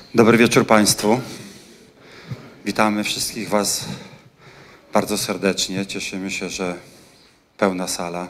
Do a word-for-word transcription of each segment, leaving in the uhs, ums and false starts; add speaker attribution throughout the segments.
Speaker 1: Dobry wieczór Państwu. Witamy wszystkich Was bardzo serdecznie. Cieszymy się, że pełna sala.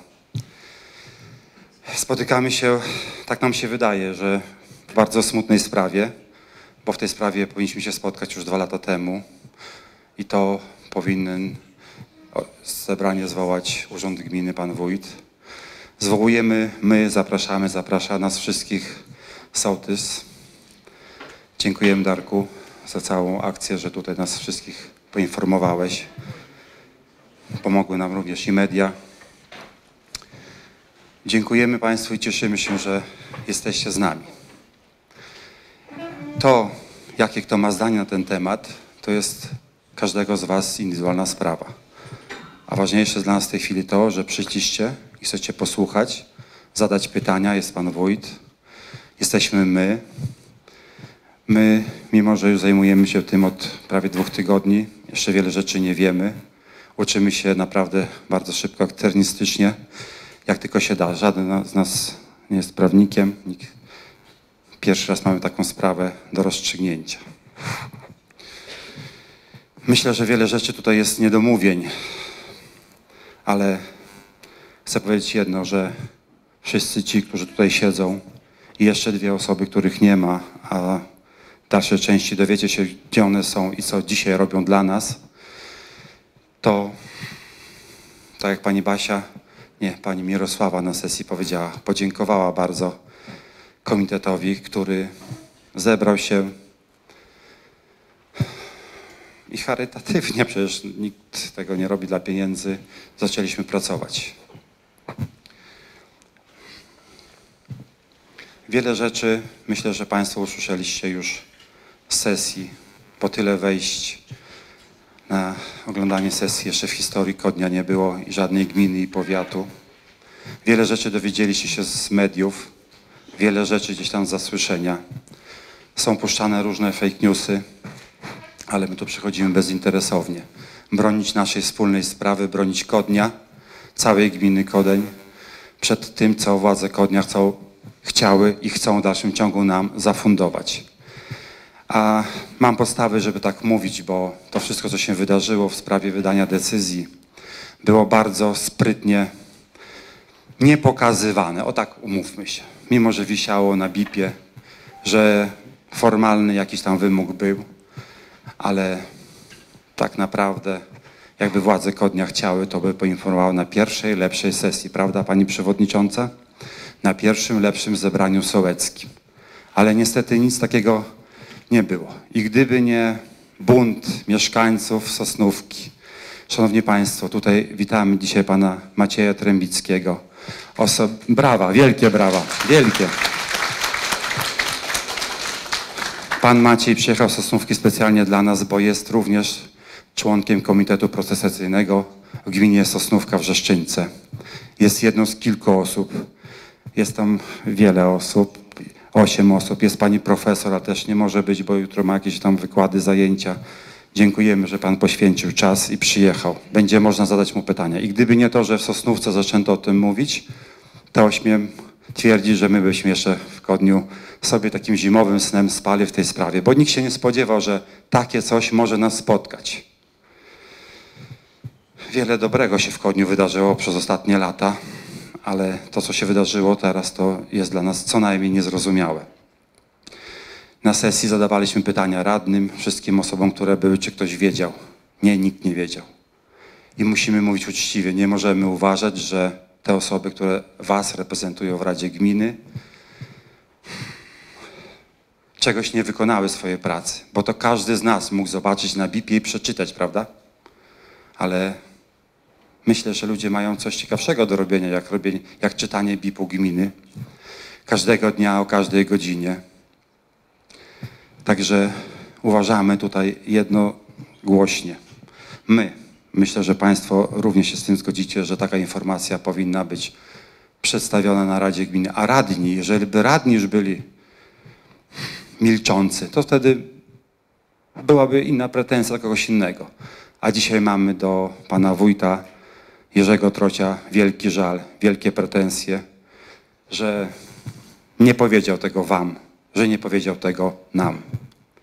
Speaker 1: Spotykamy się, tak nam się wydaje, że w bardzo smutnej sprawie, bo w tej sprawie powinniśmy się spotkać już dwa lata temu i to powinien zebranie zwołać Urząd Gminy, Pan Wójt. Zwołujemy my, zapraszamy, zaprasza nas wszystkich sołtys. Dziękujemy, Darku, za całą akcję, że tutaj nas wszystkich poinformowałeś. Pomogły nam również i media. Dziękujemy Państwu i cieszymy się, że jesteście z nami. To, jakie kto ma zdanie na ten temat, to jest każdego z Was indywidualna sprawa. A ważniejsze jest dla nas w tej chwili to, że przyszliście i chcecie posłuchać, zadać pytania. Jest Pan Wójt, jesteśmy my. My, mimo że już zajmujemy się tym od prawie dwóch tygodni, jeszcze wiele rzeczy nie wiemy. Uczymy się naprawdę bardzo szybko, akternistycznie, jak tylko się da. Żaden z nas nie jest prawnikiem. Pierwszy raz mamy taką sprawę do rozstrzygnięcia. Myślę, że wiele rzeczy tutaj jest niedomówień, ale chcę powiedzieć jedno, że wszyscy ci, którzy tutaj siedzą i jeszcze dwie osoby, których nie ma, a w dalszej części dowiecie się, gdzie one są i co dzisiaj robią dla nas, to tak jak pani Basia, nie, pani Mirosława na sesji powiedziała, podziękowała bardzo komitetowi, który zebrał się i charytatywnie, przecież nikt tego nie robi dla pieniędzy, zaczęliśmy pracować. Wiele rzeczy, myślę, że Państwo usłyszeliście już z sesji, po tyle wejść na oglądanie sesji jeszcze w historii Kodnia nie było i żadnej gminy i powiatu. Wiele rzeczy dowiedzieliście się z mediów, wiele rzeczy gdzieś tam z zasłyszenia. Są puszczane różne fake newsy, ale my tu przychodzimy bezinteresownie. Bronić naszej wspólnej sprawy, bronić Kodnia, całej gminy Kodeń przed tym, co władze Kodnia chcą, chciały i chcą w dalszym ciągu nam zafundować. A mam podstawy, żeby tak mówić, bo to wszystko, co się wydarzyło w sprawie wydania decyzji, było bardzo sprytnie niepokazywane. O tak umówmy się. Mimo że wisiało na bipie, że formalny jakiś tam wymóg był, ale tak naprawdę jakby władze Kodnia chciały, to by poinformowały na pierwszej, lepszej sesji. Prawda, pani przewodnicząca? Na pierwszym, lepszym zebraniu sołeckim. Ale niestety nic takiego nie było. I gdyby nie bunt mieszkańców Sosnówki, szanowni Państwo, tutaj witamy dzisiaj pana Macieja Trębickiego. Oso- brawa, wielkie brawa, wielkie. Pan Maciej przyjechał z Sosnówki specjalnie dla nas, bo jest również członkiem Komitetu Protestacyjnego w gminie Sosnówka w Rzeszczyńce. Jest jedną z kilku osób. Jest tam wiele osób, osiem osób. Jest pani profesor, a też nie może być, bo jutro ma jakieś tam wykłady, zajęcia. Dziękujemy, że pan poświęcił czas i przyjechał. Będzie można zadać mu pytania. I gdyby nie to, że w Sosnówce zaczęto o tym mówić, to śmiem twierdzić, że my byśmy jeszcze w Kodniu sobie takim zimowym snem spali w tej sprawie, bo nikt się nie spodziewał, że takie coś może nas spotkać. Wiele dobrego się w Kodniu wydarzyło przez ostatnie lata, ale to, co się wydarzyło teraz, to jest dla nas co najmniej niezrozumiałe. Na sesji zadawaliśmy pytania radnym, wszystkim osobom, które były, czy ktoś wiedział. Nie, nikt nie wiedział. I musimy mówić uczciwie, nie możemy uważać, że te osoby, które was reprezentują w Radzie Gminy, czegoś nie wykonały swojej pracy. Bo to każdy z nas mógł zobaczyć na bipie i przeczytać, prawda? Ale myślę, że ludzie mają coś ciekawszego do robienia, jak, robienie, jak czytanie bipu gminy. Każdego dnia, o każdej godzinie. Także uważamy tutaj jednogłośnie. My, myślę, że Państwo również się z tym zgodzicie, że taka informacja powinna być przedstawiona na Radzie Gminy. A radni, jeżeli by radni już byli milczący, to wtedy byłaby inna pretensja do kogoś innego. A dzisiaj mamy do pana wójta Jerzego Trocia wielki żal, wielkie pretensje, że nie powiedział tego wam, że nie powiedział tego nam.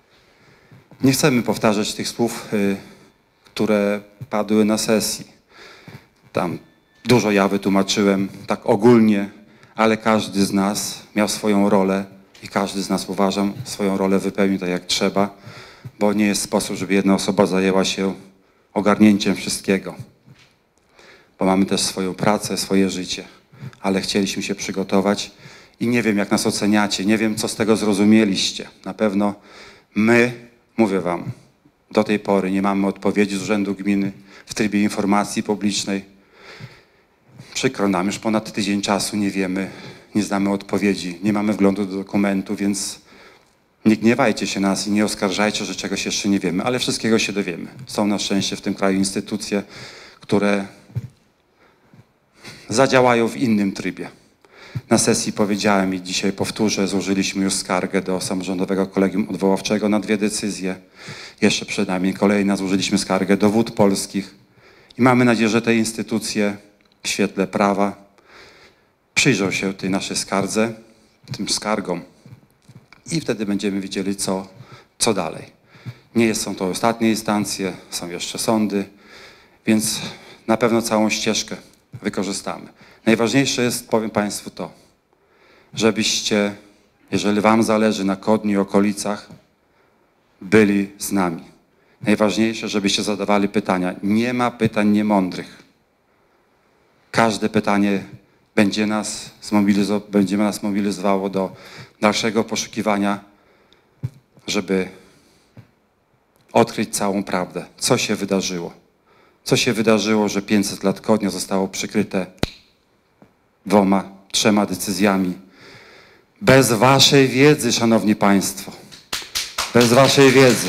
Speaker 1: Nie chcemy powtarzać tych słów, y, które padły na sesji. Tam dużo ja wytłumaczyłem, tak ogólnie, ale każdy z nas miał swoją rolę i każdy z nas, uważam, swoją rolę wypełnił tak jak trzeba, bo nie jest sposób, żeby jedna osoba zajęła się ogarnięciem wszystkiego. Bo mamy też swoją pracę, swoje życie, ale chcieliśmy się przygotować i nie wiem, jak nas oceniacie, nie wiem, co z tego zrozumieliście. Na pewno my, mówię wam, do tej pory nie mamy odpowiedzi z Urzędu Gminy w trybie informacji publicznej. Przykro nam, już ponad tydzień czasu nie wiemy, nie znamy odpowiedzi, nie mamy wglądu do dokumentu, więc nie gniewajcie się nas i nie oskarżajcie, że czegoś jeszcze nie wiemy, ale wszystkiego się dowiemy. Są na szczęście w tym kraju instytucje, które zadziałają w innym trybie. Na sesji powiedziałem i dzisiaj powtórzę, złożyliśmy już skargę do Samorządowego Kolegium Odwoławczego na dwie decyzje. Jeszcze przed nami kolejna, złożyliśmy skargę do Wód Polskich i mamy nadzieję, że te instytucje w świetle prawa przyjrzą się tej naszej skardze, tym skargom i wtedy będziemy wiedzieli, co, co dalej. Nie są to ostatnie instancje, są jeszcze sądy, więc na pewno całą ścieżkę wykorzystamy. Najważniejsze jest, powiem Państwu to, żebyście, jeżeli wam zależy na Kodni i okolicach, byli z nami. Najważniejsze, żebyście zadawali pytania. Nie ma pytań niemądrych. Każde pytanie będzie nas, zmobilizo- będzie nas mobilizowało do dalszego poszukiwania, żeby odkryć całą prawdę. Co się wydarzyło? Co się wydarzyło, że pięćset lat Kodnia zostało przykryte dwoma, trzema decyzjami. Bez waszej wiedzy, szanowni państwo. Bez waszej wiedzy.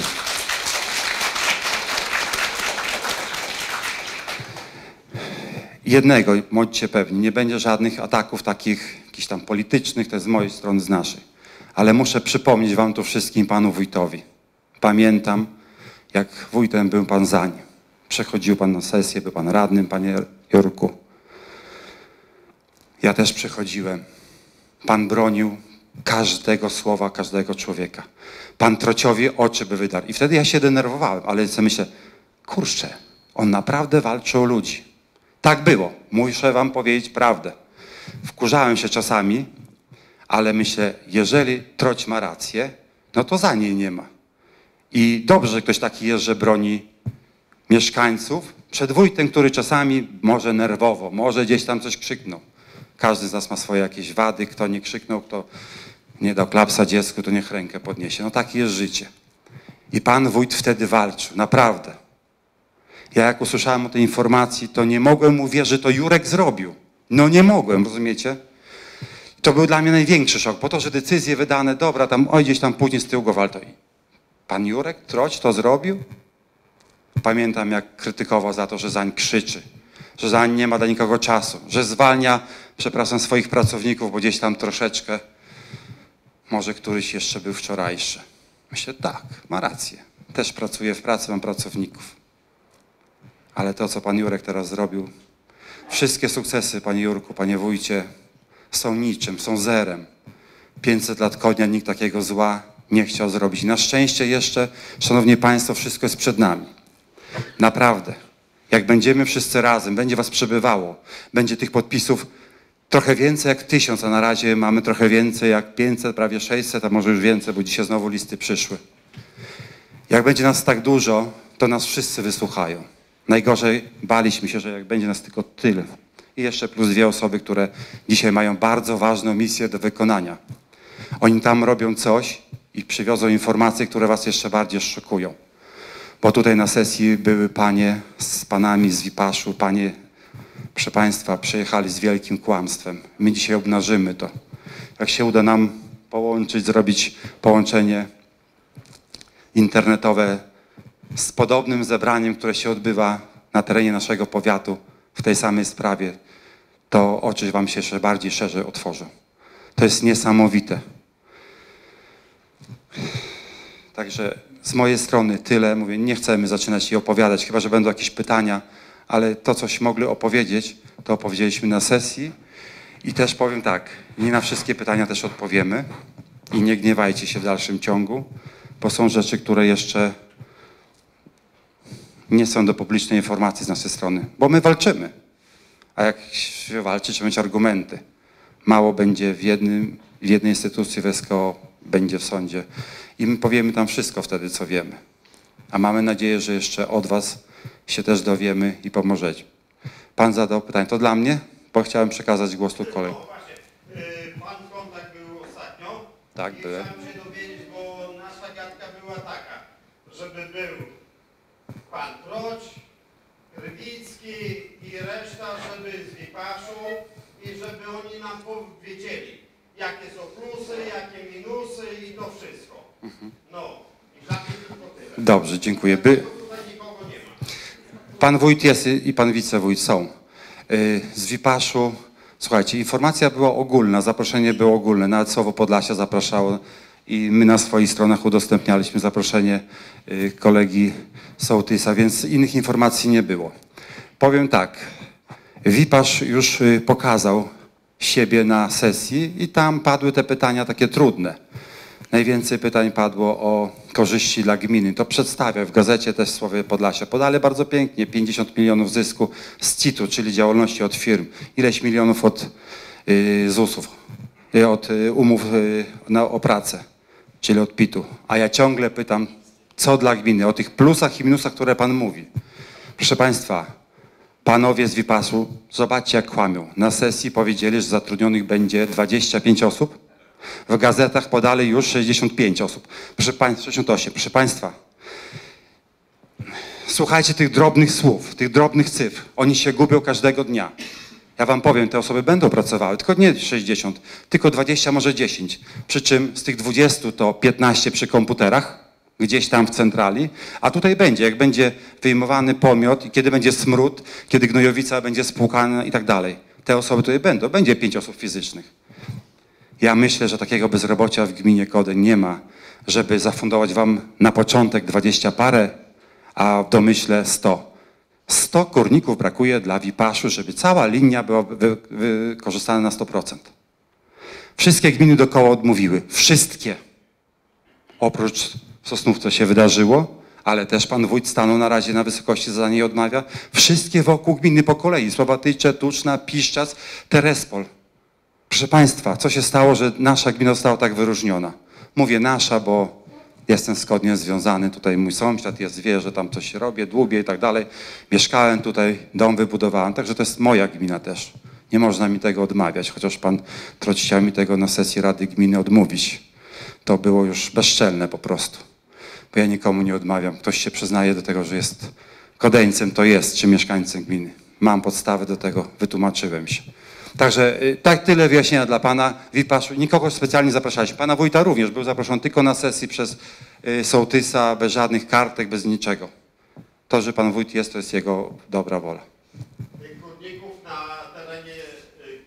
Speaker 1: Jednego, bądźcie pewni, nie będzie żadnych ataków takich jakichś tam politycznych, to jest z mojej strony, z naszej. Ale muszę przypomnieć wam tu wszystkim panu wójtowi. Pamiętam, jak wójtem był pan Zań. Przechodził pan na sesję, był pan radnym, panie Jurku. Ja też przechodziłem. Pan bronił każdego słowa, każdego człowieka. Pan Trociowi oczy by wydarł. I wtedy ja się denerwowałem, ale sobie myślę, kurczę, on naprawdę walczy o ludzi. Tak było. Muszę wam powiedzieć prawdę. Wkurzałem się czasami, ale myślę, jeżeli Troć ma rację, no to za niej nie ma. I dobrze, że ktoś taki jest, że broni mieszkańców przed wójtem, który czasami może nerwowo, może gdzieś tam coś krzyknął. Każdy z nas ma swoje jakieś wady. Kto nie krzyknął, kto nie dał klapsa dziecku, to niech rękę podniesie. No takie jest życie. I pan wójt wtedy walczył. Naprawdę. Ja jak usłyszałem o tej informacji, to nie mogłem mu wierzyć, że to Jurek zrobił. No nie mogłem, rozumiecie? To był dla mnie największy szok. Po to, że decyzje wydane, dobra, tam oj, gdzieś tam później z tyłu go walto. Pan Jurek Troć to zrobił? Pamiętam, jak krytykował za to, że Zań krzyczy, że Zań nie ma dla nikogo czasu, że zwalnia, przepraszam, swoich pracowników, bo gdzieś tam troszeczkę, może któryś jeszcze był wczorajszy. Myślę, tak, ma rację. Też pracuję w pracy, mam pracowników. Ale to, co pan Jurek teraz zrobił, wszystkie sukcesy, panie Jurku, panie wójcie, są niczym, są zerem. pięćset lat Kodnia, nikt takiego zła nie chciał zrobić. Na szczęście jeszcze, szanowni państwo, wszystko jest przed nami. Naprawdę. Jak będziemy wszyscy razem, będzie was przebywało, będzie tych podpisów trochę więcej jak tysiąc, a na razie mamy trochę więcej jak pięćset, prawie sześćset, a może już więcej, bo dzisiaj znowu listy przyszły. Jak będzie nas tak dużo, to nas wszyscy wysłuchają. Najgorzej baliśmy się, że jak będzie nas tylko tyle. I jeszcze plus dwie osoby, które dzisiaj mają bardzo ważną misję do wykonania. Oni tam robią coś i przywiozą informacje, które was jeszcze bardziej szokują. Bo tutaj na sesji były panie z panami z Wipaszu, panie, proszę państwa, przyjechali z wielkim kłamstwem. My dzisiaj obnażymy to. Jak się uda nam połączyć, zrobić połączenie internetowe z podobnym zebraniem, które się odbywa na terenie naszego powiatu w tej samej sprawie, to oczy wam się jeszcze bardziej szerzej otworzą. To jest niesamowite. Także z mojej strony tyle. Mówię, nie chcemy zaczynać i opowiadać, chyba że będą jakieś pytania, ale to, coś mogli opowiedzieć, to opowiedzieliśmy na sesji. I też powiem tak, nie na wszystkie pytania też odpowiemy i nie gniewajcie się w dalszym ciągu, bo są rzeczy, które jeszcze nie są do publicznej informacji z naszej strony, bo my walczymy. A jak się walczy, trzeba mieć argumenty. Mało będzie w, jednym, w jednej instytucji, w S K O, będzie w sądzie. I my powiemy tam wszystko wtedy, co wiemy. A mamy nadzieję, że jeszcze od was się też dowiemy i pomożecie. Pan zadał pytanie. To dla mnie? Bo chciałem przekazać głos tu kolei.
Speaker 2: No właśnie. Pan w kontakt był ostatnio.
Speaker 1: Tak,
Speaker 2: i
Speaker 1: byłem.
Speaker 2: chciałem się dowiedzieć, bo nasza gadka była taka, żeby był pan Troć, Rywicki i reszta, żeby z Wipaszu i żeby oni nam powiedzieli, jakie są plusy, jakie minusy i to wszystko. No i dla mnie tylko tyle.
Speaker 1: Dobrze, dziękuję. By...
Speaker 2: Tutaj nikogo nie ma.
Speaker 1: Pan wójt jest i pan wicewójt są. Z Wipaszu, słuchajcie, informacja była ogólna, zaproszenie było ogólne, nawet Słowo Podlasia zapraszało i my na swoich stronach udostępnialiśmy zaproszenie kolegi Sołtysa, więc innych informacji nie było. Powiem tak, Wipasz już pokazał siebie na sesji i tam padły te pytania takie trudne. Najwięcej pytań padło o korzyści dla gminy. To przedstawia w gazecie też Słowo Podlasia. Podali bardzo pięknie, pięćdziesiąt milionów zysku z C I T-u, czyli działalności od firm. Ileś milionów od y, Z U S-ów, y, od y, umów y, na, o pracę, czyli od P I T-u. A ja ciągle pytam, co dla gminy, o tych plusach i minusach, które pan mówi. Proszę państwa, panowie z Wipaszu, zobaczcie jak kłamią. Na sesji powiedzieli, że zatrudnionych będzie dwadzieścia pięć osób. W gazetach podali już sześćdziesiąt pięć osób. Proszę państwa, sześćdziesiąt osiem. Proszę państwa, słuchajcie tych drobnych słów, tych drobnych cyfr. Oni się gubią każdego dnia. Ja wam powiem, te osoby będą pracowały, tylko nie sześćdziesiąt, tylko dwadzieścia, może dziesięć. Przy czym z tych dwudziestu to piętnaście przy komputerach, gdzieś tam w centrali, a tutaj będzie, jak będzie wyjmowany pomiot i kiedy będzie smród, kiedy gnojowica będzie spłukana i tak dalej. Te osoby tutaj będą, będzie pięć osób fizycznych. Ja myślę, że takiego bezrobocia w gminie Kodyń nie ma, żeby zafundować wam na początek dwadzieścia parę, a w domyśle sto. sto górników brakuje dla Wipaszu, żeby cała linia była wy, wykorzystana na sto procent. Wszystkie gminy dookoła odmówiły. Wszystkie. Oprócz Sosnów, co się wydarzyło, ale też pan wójt stanął na razie na wysokości zadania i odmawia. Wszystkie wokół gminy po kolei. Słabatycze, Tuczna, Piszczas, Terespol. Proszę państwa, co się stało, że nasza gmina została tak wyróżniona? Mówię nasza, bo jestem z Kodniem związany. Tutaj mój sąsiad jest, wie, że tam coś robię, dłubię i tak dalej. Mieszkałem tutaj, dom wybudowałem, także to jest moja gmina też. Nie można mi tego odmawiać, chociaż pan Troć chciał mi tego na sesji Rady Gminy odmówić. To było już bezczelne po prostu. Bo ja nikomu nie odmawiam. Ktoś się przyznaje do tego, że jest kodeńcem, to jest, czy mieszkańcem gminy. Mam podstawy do tego, wytłumaczyłem się. Także tak tyle wyjaśnienia dla pana Wipaszu. Nikogo specjalnie zapraszaliśmy. Pana wójta również był zaproszony tylko na sesji przez y, sołtysa, bez żadnych kartek, bez niczego. To, że pan wójt jest, to jest jego dobra wola.
Speaker 2: Tych górników na terenie y,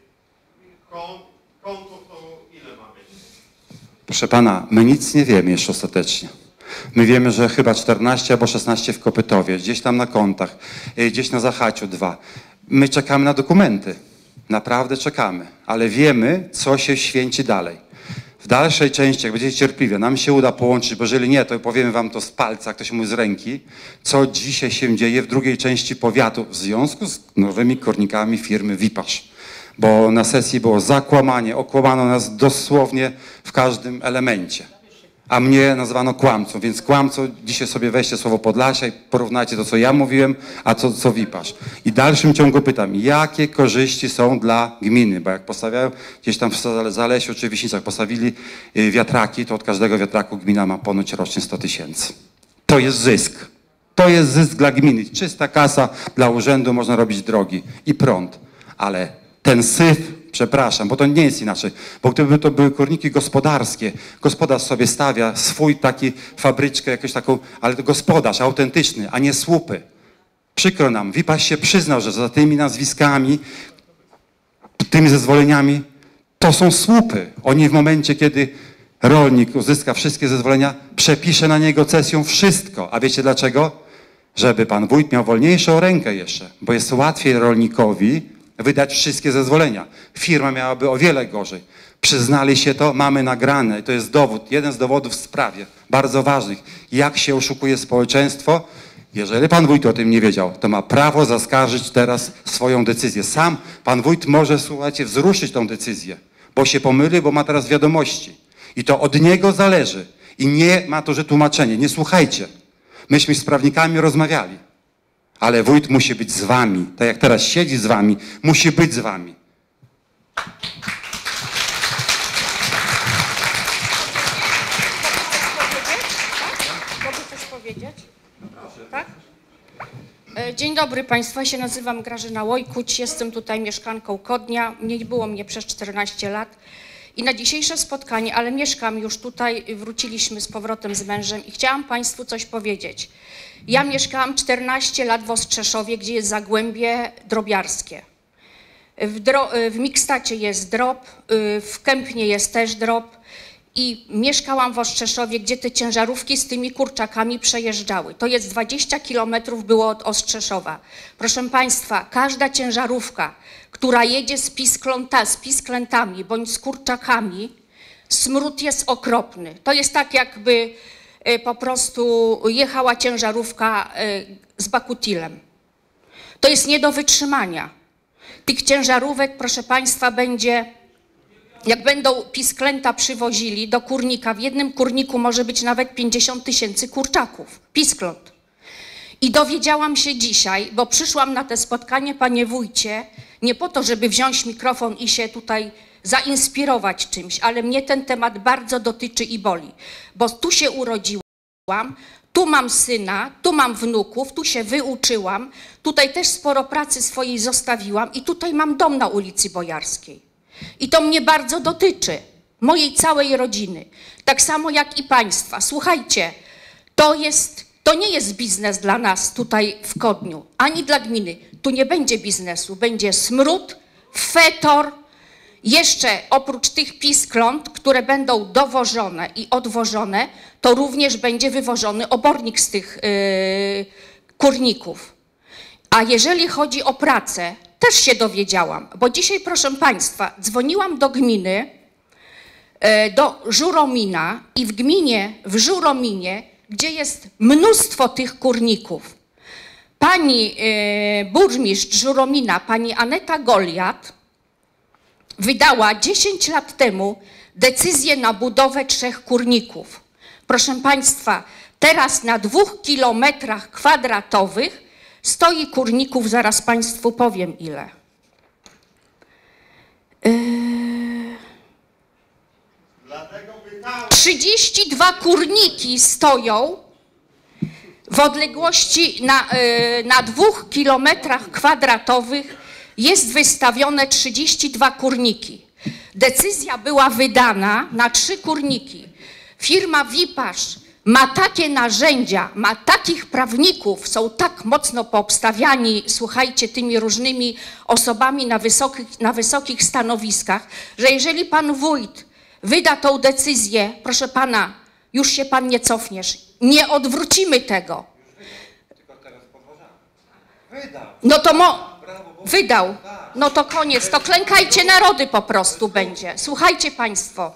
Speaker 2: kąt, kątów to ile ma być?
Speaker 1: Proszę pana, my nic nie wiemy jeszcze ostatecznie. My wiemy, że chyba czternaście albo szesnaście w Kopytowie, gdzieś tam na kątach, y, gdzieś na Zachaciu dwa. My czekamy na dokumenty. Naprawdę czekamy, ale wiemy, co się święci dalej. W dalszej części, jak będziecie cierpliwie, nam się uda połączyć, bo jeżeli nie, to powiemy wam to z palca, jak to się mówi z ręki, co dzisiaj się dzieje w drugiej części powiatu w związku z nowymi kornikami firmy Wipasz. Bo na sesji było zakłamanie, okłamano nas dosłownie w każdym elemencie. A mnie nazwano kłamcą, więc kłamcą dzisiaj sobie weźcie Słowo Podlasia i porównajcie to, co ja mówiłem, a to, co Wipasz. I w dalszym ciągu pytam, jakie korzyści są dla gminy? Bo jak postawiają gdzieś tam w Zalesiu czy w Wiśnicach postawili wiatraki, to od każdego wiatraku gmina ma ponoć rocznie sto tysięcy. To jest zysk. To jest zysk dla gminy. Czysta kasa dla urzędu, można robić drogi i prąd. Ale ten syf, przepraszam, bo to nie jest inaczej, bo gdyby to były korniki gospodarskie, gospodarz sobie stawia swój taki fabryczkę, jakąś taką, ale to gospodarz autentyczny, a nie słupy. Przykro nam, Wipasz się przyznał, że za tymi nazwiskami, tymi zezwoleniami, to są słupy. Oni w momencie, kiedy rolnik uzyska wszystkie zezwolenia, przepisze na niego cesją wszystko. A wiecie dlaczego? Żeby pan wójt miał wolniejszą rękę jeszcze, bo jest łatwiej rolnikowi wydać wszystkie zezwolenia. Firma miałaby o wiele gorzej. Przyznali się to, mamy nagrane i to jest dowód, jeden z dowodów w sprawie, bardzo ważnych, jak się oszukuje społeczeństwo Jeżeli pan wójt o tym nie wiedział, to ma prawo zaskarżyć teraz swoją decyzję. Sam pan wójt może, słuchajcie, wzruszyć tą decyzję, bo się pomyli, bo ma teraz wiadomości. I to od niego zależy. I nie ma to, że tłumaczenie. Nie słuchajcie. Myśmy z prawnikami rozmawiali. Ale wójt musi być z wami. Tak jak teraz siedzi z wami, musi być z wami.
Speaker 3: Mogę coś powiedzieć? Tak? Dzień dobry Państwu, ja się nazywam Grażyna Łojkuć, jestem tutaj mieszkanką Kodnia, nie było mnie przez czternaście lat i na dzisiejsze spotkanie, ale mieszkam już tutaj, wróciliśmy z powrotem z mężem i chciałam Państwu coś powiedzieć. Ja mieszkałam czternaście lat w Ostrzeszowie, gdzie jest zagłębie drobiarskie. W, dro, w Mikstacie jest drop, w Kępnie jest też drop. I mieszkałam w Ostrzeszowie, gdzie te ciężarówki z tymi kurczakami przejeżdżały. To jest dwadzieścia kilometrów było od Ostrzeszowa. Proszę Państwa, każda ciężarówka, która jedzie z, piskląta, z pisklętami bądź z kurczakami, smród jest okropny. To jest tak, jakby po prostu jechała ciężarówka z bakutilem. To jest nie do wytrzymania. Tych ciężarówek, proszę Państwa, będzie... Jak będą pisklęta przywozili do kurnika, w jednym kurniku może być nawet pięćdziesiąt tysięcy kurczaków, piskląt. I dowiedziałam się dzisiaj, bo przyszłam na to spotkanie, panie wójcie, nie po to, żeby wziąć mikrofon i się tutaj zainspirować czymś, ale mnie ten temat bardzo dotyczy i boli, bo tu się urodziłam, tu mam syna, tu mam wnuków, tu się wyuczyłam, tutaj też sporo pracy swojej zostawiłam i tutaj mam dom na ulicy Bojarskiej. I to mnie bardzo dotyczy, mojej całej rodziny, tak samo jak i Państwa. Słuchajcie, to, jest, to nie jest biznes dla nas tutaj w Kodniu, ani dla gminy. Tu nie będzie biznesu, będzie smród, fetor, jeszcze oprócz tych piskląt, które będą dowożone i odwożone, to również będzie wywożony obornik z tych yy, kurników. A jeżeli chodzi o pracę, też się dowiedziałam, bo dzisiaj, proszę Państwa, dzwoniłam do gminy, do Żuromina i w gminie, w Żurominie, gdzie jest mnóstwo tych kurników, pani burmistrz Żuromina, pani Aneta Goliat, wydała dziesięć lat temu decyzję na budowę trzech kurników. Proszę Państwa, teraz na dwóch kilometrach kwadratowych stoi kurników, zaraz Państwu powiem ile. Yy... trzydzieści dwa kurniki stoją w odległości na, yy, na dwóch kilometrach kwadratowych jest wystawione trzydzieści dwa kurniki. Decyzja była wydana na trzy kurniki. Firma Wipasz ma takie narzędzia, ma takich prawników, są tak mocno poobstawiani, słuchajcie, tymi różnymi osobami na wysokich, na wysokich stanowiskach, że jeżeli pan wójt wyda tą decyzję, proszę pana, już się pan nie cofniesz, nie odwrócimy tego. No to mo... Wydał. No to koniec, to klękajcie narody po prostu będzie. Słuchajcie państwo.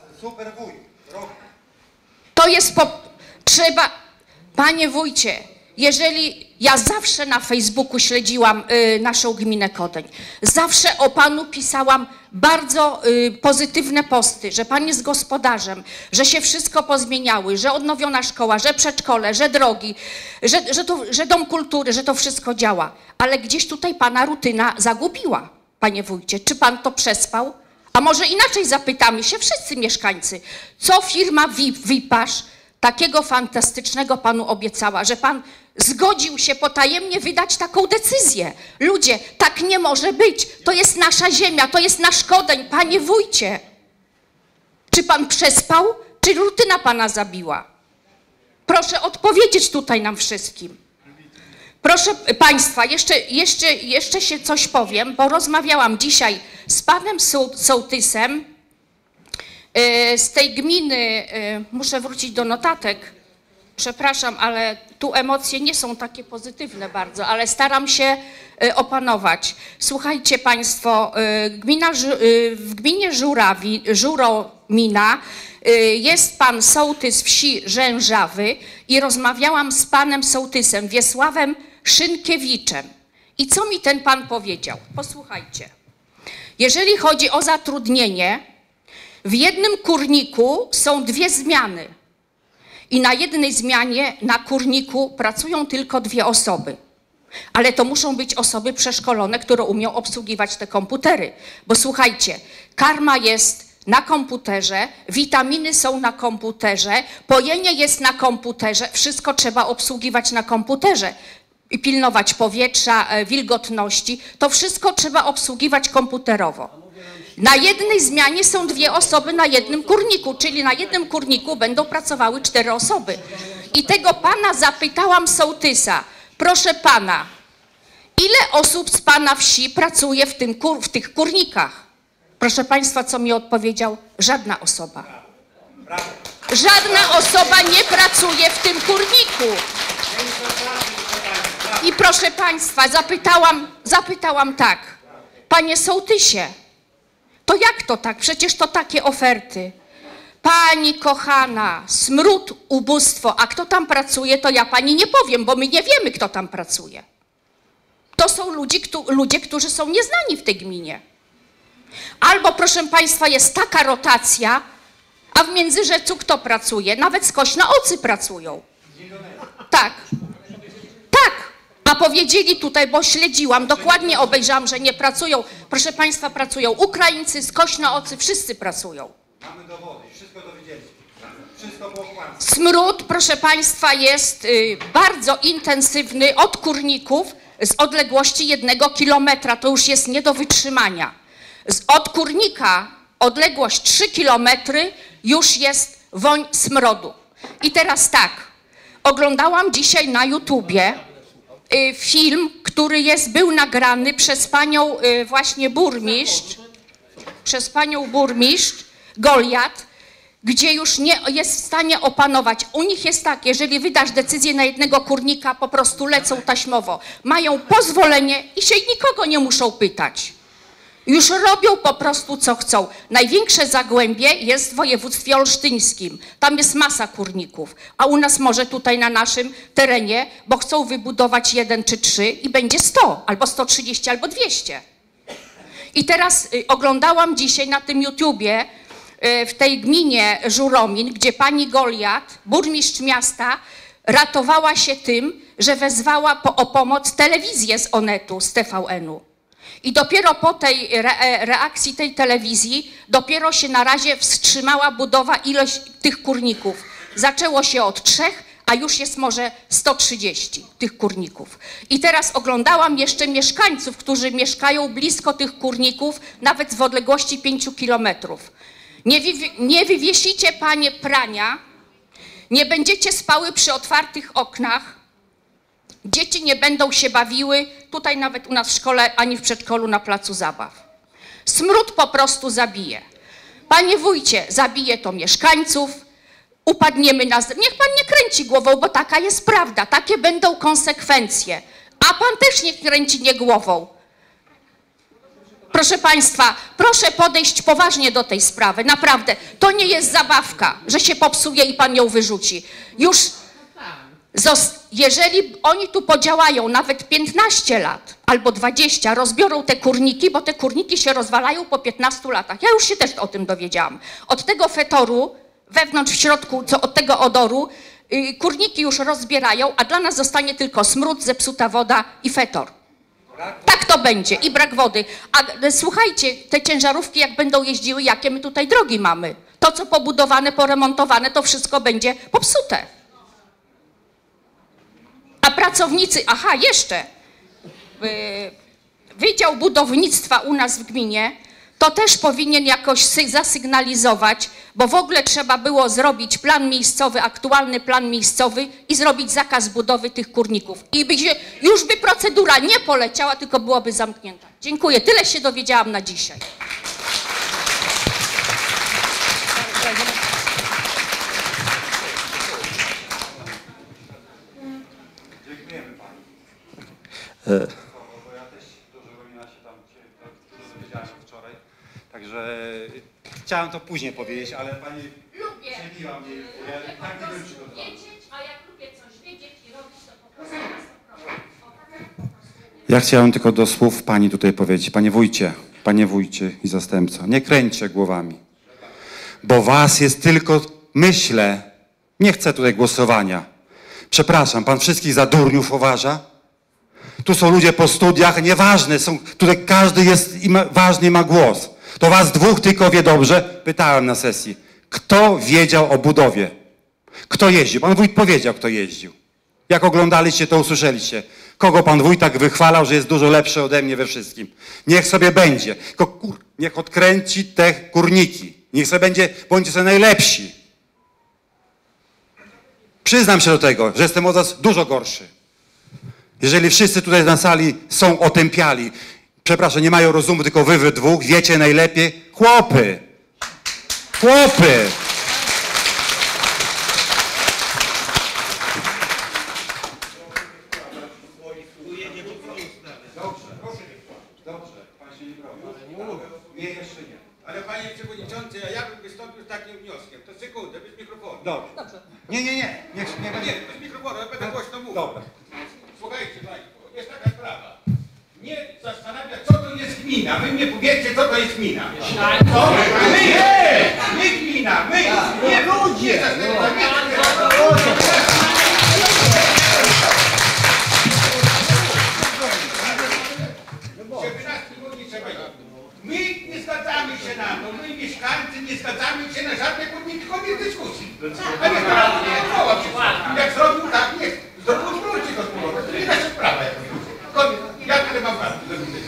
Speaker 3: To jest po... Trzeba, panie wójcie, jeżeli ja zawsze na Facebooku śledziłam y, naszą gminę Kodeń, zawsze o panu pisałam bardzo y, pozytywne posty, że pan jest gospodarzem, że się wszystko pozmieniały, że odnowiona szkoła, że przedszkole, że drogi, że, że, to, że dom kultury, że to wszystko działa. Ale gdzieś tutaj pana rutyna zagubiła, panie wójcie. Czy pan to przespał? A może inaczej zapytamy się wszyscy mieszkańcy, co firma Wipasz takiego fantastycznego panu obiecała, że pan zgodził się potajemnie wydać taką decyzję. Ludzie, tak nie może być. To jest nasza ziemia, to jest nasz Kodeń, panie wójcie. Czy pan przespał, czy rutyna pana zabiła? Proszę odpowiedzieć tutaj nam wszystkim. Proszę państwa, jeszcze, jeszcze, jeszcze się coś powiem, bo rozmawiałam dzisiaj z panem sołtysem z tej gminy, muszę wrócić do notatek, przepraszam, ale tu emocje nie są takie pozytywne bardzo, ale staram się opanować. Słuchajcie państwo, gmina, w gminie Żurawi, Żuromina Jest pan sołtys wsi Rzężawy i rozmawiałam z panem sołtysem Wiesławem Szynkiewiczem. I co mi ten pan powiedział? Posłuchajcie. Jeżeli chodzi o zatrudnienie, w jednym kurniku są dwie zmiany. I na jednej zmianie na kurniku pracują tylko dwie osoby. Ale to muszą być osoby przeszkolone, które umią obsługiwać te komputery. Bo słuchajcie, karma jest na komputerze, witaminy są na komputerze, pojenie jest na komputerze, wszystko trzeba obsługiwać na komputerze. I pilnować powietrza, wilgotności, to wszystko trzeba obsługiwać komputerowo. Na jednej zmianie są dwie osoby na jednym kurniku, czyli na jednym kurniku będą pracowały cztery osoby. I tego pana zapytałam sołtysa, proszę pana, ile osób z pana wsi pracuje w, tym kur, w tych kurnikach? Proszę państwa, co mi odpowiedział? Żadna osoba. Żadna osoba nie pracuje w tym kurniku. I proszę państwa, zapytałam, zapytałam tak, panie sołtysie, to jak to tak? Przecież to takie oferty. Pani kochana, smród, ubóstwo, a kto tam pracuje, to ja pani nie powiem, bo my nie wiemy, kto tam pracuje. To są ludzie, ludzie, którzy są nieznani w tej gminie. Albo, proszę państwa, jest taka rotacja, a w Międzyrzecu kto pracuje? Nawet skośnoocy pracują. Tak. Tak. A powiedzieli tutaj, bo śledziłam, dokładnie obejrzałam, że nie pracują. Proszę państwa, pracują Ukraińcy, skośnoocy, wszyscy pracują.
Speaker 1: Mamy dowody, wszystko dowiedzieliśmy. Wszystko było kłamstwo.
Speaker 3: Smród, proszę państwa, jest y, bardzo intensywny od kurników z odległości jednego kilometra. To już jest nie do wytrzymania. Z, od kurnika odległość trzy kilometry już jest woń smrodu. I teraz tak, oglądałam dzisiaj na YouTubie y, film, który jest, był nagrany przez panią y, właśnie burmistrz, przez panią burmistrz Goliat, gdzie już nie jest w stanie opanować. U nich jest tak, jeżeli wydasz decyzję na jednego kurnika, po prostu lecą taśmowo. Mają pozwolenie i się nikogo nie muszą pytać. Już robią po prostu co chcą. Największe zagłębie jest w województwie olsztyńskim. Tam jest masa kurników, a u nas może tutaj na naszym terenie, bo chcą wybudować jeden czy trzy i będzie sto, albo sto trzydzieści, albo dwieście. I teraz y, oglądałam dzisiaj na tym YouTubie y, w tej gminie Żuromin, gdzie pani Goliat, burmistrz miasta, ratowała się tym, że wezwała po, o pomoc telewizję z Onetu, z T V N-u. I dopiero po tej re reakcji tej telewizji, dopiero się na razie wstrzymała budowa ilość tych kurników. Zaczęło się od trzech, a już jest może sto trzydzieści tych kurników. I teraz oglądałam jeszcze mieszkańców, którzy mieszkają blisko tych kurników, nawet w odległości pięciu kilometrów. Nie, nie wywiesicie, panie, prania, nie będziecie spały przy otwartych oknach, dzieci nie będą się bawiły, tutaj nawet u nas w szkole, ani w przedszkolu na placu zabaw. Smród po prostu zabije. Panie wójcie, zabije to mieszkańców, upadniemy na... Niech pan nie kręci głową, bo taka jest prawda, takie będą konsekwencje. A pan też nie kręci nie głową. Proszę państwa, proszę podejść poważnie do tej sprawy, naprawdę. To nie jest zabawka, że się popsuje i pan ją wyrzuci. Już... Jeżeli oni tu podziałają nawet piętnaście lat albo dwadzieścia, rozbiorą te kurniki, bo te kurniki się rozwalają po piętnastu latach. Ja już się też o tym dowiedziałam. Od tego fetoru, wewnątrz, w środku, co od tego odoru, yy, kurniki już rozbierają, a dla nas zostanie tylko smród, zepsuta woda i fetor. Tak to będzie i brak wody. A słuchajcie, te ciężarówki jak będą jeździły, jakie my tutaj drogi mamy? To, co pobudowane, poremontowane, to wszystko będzie popsute. A pracownicy, aha, jeszcze, Wydział Budownictwa u nas w gminie, to też powinien jakoś zasygnalizować, bo w ogóle trzeba było zrobić plan miejscowy, aktualny plan miejscowy i zrobić zakaz budowy tych kurników. I by się, już by procedura nie poleciała, tylko byłaby zamknięta. Dziękuję, tyle się dowiedziałam na dzisiaj.
Speaker 1: E. Bo ja też dużo Romina się tam dużo dowiedziałem wczoraj, także chciałem to później powiedzieć, ale pani...
Speaker 2: gniła mnie. Ja tak nie byłem przygotowany.
Speaker 3: Wiedzieć, a jak lubię coś wiedzieć i robić, to po prostu na sto procent. O, tak po prostu.
Speaker 1: Ja chciałem tylko do słów pani tutaj powiedzieć. Panie wójcie, panie wójcie i zastępco, nie kręćcie głowami. Bo was jest tylko, myślę, nie chcę tutaj głosowania. Przepraszam, pan wszystkich za durniów uważa? Tu są ludzie po studiach, nieważne, są, tutaj każdy jest i ma, ważny i ma głos. To was dwóch tylko wie dobrze. Pytałem na sesji, kto wiedział o budowie? Kto jeździł? Pan wójt powiedział, kto jeździł. Jak oglądaliście, to usłyszeliście. Kogo pan wójt tak wychwalał, że jest dużo lepszy ode mnie we wszystkim. Niech sobie będzie. Tylko kur, niech odkręci te kurniki. Niech sobie będzie, bądźcie sobie najlepsi. Przyznam się do tego, że jestem od was dużo gorszy. Jeżeli wszyscy tutaj na sali są otępiali, przepraszam, nie mają rozumu, tylko wy, wy dwóch, wiecie najlepiej. Chłopy! Chłopy! Dobrze, pan się nie broni. Nie, jeszcze nie.
Speaker 4: Ale panie przewodniczący, a ja bym wystąpił z takim wnioskiem. To sekundę, bez mikrofonu.
Speaker 1: Dobrze. Nie, nie, nie. Nie, nie,
Speaker 4: Nie, bez mikrofonu, ja będę głośno mówił.
Speaker 1: Dobra.
Speaker 4: Słuchajcie państwo, jest taka sprawa. Mnie zastanawia, co to jest gmina. Wy mnie powiedzcie, co to jest gmina. Co? My, my gmina, my, nie ludzie. My nie zgadzamy się na to, my mieszkańcy nie zgadzamy się na żadne podmiotowe dyskusji. A nie to jak zrobił tak, nie, zrobił zwróci to spróbować. To nie nasza sprawa. Koniec. Ja tyle mam bardzo.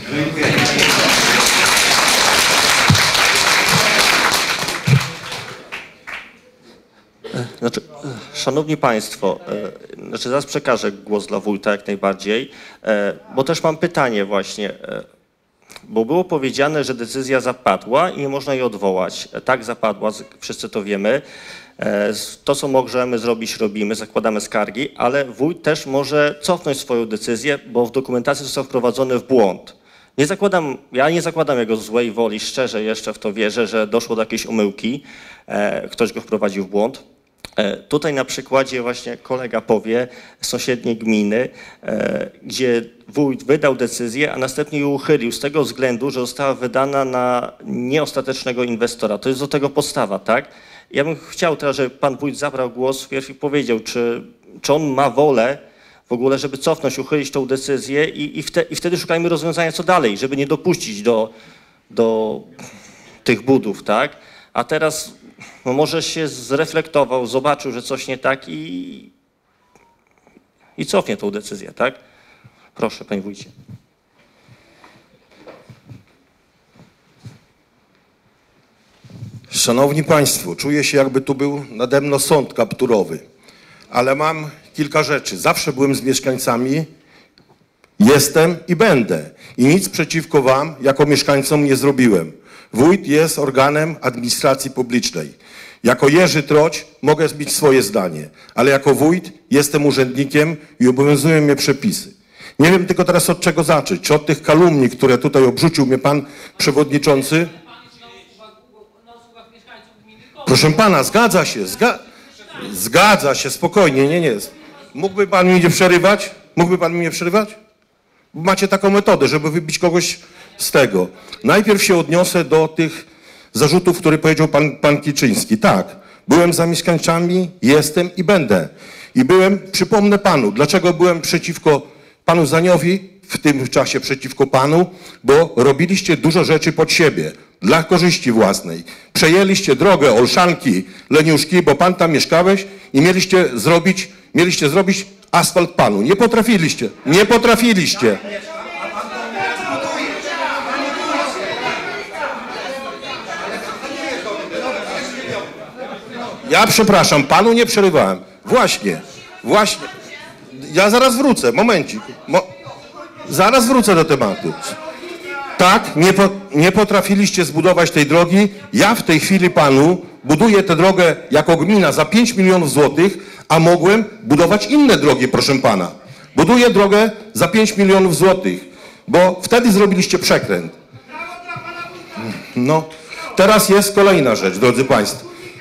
Speaker 5: Znaczy, szanowni państwo, e, znaczy zaraz przekażę głos dla wójta jak najbardziej, e, bo też mam pytanie właśnie, e, bo było powiedziane, że decyzja zapadła i nie można jej odwołać. E, tak zapadła, z- wszyscy to wiemy. E, z- to, co możemy zrobić, robimy, zakładamy skargi, ale wójt też może cofnąć swoją decyzję, bo w dokumentacji został wprowadzony w błąd. Nie zakładam, ja nie zakładam jego złej woli, szczerze jeszcze w to wierzę, że doszło do jakiejś omyłki, e, ktoś go wprowadził w błąd. E, Tutaj na przykładzie właśnie kolega powie sąsiedniej gminy, e, gdzie wójt wydał decyzję, a następnie ją uchylił z tego względu, że została wydana na nieostatecznego inwestora. To jest do tego podstawa, tak? Ja bym chciał teraz, żeby pan wójt zabrał głos wpierw i powiedział, czy, czy on ma wolę w ogóle, żeby cofnąć, uchylić tą decyzję i, i, wte, i wtedy szukajmy rozwiązania, co dalej, żeby nie dopuścić do, do tych budów, tak? A teraz no może się zreflektował, zobaczył, że coś nie tak i, i cofnie tą decyzję, tak? Proszę, panie wójcie.
Speaker 6: Szanowni Państwo, czuję się, jakby tu był nade mną sąd kapturowy, ale mam kilka rzeczy. Zawsze byłem z mieszkańcami, jestem i będę. I nic przeciwko Wam, jako mieszkańcom, nie zrobiłem. Wójt jest organem administracji publicznej. Jako Jerzy Troć mogę mieć swoje zdanie, ale jako wójt jestem urzędnikiem i obowiązują mnie przepisy. Nie wiem tylko teraz od czego zacząć. Czy od tych kalumnii, które tutaj obrzucił mnie Pan Przewodniczący? Proszę Pana, zgadza się, zga zgadza się, spokojnie, nie, nie. Mógłby Pan mi nie przerywać? Mógłby Pan mi nie przerywać? Macie taką metodę, żeby wybić kogoś z tego. Najpierw się odniosę do tych zarzutów, które powiedział Pan, pan Kiczyński. Tak, byłem za mieszkańcami, jestem i będę. I byłem, przypomnę Panu, dlaczego byłem przeciwko Panu Zaniowi, w tym czasie przeciwko Panu, bo robiliście dużo rzeczy pod siebie, dla korzyści własnej. Przejęliście drogę Olszanki, Leniuszki, bo Pan tam mieszkałeś i mieliście zrobić, mieliście zrobić asfalt Panu. Nie potrafiliście, nie potrafiliście. Ja przepraszam, Panu nie przerywałem. Właśnie, właśnie. Ja zaraz wrócę, momencik. Mo zaraz wrócę do tematu. Tak, nie, po, nie potrafiliście zbudować tej drogi. Ja w tej chwili Panu buduję tę drogę jako gmina za pięć milionów złotych, a mogłem budować inne drogi, proszę Pana. Buduję drogę za pięć milionów złotych, bo wtedy zrobiliście przekręt. No, teraz jest kolejna rzecz, drodzy Państwo.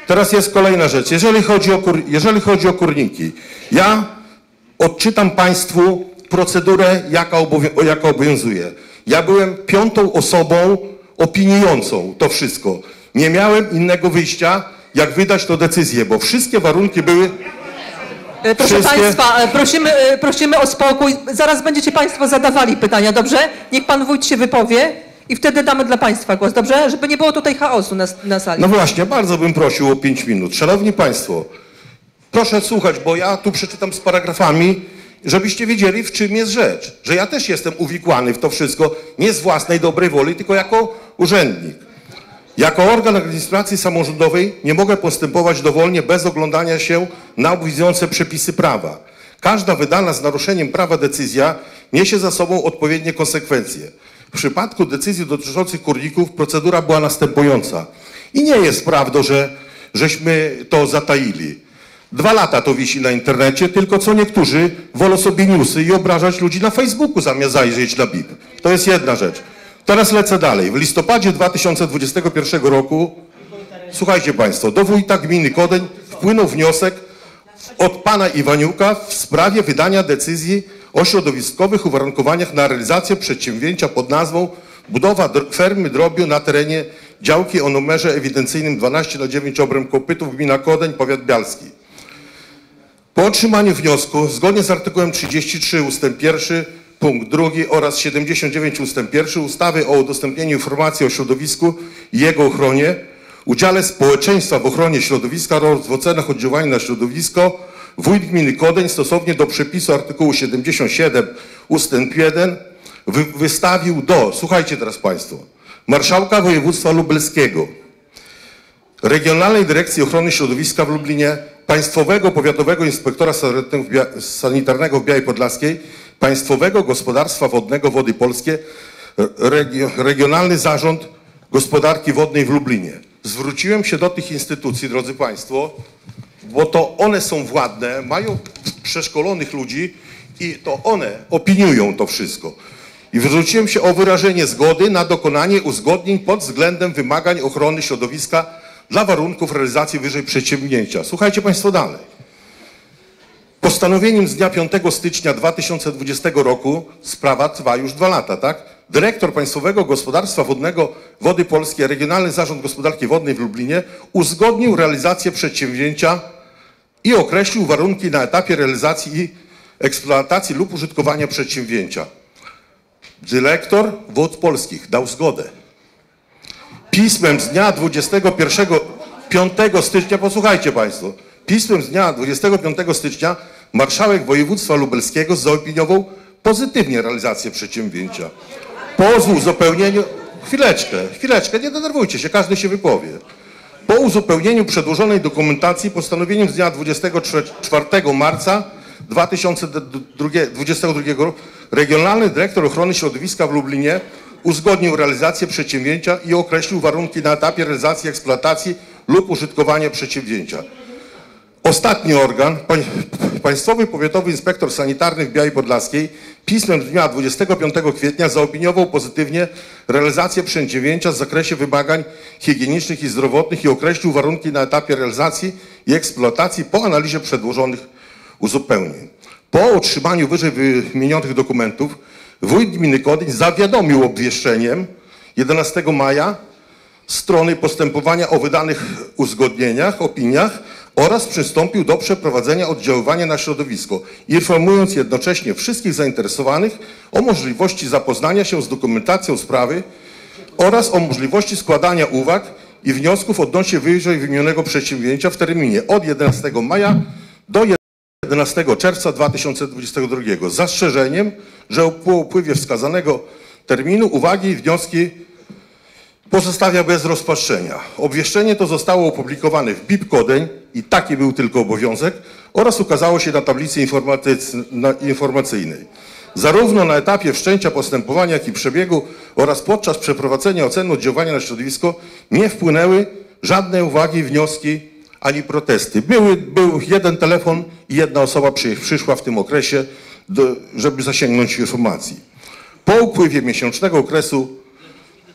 Speaker 6: Teraz jest kolejna rzecz. Jeżeli chodzi o, kur, jeżeli chodzi o kurniki, ja odczytam Państwu procedurę, jaka, obowią- jaka obowiązuje. Ja byłem piątą osobą opiniującą to wszystko. Nie miałem innego wyjścia, jak wydać tę decyzję, bo wszystkie warunki były...
Speaker 7: E, Proszę
Speaker 6: Wszystkie-
Speaker 7: Państwa, e, prosimy, e, prosimy o spokój. Zaraz będziecie Państwo zadawali pytania, dobrze? Niech Pan Wójt się wypowie i wtedy damy dla Państwa głos, dobrze? Żeby nie było tutaj chaosu na, na sali.
Speaker 6: No właśnie, bardzo bym prosił o pięć minut. Szanowni Państwo, proszę słuchać, bo ja tu przeczytam z paragrafami, żebyście wiedzieli, w czym jest rzecz. Że ja też jestem uwikłany w to wszystko, nie z własnej dobrej woli, tylko jako urzędnik. Jako organ administracji samorządowej nie mogę postępować dowolnie bez oglądania się na obowiązujące przepisy prawa. Każda wydana z naruszeniem prawa decyzja niesie za sobą odpowiednie konsekwencje. W przypadku decyzji dotyczących kurników procedura była następująca. I nie jest prawdą, że żeśmy to zataili. Dwa lata to wisi na internecie, tylko co niektórzy wolą sobie newsy i obrażać ludzi na Facebooku zamiast zajrzeć na B I P. To jest jedna rzecz. Teraz lecę dalej. W listopadzie dwa tysiące dwudziestego pierwszego roku, słuchajcie Państwo, do wójta gminy Kodeń wpłynął wniosek od pana Iwaniuka w sprawie wydania decyzji o środowiskowych uwarunkowaniach na realizację przedsięwzięcia pod nazwą budowa dr- fermy drobiu na terenie działki o numerze ewidencyjnym dwanaście na dziewięć obręb Kopytów, gmina Kodeń, powiat bialski. Po otrzymaniu wniosku, zgodnie z artykułem trzydzieści trzy ustęp pierwszy, punkt drugi oraz siedemdziesiąt dziewięć ustęp pierwszy ustawy o udostępnieniu informacji o środowisku i jego ochronie, udziale społeczeństwa w ochronie środowiska oraz w ocenach oddziaływania na środowisko, wójt gminy Kodeń stosownie do przepisu artykułu siedemdziesiąt siedem ustęp jeden wy, wystawił do, słuchajcie teraz Państwo, marszałka województwa lubelskiego, Regionalnej Dyrekcji Ochrony Środowiska w Lublinie, Państwowego Powiatowego Inspektora Sanitarnego w Białej Podlaskiej, Państwowego Gospodarstwa Wodnego Wody Polskie, Regio, Regionalny Zarząd Gospodarki Wodnej w Lublinie. Zwróciłem się do tych instytucji, drodzy Państwo, bo to one są władne, mają przeszkolonych ludzi i to one opiniują to wszystko. I zwróciłem się o wyrażenie zgody na dokonanie uzgodnień pod względem wymagań ochrony środowiska dla warunków realizacji wyżej przedsięwzięcia. Słuchajcie Państwo dalej. Postanowieniem z dnia piątego stycznia dwa tysiące dwudziestego roku, sprawa trwa już dwa lata, tak? Dyrektor Państwowego Gospodarstwa Wodnego Wody Polskie, Regionalny Zarząd Gospodarki Wodnej w Lublinie uzgodnił realizację przedsięwzięcia i określił warunki na etapie realizacji i eksploatacji lub użytkowania przedsięwzięcia. Dyrektor Wód Polskich dał zgodę. Pismem z dnia dwudziestego piątego stycznia, posłuchajcie Państwo, pismem z dnia dwudziestego piątego stycznia marszałek województwa lubelskiego zaopiniował pozytywnie realizację przedsięwzięcia. Po uzupełnieniu, chwileczkę, chwileczkę, nie denerwujcie się, każdy się wypowie. Po uzupełnieniu przedłożonej dokumentacji postanowieniem z dnia dwudziestego czwartego marca dwa tysiące dwudziestego drugiego roku Regionalny Dyrektor Ochrony Środowiska w Lublinie uzgodnił realizację przedsięwzięcia i określił warunki na etapie realizacji, eksploatacji lub użytkowania przedsięwzięcia. Ostatni organ, Państwowy Powiatowy Inspektor Sanitarny w Białej Podlaskiej, pismem z dnia dwudziestego piątego kwietnia zaopiniował pozytywnie realizację przedsięwzięcia w zakresie wymagań higienicznych i zdrowotnych i określił warunki na etapie realizacji i eksploatacji po analizie przedłożonych uzupełnień. Po otrzymaniu wyżej wymienionych dokumentów wójt gminy Kodeń zawiadomił obwieszczeniem jedenastego maja strony postępowania o wydanych uzgodnieniach, opiniach oraz przystąpił do przeprowadzenia oddziaływania na środowisko, informując jednocześnie wszystkich zainteresowanych o możliwości zapoznania się z dokumentacją sprawy oraz o możliwości składania uwag i wniosków odnośnie wyżej wymienionego przedsięwzięcia w terminie od jedenastego maja do jedenastego czerwca dwa tysiące dwudziestego drugiego. Z zastrzeżeniem, że po upływie wskazanego terminu uwagi i wnioski pozostawia bez rozpatrzenia. Obwieszczenie to zostało opublikowane w B I P Kodeń i taki był tylko obowiązek oraz ukazało się na tablicy informacyjnej. Zarówno na etapie wszczęcia postępowania, jak i przebiegu oraz podczas przeprowadzenia oceny oddziaływania na środowisko nie wpłynęły żadne uwagi, wnioski ani protesty. Były, był jeden telefon i jedna osoba przy, przyszła w tym okresie, do, żeby zasięgnąć informacji. Po upływie miesięcznego okresu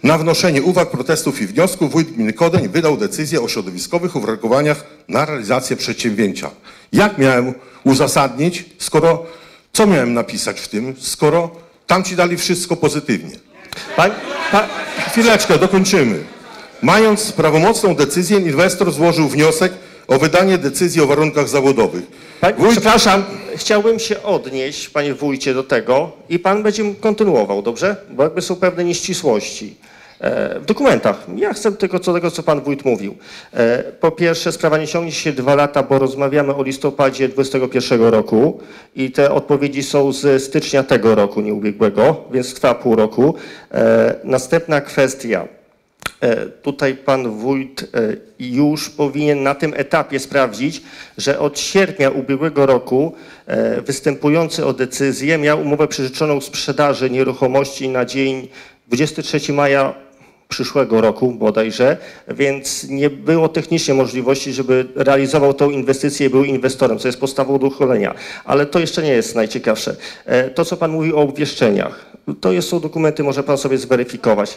Speaker 6: Na wnoszenie uwag, protestów i wniosków wójt gminy Kodeń wydał decyzję o środowiskowych uwarunkowaniach na realizację przedsięwzięcia. Jak miałem uzasadnić, skoro, co miałem napisać w tym, skoro tam ci dali wszystko pozytywnie?
Speaker 5: Pan, pa,
Speaker 6: Chwileczkę, dokończymy. Mając prawomocną decyzję, inwestor złożył wniosek o wydanie decyzji o warunkach zawodowych.
Speaker 5: Pan,
Speaker 6: Wójt-
Speaker 5: Przepraszam, chciałbym się odnieść, panie wójcie, do tego i pan będzie kontynuował, dobrze? Bo jakby są pewne nieścisłości e, w dokumentach. Ja chcę tylko co tego, co pan wójt mówił. E, po pierwsze, sprawa nie ciągnie się dwa lata, bo rozmawiamy o listopadzie dwudziestego pierwszego roku i te odpowiedzi są z stycznia tego roku, nie ubiegłego, więc trwa pół roku. E, następna kwestia. E, Tutaj pan wójt e, już powinien na tym etapie sprawdzić, że od sierpnia ubiegłego roku e, występujący o decyzję miał umowę przyrzeczoną sprzedaży nieruchomości na dzień dwudziestego trzeciego maja przyszłego roku bodajże, więc nie było technicznie możliwości, żeby realizował tą inwestycję i był inwestorem, co jest podstawą do uchwalenia. Ale to jeszcze nie jest najciekawsze. E, To, co pan mówi o obwieszczeniach, to jest, są dokumenty, może pan sobie zweryfikować.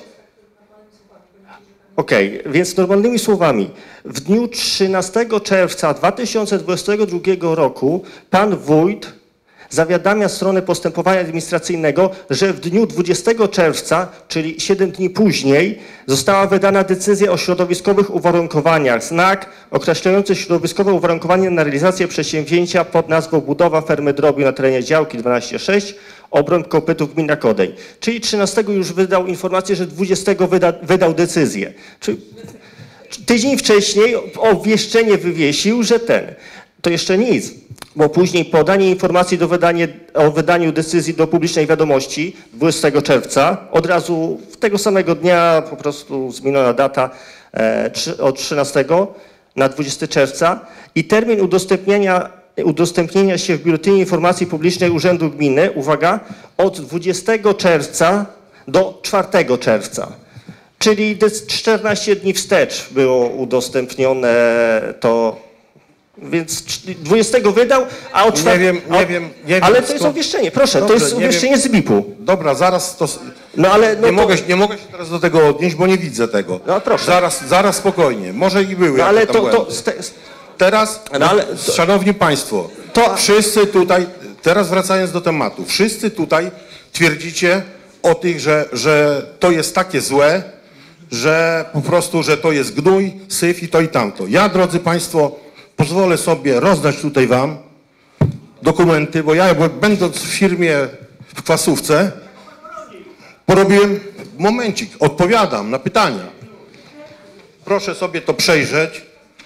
Speaker 5: Okej, więc normalnymi słowami, w dniu trzynastego czerwca dwa tysiące dwudziestego drugiego roku pan wójt zawiadamia stronę postępowania administracyjnego, że w dniu dwudziestego czerwca, czyli siedem dni później, została wydana decyzja o środowiskowych uwarunkowaniach, znak określający środowiskowe uwarunkowanie na realizację przedsięwzięcia pod nazwą budowa fermy drobiu na terenie działki dwanaście przecinek sześć, obręb kopytów gmina Kodeń. Czyli trzynastego już wydał informację, że dwudziestego wyda, wydał decyzję. Czyli tydzień wcześniej obwieszczenie wywiesił, że ten. To jeszcze nic, bo później podanie informacji do wydanie, o wydaniu decyzji do publicznej wiadomości dwudziestego czerwca, od razu tego samego dnia po prostu zmieniona data e, od trzynastego na dwudziestego czerwca i termin udostępniania udostępnienia się w Biuletynie Informacji Publicznej Urzędu Gminy, uwaga, od dwudziestego czerwca do czwartego czerwca. Czyli czternaście dni wstecz było udostępnione to, więc dwudziestego wydał, a od
Speaker 6: Nie
Speaker 5: czwartego...
Speaker 6: wiem, nie wiem, nie wiem.
Speaker 5: Ale to jest
Speaker 6: skąd-
Speaker 5: obwieszczenie, proszę,
Speaker 6: Dobrze,
Speaker 5: to jest
Speaker 6: nie wiem.
Speaker 5: obwieszczenie z B I P-u.
Speaker 6: Dobra, zaraz to...
Speaker 5: No ale... No
Speaker 6: Nie,
Speaker 5: to,
Speaker 6: mogę, nie mogę się teraz do tego odnieść, bo nie widzę tego.
Speaker 5: No proszę.
Speaker 6: Zaraz, zaraz spokojnie. Może i były
Speaker 5: no ale
Speaker 6: jakieś tam
Speaker 5: to... to
Speaker 6: błędy.
Speaker 5: ste,
Speaker 6: Teraz,
Speaker 5: No ale to-
Speaker 6: szanowni państwo,
Speaker 5: To-
Speaker 6: wszyscy tutaj, teraz wracając do tematu, wszyscy tutaj twierdzicie o tych, że, że to jest takie złe, że po prostu, że to jest gnój, syf i to i tamto. Ja, drodzy państwo, pozwolę sobie rozdać tutaj wam dokumenty, bo ja będąc w firmie w Kwasówce, porobiłem, momencik, odpowiadam na pytania. Proszę sobie to przejrzeć.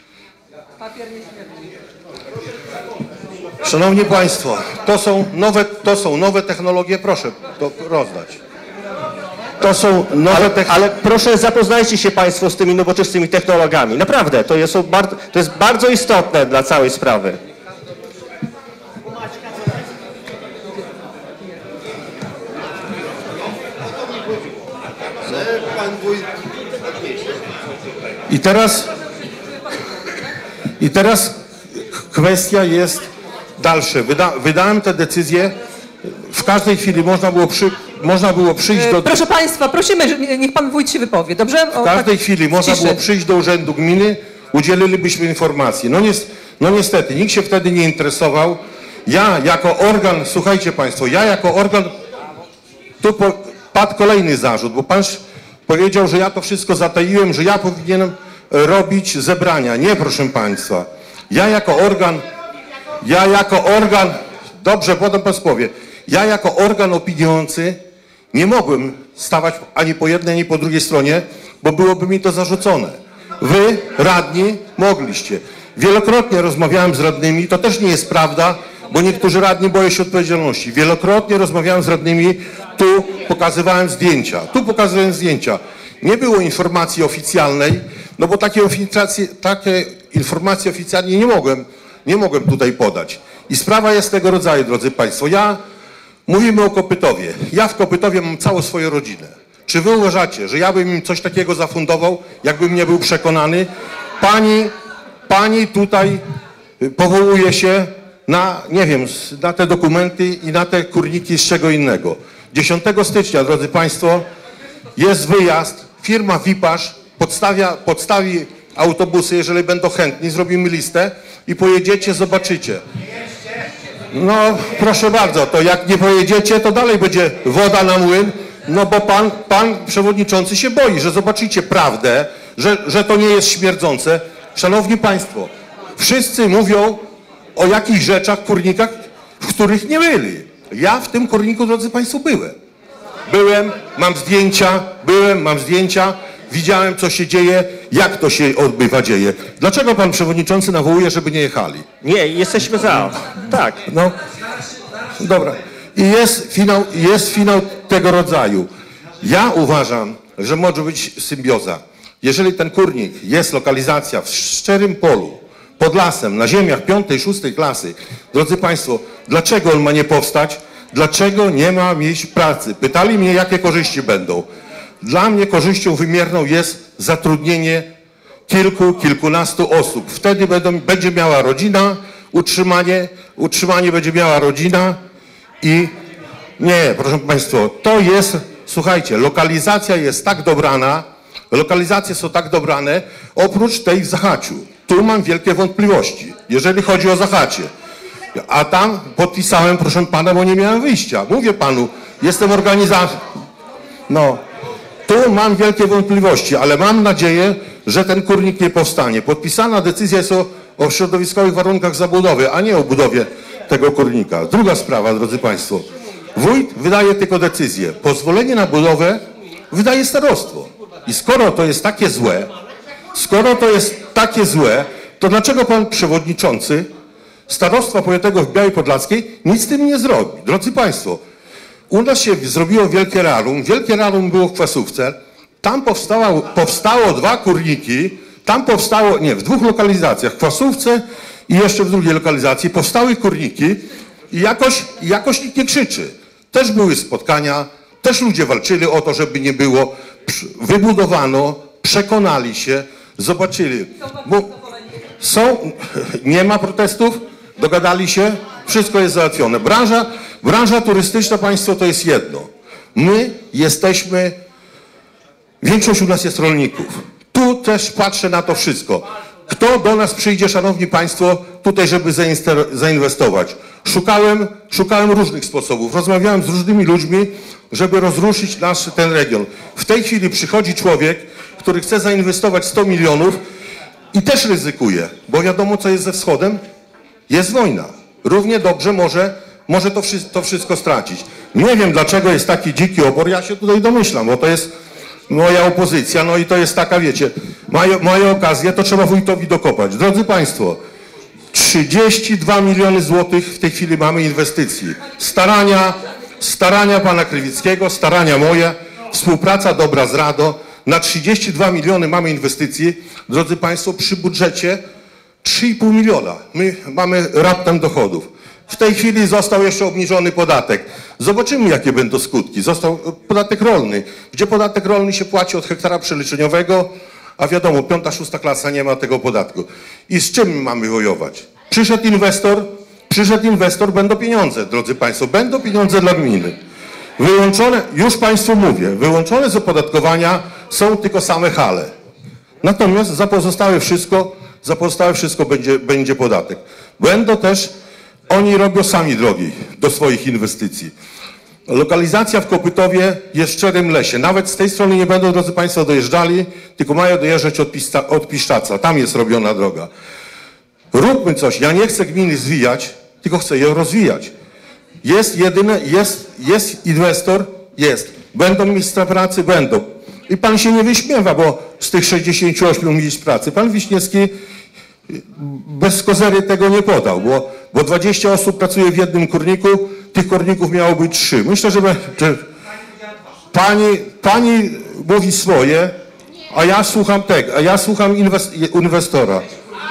Speaker 6: Szanowni Państwo, to są nowe, to są nowe technologie, proszę to rozdać. To są nowe
Speaker 5: ale,
Speaker 6: technologie.
Speaker 5: ale proszę zapoznajcie się państwo z tymi nowoczesnymi technologiami. Naprawdę, to jest, bardzo, to jest bardzo istotne dla całej sprawy.
Speaker 2: Że pan wójt odniesie.
Speaker 6: I teraz, i teraz kwestia jest dalsza. Wyda, wydałem tę decyzję. W każdej chwili można było, przy, można było przyjść do...
Speaker 7: Proszę Państwa, prosimy, że niech Pan Wójt się wypowie, dobrze? O,
Speaker 6: W każdej
Speaker 7: tak,
Speaker 6: chwili można
Speaker 7: ciszy.
Speaker 6: było przyjść do urzędu gminy, udzielilibyśmy informacji. No, nies, no niestety, nikt się wtedy nie interesował. Ja jako organ, słuchajcie Państwo, ja jako organ, tu po, padł kolejny zarzut, bo Pan powiedział, że ja to wszystko zataiłem, że ja powinienem robić zebrania. Nie, proszę Państwa. Ja jako organ, ja jako organ, dobrze, potem Pan powie, ja jako organ opiniujący nie mogłem stawać ani po jednej, ani po drugiej stronie, bo byłoby mi to zarzucone. Wy, radni, mogliście. Wielokrotnie rozmawiałem z radnymi, to też nie jest prawda, bo niektórzy radni boją się odpowiedzialności. Wielokrotnie rozmawiałem z radnymi, tu pokazywałem zdjęcia, tu pokazywałem zdjęcia. Nie było informacji oficjalnej, no bo takie, takie informacje oficjalnie nie mogłem, nie mogłem tutaj podać. I sprawa jest tego rodzaju, drodzy Państwo. Ja, mówimy o Kopytowie. Ja w Kopytowie mam całą swoją rodzinę. Czy wy uważacie, że ja bym im coś takiego zafundował, jakbym nie był przekonany? Pani, pani tutaj powołuje się na, nie wiem, na te dokumenty i na te kurniki z czego innego. dziesiątego stycznia, drodzy Państwo, jest wyjazd firma Wipasz podstawia, podstawi autobusy, jeżeli będą chętni, zrobimy listę i pojedziecie, zobaczycie. No proszę bardzo, to jak nie pojedziecie, to dalej będzie woda na młyn, no bo pan, pan przewodniczący się boi, że zobaczycie prawdę, że, że to nie jest śmierdzące. Szanowni Państwo, wszyscy mówią o jakichś rzeczach, kurnikach, w których nie byli. Ja w tym kurniku, drodzy Państwo, byłem. Byłem, mam zdjęcia, byłem, mam zdjęcia, widziałem, co się dzieje, jak to się odbywa, dzieje. Dlaczego pan przewodniczący nawołuje, żeby nie jechali?
Speaker 5: Nie, jesteśmy za. Tak.
Speaker 6: No, dobra. I jest finał, jest finał tego rodzaju. Ja uważam, że może być symbioza. Jeżeli ten kurnik jest lokalizacja w szczerym polu, pod lasem, na ziemiach piątej, szóstej klasy, drodzy Państwo, dlaczego on ma nie powstać? Dlaczego nie ma miejsc pracy? Pytali mnie, jakie korzyści będą. Dla mnie korzyścią wymierną jest zatrudnienie kilku, kilkunastu osób. Wtedy będą, będzie miała rodzina, utrzymanie, utrzymanie będzie miała rodzina i nie, proszę Państwa, to jest, słuchajcie, lokalizacja jest tak dobrana, lokalizacje są tak dobrane, oprócz tej w Zachaciu. Tu mam wielkie wątpliwości, jeżeli chodzi o Zachacie. A tam podpisałem, proszę pana, bo nie miałem wyjścia. Mówię panu, jestem organizatorem. No, tu mam wielkie wątpliwości, ale mam nadzieję, że ten kurnik nie powstanie. Podpisana decyzja jest o, o środowiskowych warunkach zabudowy, a nie o budowie tego kurnika. Druga sprawa, drodzy Państwo. Wójt wydaje tylko decyzję. Pozwolenie na budowę wydaje starostwo. I skoro to jest takie złe, skoro to jest takie złe, to dlaczego pan przewodniczący Starostwa Powiatowego w Białej Podlaskiej nic z tym nie zrobi? Drodzy Państwo, u nas się zrobiło wielkie rerum. Wielkie rerum było w Kwasówce. Tam powstało, powstało dwa kurniki. Tam powstało, nie, w dwóch lokalizacjach, w Kwasówce i jeszcze w drugiej lokalizacji powstały kurniki i jakoś, jakoś nikt nie krzyczy. Też były spotkania, też ludzie walczyli o to, żeby nie było. Wybudowano, przekonali się, zobaczyli. Bo są, nie ma protestów, dogadali się, wszystko jest załatwione. Branża, branża turystyczna, Państwo, to jest jedno. My jesteśmy, większość u nas jest rolników. Tu też patrzę na to wszystko. Kto do nas przyjdzie, Szanowni Państwo, tutaj, żeby zainwestować? Szukałem, szukałem różnych sposobów. Rozmawiałem z różnymi ludźmi, żeby rozruszyć nasz ten region. W tej chwili przychodzi człowiek, który chce zainwestować sto milionów i też ryzykuje, bo wiadomo, co jest ze wschodem. Jest wojna. Równie dobrze może, może to, wszy to wszystko stracić. Nie wiem, dlaczego jest taki dziki opór. Ja się tutaj domyślam, bo to jest moja opozycja, no i to jest taka, wiecie, mają, mają okazję, to trzeba wójtowi dokopać. Drodzy Państwo, trzydzieści dwa miliony złotych w tej chwili mamy inwestycji. Starania, starania pana Krywickiego, starania moje, współpraca dobra z Rado. Na trzydzieści dwa miliony mamy inwestycji. Drodzy Państwo, przy budżecie trzy i pół miliona. My mamy raptem dochodów. W tej chwili został jeszcze obniżony podatek. Zobaczymy, jakie będą skutki. Został podatek rolny, gdzie podatek rolny się płaci od hektara przeliczeniowego, a wiadomo, piąta, szósta klasa nie ma tego podatku. I z czym mamy wojować? Przyszedł inwestor, przyszedł inwestor, będą pieniądze, drodzy Państwo, będą pieniądze dla gminy. Wyłączone, już Państwu mówię, wyłączone z opodatkowania są tylko same hale. Natomiast za pozostałe wszystko, za pozostałe wszystko będzie, będzie podatek. Będą też, oni robią sami drogi do swoich inwestycji. Lokalizacja w Kopytowie jest w szczerym lesie. Nawet z tej strony nie będą, drodzy Państwo, dojeżdżali, tylko mają dojeżdżać od, Pista, od Piszczaca. Tam jest robiona droga. Róbmy coś. Ja nie chcę gminy zwijać, tylko chcę ją rozwijać. Jest jedyne, jest, jest inwestor, jest. Będą miejsca pracy? Będą. I pan się nie wyśmiewa, bo z tych sześćdziesięciu ośmiu miejsc pracy pan Wiśniewski bez kozery tego nie podał, bo, bo dwadzieścia osób pracuje w jednym kurniku, tych kurników miało być trzy. Myślę, że, że pani, pani mówi swoje, a ja słucham tego, a ja słucham inwest, inwestora.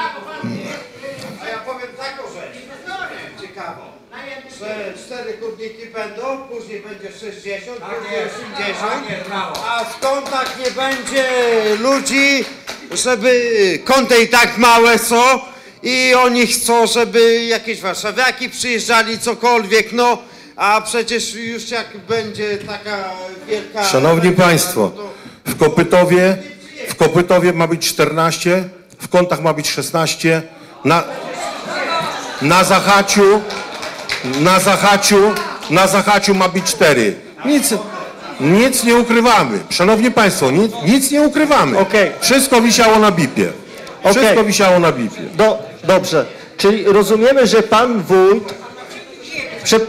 Speaker 2: A ja powiem taką rzecz, ciekawą, że cztery kurniki będą, później będzie sześćdziesiąt, później osiemdziesiąt, a skąd tak nie będzie ludzi, żeby kąty i tak małe są i oni chcą, żeby jakieś warszawiaki przyjeżdżali, cokolwiek, no, a przecież już jak będzie taka wielka...
Speaker 6: Szanowni Państwo, W Kopytowie, w Kopytowie ma być czternaście, w Kątach ma być szesnaście, na, na Zachaciu, na Zachaciu, na Zachaciu ma być cztery. Nic, nic nie ukrywamy. Szanowni Państwo, nic, nic nie ukrywamy.
Speaker 5: Okej.
Speaker 6: Wszystko wisiało na bipie. Wszystko
Speaker 5: Okej.
Speaker 6: wisiało na bipie.
Speaker 5: Do, dobrze, czyli rozumiemy, że pan wójt... Prze...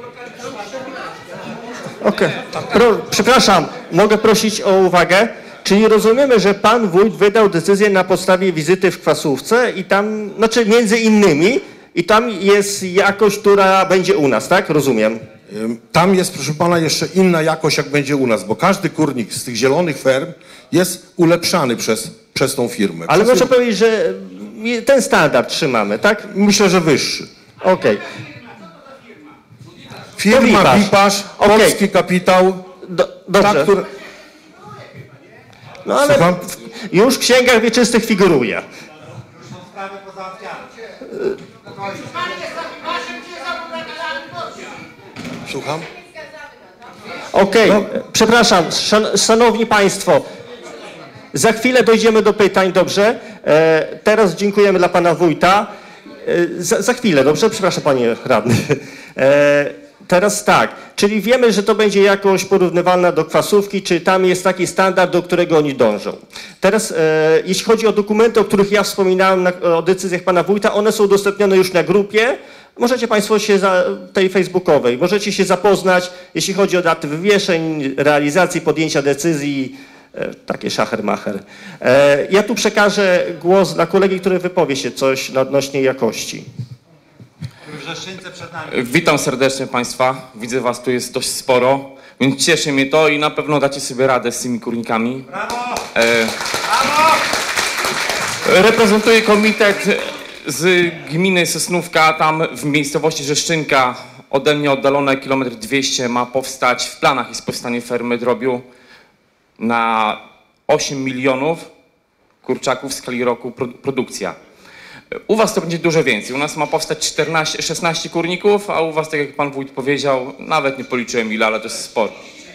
Speaker 5: Okej. Pro, przepraszam, mogę prosić o uwagę? Czyli rozumiemy, że pan wójt wydał decyzję na podstawie wizyty w Kwasówce i tam, znaczy między innymi, i tam jest jakość, która będzie u nas, tak? Rozumiem.
Speaker 6: Ym, Tam jest, proszę pana, jeszcze inna jakość, jak będzie u nas, bo każdy kurnik z tych zielonych ferm jest ulepszany przez, przez tą firmę.
Speaker 5: Ale
Speaker 6: Przez
Speaker 5: proszę powiedzieć, że ten standard trzymamy, tak?
Speaker 6: Myślę, że wyższy.
Speaker 5: Okej.
Speaker 6: Firma
Speaker 5: Wipasz.
Speaker 6: Wipasz,
Speaker 5: Okej.
Speaker 6: polski kapitał,
Speaker 5: Do, dobrze.
Speaker 6: traktor...
Speaker 5: No ale
Speaker 6: Słucham?
Speaker 5: już w księgach wieczystych figuruje.
Speaker 6: Słucham?
Speaker 5: Okej,
Speaker 6: No.
Speaker 5: przepraszam, szan, szanowni państwo, za chwilę dojdziemy do pytań, dobrze? E, teraz dziękujemy dla pana wójta. E, za, za chwilę, dobrze? Przepraszam, panie radny. E, teraz tak, czyli wiemy, że to będzie jakoś porównywalna do Kwasówki, czy tam jest taki standard, do którego oni dążą. Teraz, e, jeśli chodzi o dokumenty, o których ja wspominałem, na, o decyzjach pana wójta, one są udostępnione już na grupie. Możecie państwo się, za, tej facebookowej, możecie się zapoznać, jeśli chodzi o daty wywieszeń, realizacji, podjęcia decyzji, e, takie szacher-macher. E, ja tu przekażę głos dla kolegi, który wypowie się coś odnośnie jakości.
Speaker 8: Witam serdecznie Państwa. Widzę Was tu jest dość sporo, więc cieszy mnie to i na pewno dacie sobie radę z tymi kurnikami. Brawo! E, Brawo! Reprezentuję komitet z gminy Sosnówka, tam w miejscowości Rzeszczynka, ode mnie oddalone kilometr dwieście, ma powstać, w planach jest powstanie fermy drobiu na osiem milionów kurczaków w skali roku produkcja. U Was to będzie dużo więcej. U nas ma powstać czternaście, szesnaście kurników, a u Was, tak jak Pan Wójt powiedział, nawet nie policzyłem ile, ale to jest sporo.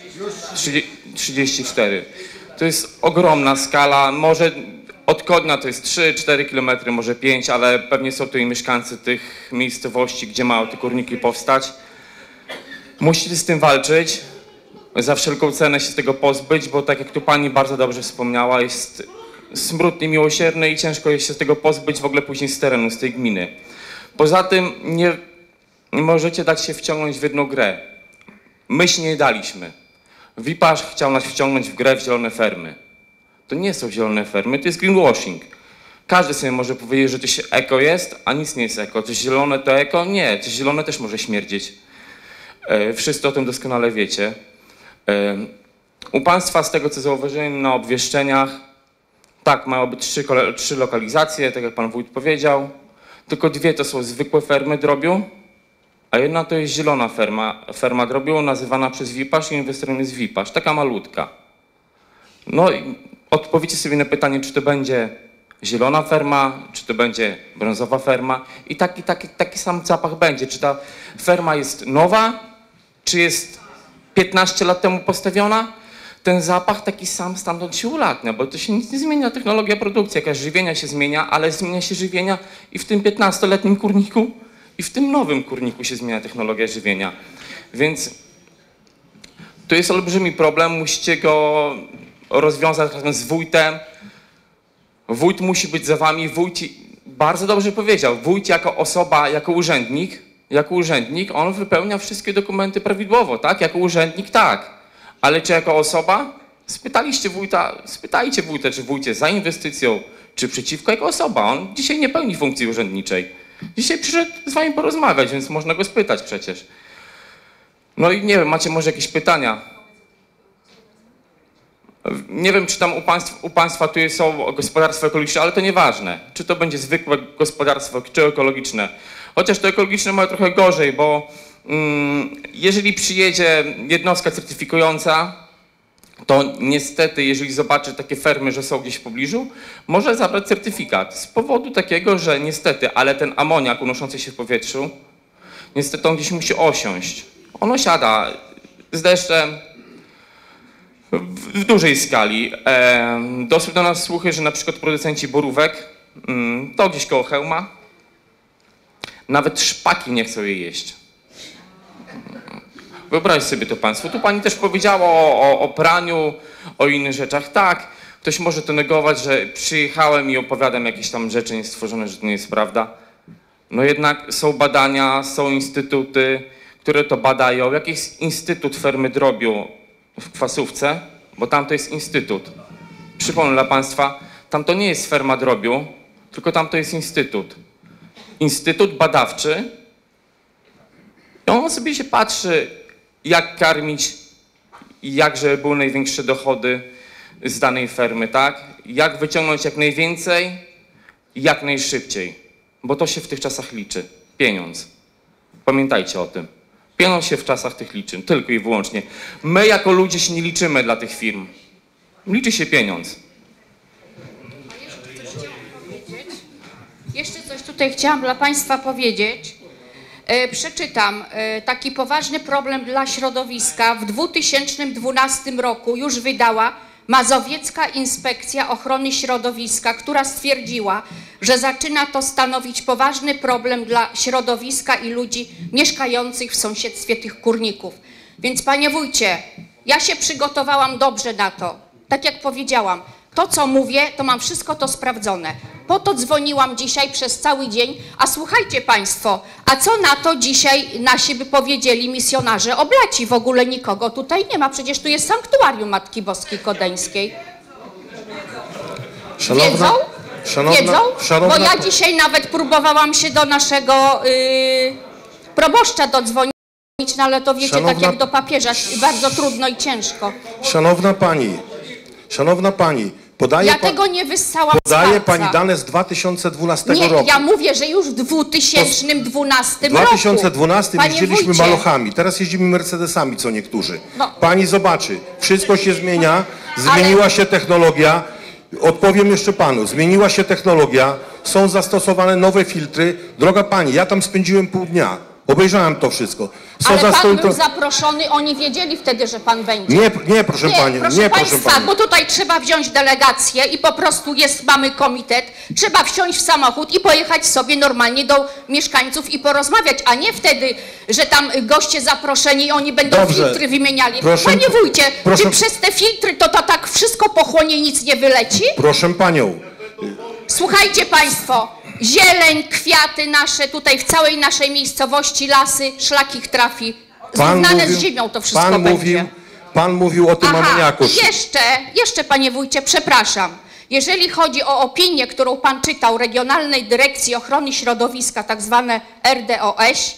Speaker 8: trzydzieści cztery. To jest ogromna skala. Może od Kodnia to jest trzy cztery kilometry, może pięć, ale pewnie są tu i mieszkańcy tych miejscowości, gdzie mają te kurniki powstać. Musicie z tym walczyć. Za wszelką cenę się z tego pozbyć, bo tak jak tu Pani bardzo dobrze wspomniała, jest smród niemiłosierny i ciężko jest się z tego pozbyć w ogóle później z terenu, z tej gminy. Poza tym nie, nie możecie dać się wciągnąć w jedną grę. My się nie daliśmy. Wipasz chciał nas wciągnąć w grę w zielone fermy. To nie są zielone fermy, to jest greenwashing. Każdy sobie może powiedzieć, że coś eko jest, a nic nie jest eko. Coś zielone to eko? Nie, coś zielone też może śmierdzieć. E, wszyscy o tym doskonale wiecie. E, u Państwa, z tego co zauważyłem na obwieszczeniach, tak, mają być trzy, trzy lokalizacje, tak jak Pan Wójt powiedział. Tylko dwie to są zwykłe fermy drobiu, a jedna to jest zielona ferma, ferma drobiu, nazywana przez Wipasz i inwestorem jest Wipasz, taka malutka. No i odpowiedzcie sobie na pytanie, czy to będzie zielona ferma, czy to będzie brązowa ferma i taki, taki, taki sam zapach będzie. Czy ta ferma jest nowa, czy jest piętnaście lat temu postawiona? Ten zapach taki sam stamtąd się ulatnia, bo to się nic nie zmienia, technologia produkcji, jakaś żywienia się zmienia, ale zmienia się żywienia i w tym piętnastoletnim kurniku, i w tym nowym kurniku się zmienia technologia żywienia. Więc to jest olbrzymi problem, musicie go rozwiązać razem z wójtem. Wójt musi być za wami, wójt bardzo dobrze powiedział, wójt jako osoba, jako urzędnik, jako urzędnik, on wypełnia wszystkie dokumenty prawidłowo, tak? Jako urzędnik tak. Ale czy jako osoba? Spytaliście wójta, spytajcie wójta, czy wójt jest za inwestycją, czy przeciwko, jako osoba. On dzisiaj nie pełni funkcji urzędniczej. Dzisiaj przyszedł z wami porozmawiać, więc można go spytać przecież. No i nie wiem, macie może jakieś pytania? Nie wiem, czy tam u państwa, u państwa tu są gospodarstwa ekologiczne, ale to nieważne. Czy to będzie zwykłe gospodarstwo, czy ekologiczne. Chociaż to ekologiczne ma trochę gorzej, bo jeżeli przyjedzie jednostka certyfikująca, to niestety, jeżeli zobaczy takie fermy, że są gdzieś w pobliżu, może zabrać certyfikat. Z powodu takiego, że niestety, ale ten amoniak unoszący się w powietrzu, niestety on gdzieś musi osiąść. On osiada z deszczem, w, w dużej skali. E, doszły do nas słuchy, że na przykład producenci borówek, mm, to gdzieś koło Chełma, nawet szpaki nie chcą jej jeść. Wyobraź sobie to państwo. Tu pani też powiedziała o, o, o praniu, o innych rzeczach. Tak, ktoś może to negować, że przyjechałem i opowiadam jakieś tam rzeczy niestworzone, że to nie jest prawda. No jednak są badania, są instytuty, które to badają. Jakiś instytut fermy drobiu w Kwasówce, bo tam to jest instytut. Przypomnę dla państwa, tam to nie jest ferma drobiu, tylko tam to jest instytut. Instytut badawczy. I on sobie się patrzy, jak karmić, jak żeby były największe dochody z danej fermy, tak? Jak wyciągnąć jak najwięcej, jak najszybciej. Bo to się w tych czasach liczy. Pieniądz. Pamiętajcie o tym. Pieniądz się w czasach tych liczy. Tylko i wyłącznie. My jako ludzie się nie liczymy dla tych firm. Liczy się pieniądz.
Speaker 3: Jeszcze coś tutaj chciałam dla państwa powiedzieć. E, przeczytam. E, taki poważny problem dla środowiska w dwa tysiące dwunastym roku już wydała Mazowiecka Inspekcja Ochrony Środowiska, która stwierdziła, że zaczyna to stanowić poważny problem dla środowiska i ludzi mieszkających w sąsiedztwie tych kurników. Więc panie wójcie, ja się przygotowałam dobrze na to. Tak jak powiedziałam, to co mówię, to mam wszystko to sprawdzone. Po to dzwoniłam dzisiaj przez cały dzień, a słuchajcie państwo, a co na to dzisiaj nasi by powiedzieli misjonarze oblaci? W ogóle nikogo tutaj nie ma, przecież tu jest sanktuarium Matki Boskiej Kodeńskiej.
Speaker 6: Szanowna,
Speaker 3: Wiedzą?
Speaker 6: szanowna,
Speaker 3: Wiedzą?
Speaker 6: szanowna,
Speaker 3: Bo ja dzisiaj nawet próbowałam się do naszego yy, proboszcza dodzwonić, no ale to wiecie,
Speaker 6: Szanowna-
Speaker 3: tak jak do papieża, bardzo trudno i ciężko.
Speaker 6: szanowna pani, szanowna pani, podaje,
Speaker 3: Ja
Speaker 6: pa,
Speaker 3: tego nie wyssałam
Speaker 6: podaje
Speaker 3: z palca.
Speaker 6: pani dane z dwa tysiące dwunastego
Speaker 3: Nie,
Speaker 6: roku.
Speaker 3: ja mówię, że już w dwa tysiące dwunastym
Speaker 6: W
Speaker 3: roku.
Speaker 6: dwa tysiące dwunastym
Speaker 3: Panie
Speaker 6: jeździliśmy
Speaker 3: wójcie,
Speaker 6: maluchami, teraz jeździmy Mercedesami co niektórzy.
Speaker 3: No.
Speaker 6: Pani zobaczy, wszystko się zmienia, zmieniła się technologia. Odpowiem jeszcze panu, zmieniła się technologia, są zastosowane nowe filtry. Droga pani, ja tam spędziłem pół dnia, obejrzałem to wszystko. Są
Speaker 3: Ale pan
Speaker 6: zasto-
Speaker 3: był zaproszony, oni wiedzieli wtedy, że pan będzie.
Speaker 6: Nie, nie proszę
Speaker 3: Nie,
Speaker 6: pani,
Speaker 3: proszę
Speaker 6: nie proszę
Speaker 3: państwa,
Speaker 6: pani.
Speaker 3: bo tutaj trzeba wziąć delegację i po prostu jest, mamy komitet, trzeba wsiąść w samochód i pojechać sobie normalnie do mieszkańców i porozmawiać, a nie wtedy, że tam goście zaproszeni, oni będą
Speaker 6: Dobrze.
Speaker 3: filtry wymieniali.
Speaker 6: Proszę-
Speaker 3: Panie wójcie,
Speaker 6: proszę-
Speaker 3: czy przez te filtry to, to tak wszystko pochłonie, nic nie wyleci?
Speaker 6: Proszę panią,
Speaker 3: Słuchajcie państwo, zieleń, kwiaty nasze, tutaj w całej naszej miejscowości, lasy, szlak ich trafi. Zrównane z ziemią to wszystko
Speaker 6: pan
Speaker 3: będzie.
Speaker 6: mówił, pan mówił o tym
Speaker 3: Aha,
Speaker 6: amoniaku.
Speaker 3: i jeszcze, jeszcze panie wójcie, przepraszam. Jeżeli chodzi o opinię, którą pan czytał, Regionalnej Dyrekcji Ochrony Środowiska, tak zwane R D O S,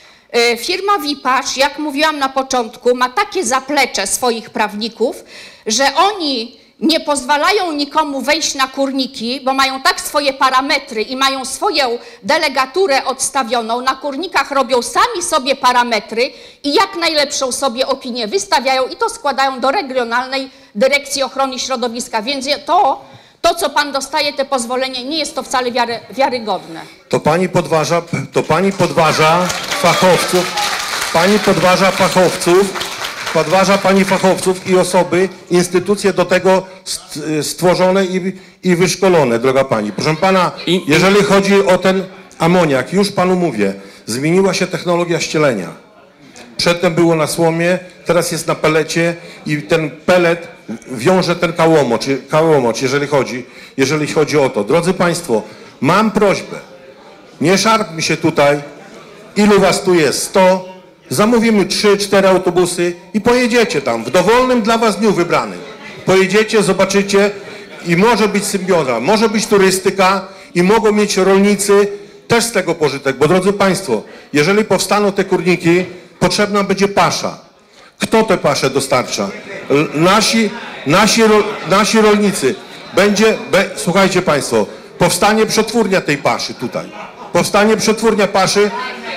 Speaker 3: y, firma Wipasz, jak mówiłam na początku, ma takie zaplecze swoich prawników, że oni nie pozwalają nikomu wejść na kurniki, bo mają tak swoje parametry i mają swoją delegaturę odstawioną. Na kurnikach robią sami sobie parametry i jak najlepszą sobie opinię wystawiają i to składają do Regionalnej Dyrekcji Ochrony Środowiska. Więc to, to co pan dostaje, te pozwolenie, nie jest to wcale wiary, wiarygodne.
Speaker 6: To pani podważa, to pani podważa fachowców, pani podważa fachowców, podważa pani fachowców i osoby, instytucje do tego st- stworzone i, i wyszkolone, droga pani. Proszę pana,
Speaker 8: I-
Speaker 6: jeżeli chodzi o ten amoniak, już panu mówię, zmieniła się technologia ścielenia. Przedtem było na słomie, teraz jest na pelecie i ten pelet wiąże ten kałomocz, kałomocz jeżeli chodzi, jeżeli chodzi o to. Drodzy państwo, mam prośbę, nie szarpmy się tutaj, ilu was tu jest, sto, zamówimy trzy, cztery autobusy i pojedziecie tam, w dowolnym dla was dniu wybranym. Pojedziecie, zobaczycie i może być symbioza, może być turystyka i mogą mieć rolnicy też z tego pożytek, bo drodzy państwo, jeżeli powstaną te kurniki, potrzebna będzie pasza. Kto te pasze dostarcza? L- Nasi, nasi, ro, nasi rolnicy. Będzie, be, słuchajcie państwo, powstanie przetwórnia tej paszy tutaj. Powstanie przetwórnia paszy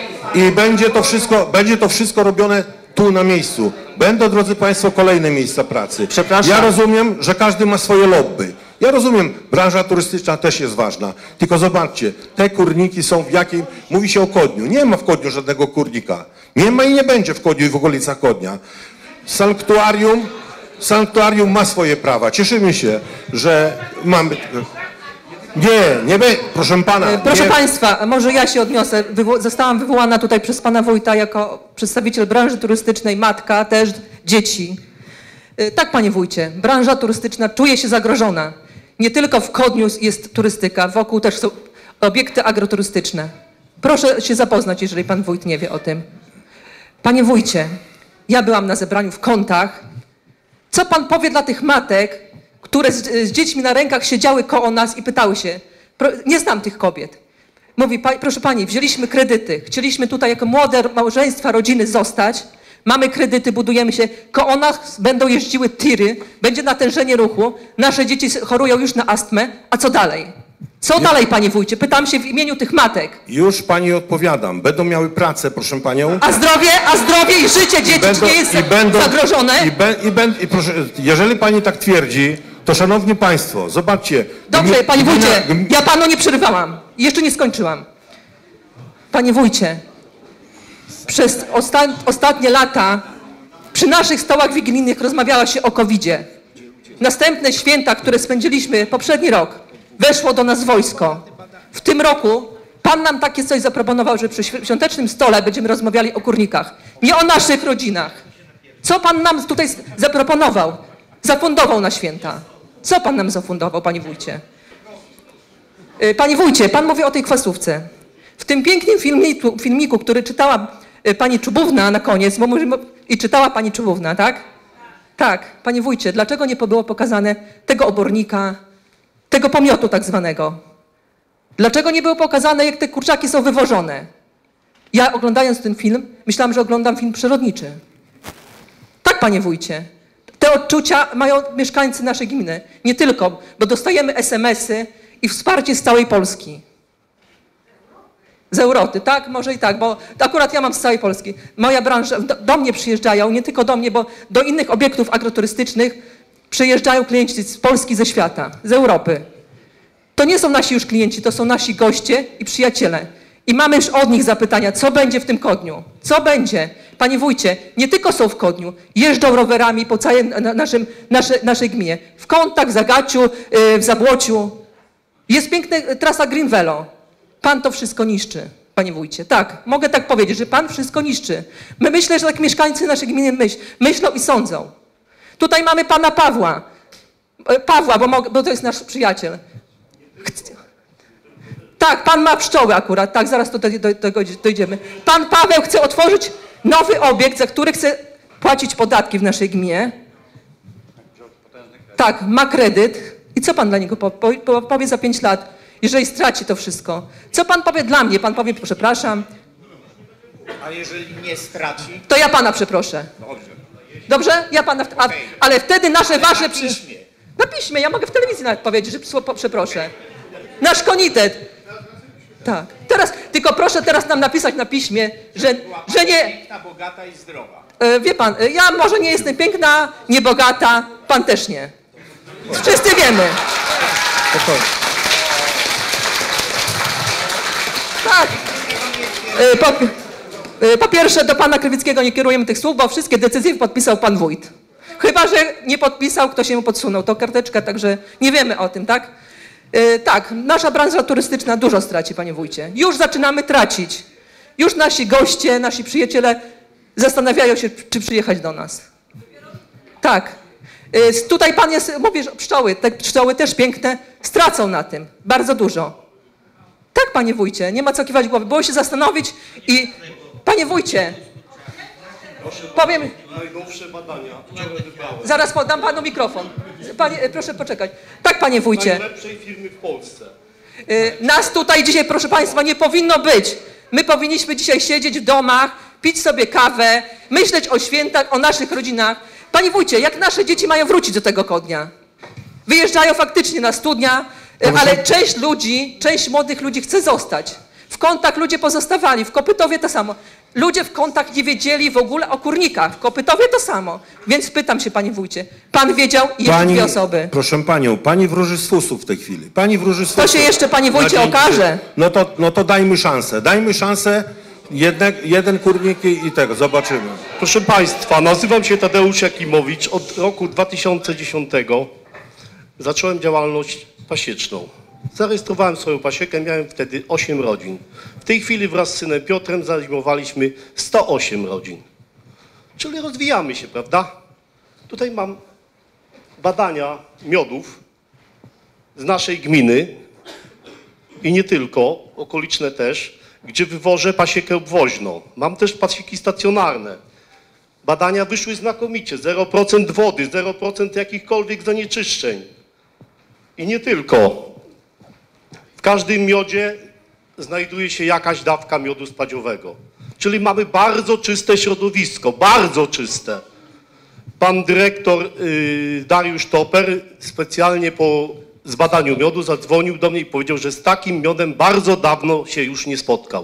Speaker 6: i będzie to wszystko, będzie to wszystko robione tu na miejscu. Będą, drodzy państwo, kolejne miejsca pracy.
Speaker 5: Przepraszam.
Speaker 6: Ja rozumiem, że każdy ma swoje lobby. Ja rozumiem, branża turystyczna też jest ważna. Tylko zobaczcie, te kurniki są w jakim... Mówi się o Kodniu. Nie ma w Kodniu żadnego kurnika. Nie ma i nie będzie w Kodniu i w okolicach Kodnia. Sanktuarium Sanktuarium ma swoje prawa. Cieszymy się, że mamy... Nie, nie, be... proszę pana.
Speaker 7: Proszę
Speaker 6: nie.
Speaker 7: Państwa, może ja się odniosę. Wywo zostałam wywołana tutaj przez pana wójta jako przedstawiciel branży turystycznej, matka, też dzieci. Tak, panie wójcie, branża turystyczna czuje się zagrożona. Nie tylko w Kodniu jest turystyka, wokół też są obiekty agroturystyczne. Proszę się zapoznać, jeżeli pan wójt nie wie o tym. Panie wójcie, ja byłam na zebraniu w Kątach. Co pan powie dla tych matek, które z, z dziećmi na rękach siedziały koło nas i pytały się, pro, nie znam tych kobiet. Mówi, pa, proszę pani, wzięliśmy kredyty, chcieliśmy tutaj jako młode małżeństwa, rodziny zostać, mamy kredyty, budujemy się, koło nas będą jeździły tiry, będzie natężenie ruchu, nasze dzieci chorują już na astmę, a co dalej? Co dalej, panie wójcie? Pytam się w imieniu tych matek.
Speaker 6: Już pani odpowiadam. Będą miały pracę, proszę panią.
Speaker 7: A zdrowie, a zdrowie i życie dzieci
Speaker 6: Będą-
Speaker 7: nie jest
Speaker 6: i będą-
Speaker 7: zagrożone?
Speaker 6: I, be, i, ben, i proszę, jeżeli pani tak twierdzi, to szanowni państwo, zobaczcie.
Speaker 7: Dobrze,
Speaker 6: gmi-
Speaker 7: panie
Speaker 6: gmina-
Speaker 7: wójcie,
Speaker 6: gm-
Speaker 7: ja panu nie przerywałam. Jeszcze nie skończyłam. Panie wójcie, przez osta ostatnie lata przy naszych stołach wigilijnych rozmawiała się o kowidzie. Następne święta, które spędziliśmy poprzedni rok, weszło do nas wojsko. W tym roku pan nam takie coś zaproponował, że przy świątecznym stole będziemy rozmawiali o kurnikach. Nie o naszych rodzinach. Co pan nam tutaj zaproponował? Zafundował na święta. Co pan nam zafundował, panie wójcie? Yy, Panie wójcie, pan mówi o tej kwasówce. W tym pięknym filmiku, filmiku który czytała yy, pani Czubówna na koniec, bo mówimy, i czytała pani Czubówna, tak? Tak, panie wójcie, dlaczego nie było pokazane tego obornika, tego pomiotu tak zwanego? Dlaczego nie było pokazane, jak te kurczaki są wywożone? Ja oglądając ten film, myślałam, że oglądam film przyrodniczy. Tak, panie wójcie. Te odczucia mają mieszkańcy naszej gminy. Nie tylko, bo dostajemy es em esy i wsparcie z całej Polski. Z Europy, tak? Może i tak, bo akurat ja mam z całej Polski. Moja branża, do, do mnie przyjeżdżają, nie tylko do mnie, bo do innych obiektów agroturystycznych przyjeżdżają klienci z Polski, ze świata, z Europy. To nie są nasi już klienci, to są nasi goście i przyjaciele. I mamy już od nich zapytania, co będzie w tym Kodniu? Co będzie? Panie wójcie, nie tylko są w Kodniu, jeżdżą rowerami po całej na, naszym, nasze, naszej gminie. W Kątach, w Zagaciu, yy, w Zabłociu. Jest piękna trasa Green Velo. Pan to wszystko niszczy, panie wójcie. Tak, mogę tak powiedzieć, że pan wszystko niszczy. My myślę, że tak mieszkańcy naszej gminy myśl, myślą i sądzą. Tutaj mamy pana Pawła. Pawła, bo, mogę, bo to jest nasz przyjaciel. Chc- Tak, pan ma pszczoły akurat, tak, zaraz do tego do, do, dojdziemy. Pan Paweł chce otworzyć nowy obiekt, za który chce płacić podatki w naszej gminie. Tak, ma kredyt. I co pan dla niego po, po, powie za pięć lat, jeżeli straci to wszystko? Co pan powie dla mnie? Pan powie, przepraszam.
Speaker 4: A jeżeli nie straci?
Speaker 7: To ja pana przeproszę. Dobrze? Ja pana, a, ale wtedy nasze wasze...
Speaker 4: na
Speaker 7: przy-
Speaker 4: piśmie.
Speaker 7: Na piśmie, ja mogę w telewizji nawet powiedzieć, że sło- po- przeproszę. Nasz komitet. Tak. Teraz, tylko proszę teraz nam napisać na piśmie, że, że nie...
Speaker 4: Piękna, bogata i zdrowa.
Speaker 7: E, wie pan, e, ja może nie jestem piękna, niebogata, pan też nie. Wszyscy wiemy. Tak. E, po, e, po pierwsze, do pana Krywickiego nie kierujemy tych słów, bo wszystkie decyzje podpisał pan wójt. Chyba że nie podpisał, ktoś się mu podsunął. To karteczka, także nie wiemy o tym, tak? E, tak, nasza branża turystyczna dużo straci, panie wójcie. Już zaczynamy tracić. Już nasi goście, nasi przyjaciele zastanawiają się, czy przyjechać do nas. Tak. E, tutaj pan jest, mówisz, pszczoły, te pszczoły też piękne, stracą na tym bardzo dużo. Tak, panie wójcie, nie ma co kiwać głowy. Było się zastanowić i... Panie wójcie, powiem...
Speaker 9: Najnowsze badania wczoraj wybrały.
Speaker 7: Zaraz podam panu mikrofon. Panie, e, proszę poczekać. Tak, panie wójcie.
Speaker 9: Najlepszej firmy w Polsce.
Speaker 7: Y, Nas tutaj dzisiaj, proszę państwa, nie powinno być. My powinniśmy dzisiaj siedzieć w domach, pić sobie kawę, myśleć o świętach, o naszych rodzinach. Panie wójcie, jak nasze dzieci mają wrócić do tego Kodnia? Wyjeżdżają faktycznie na studnia, y, ale część ludzi, część młodych ludzi chce zostać. W Kątach ludzie pozostawali, w Kopytowie to samo. Ludzie w Kątach nie wiedzieli w ogóle o kurnikach, w Kopytowie to samo. Więc pytam się, panie wójcie, pan wiedział i jeszcze
Speaker 6: Pani,
Speaker 7: dwie osoby.
Speaker 6: proszę panią, pani wróży z fusów w tej chwili. Pani wróży z
Speaker 7: To
Speaker 6: fusów.
Speaker 7: się jeszcze, panie wójcie,
Speaker 6: Na dzień-
Speaker 7: okaże.
Speaker 6: No to, no to dajmy szansę. Dajmy szansę Jedne, jeden kurnik i i tego, zobaczymy.
Speaker 9: Proszę Państwa, nazywam się Tadeusz Jakimowicz. Od roku dwa tysiące dziesiątego zacząłem działalność pasieczną. Zarejestrowałem swoją pasiekę, miałem wtedy osiem rodzin. W tej chwili wraz z synem Piotrem zajmowaliśmy sto osiem rodzin. Czyli rozwijamy się, prawda? Tutaj mam badania miodów z naszej gminy i nie tylko, okoliczne też, gdzie wywożę pasiekę obwoźną. Mam też pasieki stacjonarne. Badania wyszły znakomicie. zero procent wody, zero procent jakichkolwiek zanieczyszczeń. I nie tylko. W każdym miodzie znajduje się jakaś dawka miodu spadziowego. Czyli mamy bardzo czyste środowisko, bardzo czyste. Pan dyrektor yy, Dariusz Toper specjalnie po zbadaniu miodu zadzwonił do mnie i powiedział, że z takim miodem bardzo dawno się już nie spotkał.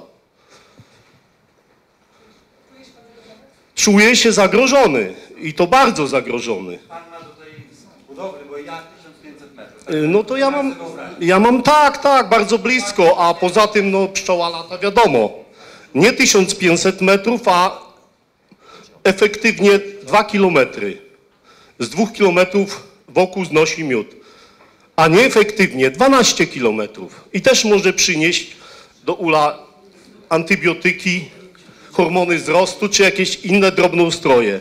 Speaker 9: Czuję się zagrożony i to bardzo zagrożony.
Speaker 1: Pan ma tutaj budowlę, bo ja tysiąc pięćset metrów.
Speaker 9: Yy, No to ja mam, ja mam tak, tak, bardzo blisko, a poza tym no pszczoła lata wiadomo. Nie tysiąc pięćset metrów, a efektywnie dwa kilometry. Z dwóch kilometrów wokół znosi miód. A nieefektywnie dwanaście kilometrów. I też może przynieść do ula antybiotyki, hormony wzrostu czy jakieś inne drobnoustroje.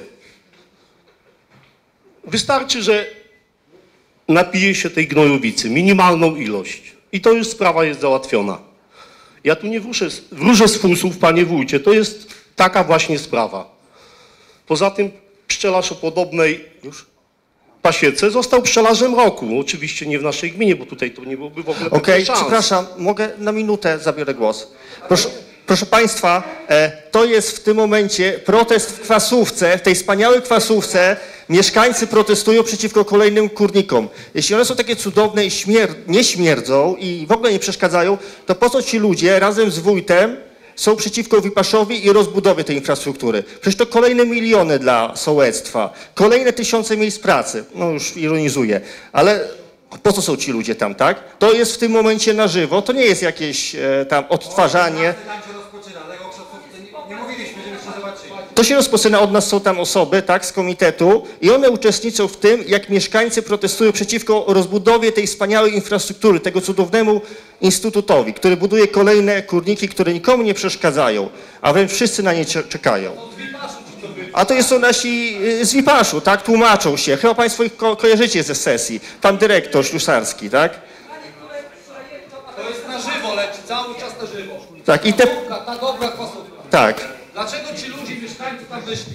Speaker 9: Wystarczy, że napije się tej gnojowicy, minimalną ilość. I to już sprawa jest załatwiona. Ja tu nie wróżę, wróżę z fusów, panie wójcie, to jest taka właśnie sprawa. Poza tym pszczelarz o podobnej już pasiece został pszczelarzem roku. Oczywiście nie w naszej gminie, bo tutaj to nie byłoby w ogóle
Speaker 5: Okej,
Speaker 9: takiej szans.
Speaker 5: przepraszam, mogę na minutę zabiorę głos. Proszę, proszę Państwa, e, to jest w tym momencie protest w Kwasówce, w tej wspaniałej Kwasówce. Mieszkańcy protestują przeciwko kolejnym kurnikom. Jeśli one są takie cudowne i śmier- nie śmierdzą i w ogóle nie przeszkadzają, to po co ci ludzie razem z wójtem są przeciwko Wipaszowi i rozbudowie tej infrastruktury? Przecież to kolejne miliony dla sołectwa, kolejne tysiące miejsc pracy. No już ironizuję, ale po co są ci ludzie tam, tak? To jest w tym momencie na żywo, to nie jest jakieś e, tam odtwarzanie.
Speaker 1: Tam się rozpoczyna, tego kształtowcy nie, nie mówiliśmy, żebyście zobaczyli.
Speaker 5: To się rozpoczyna, od nas są tam osoby, tak, z komitetu i one uczestniczą w tym, jak mieszkańcy protestują przeciwko rozbudowie tej wspaniałej infrastruktury, tego cudownemu instytutowi, który buduje kolejne kurniki, które nikomu nie przeszkadzają, a wręcz wszyscy na nie cze- czekają. A to są nasi y, z Wipaszu, tak, tłumaczą się. Chyba Państwo ich ko- kojarzycie ze sesji. Pan dyrektor Ślusarski, tak?
Speaker 10: To jest na żywo leci, cały czas na żywo.
Speaker 5: Tak, i te...
Speaker 10: Ta, ta dobra kwasówka.
Speaker 5: Tak.
Speaker 10: Dlaczego ci ludzie, mieszkańcy tam wyszli?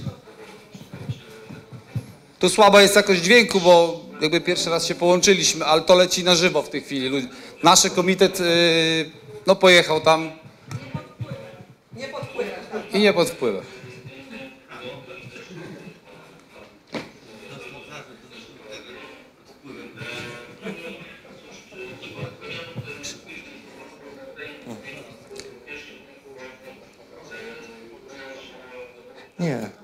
Speaker 10: Tu słaba jest jakość dźwięku, bo jakby pierwszy raz się połączyliśmy, ale to leci na żywo w tej chwili. Ludzie- Nasz komitet, yy, no pojechał tam
Speaker 7: Nie pod wpływem.
Speaker 10: i nie pod wpływem.
Speaker 5: Nie.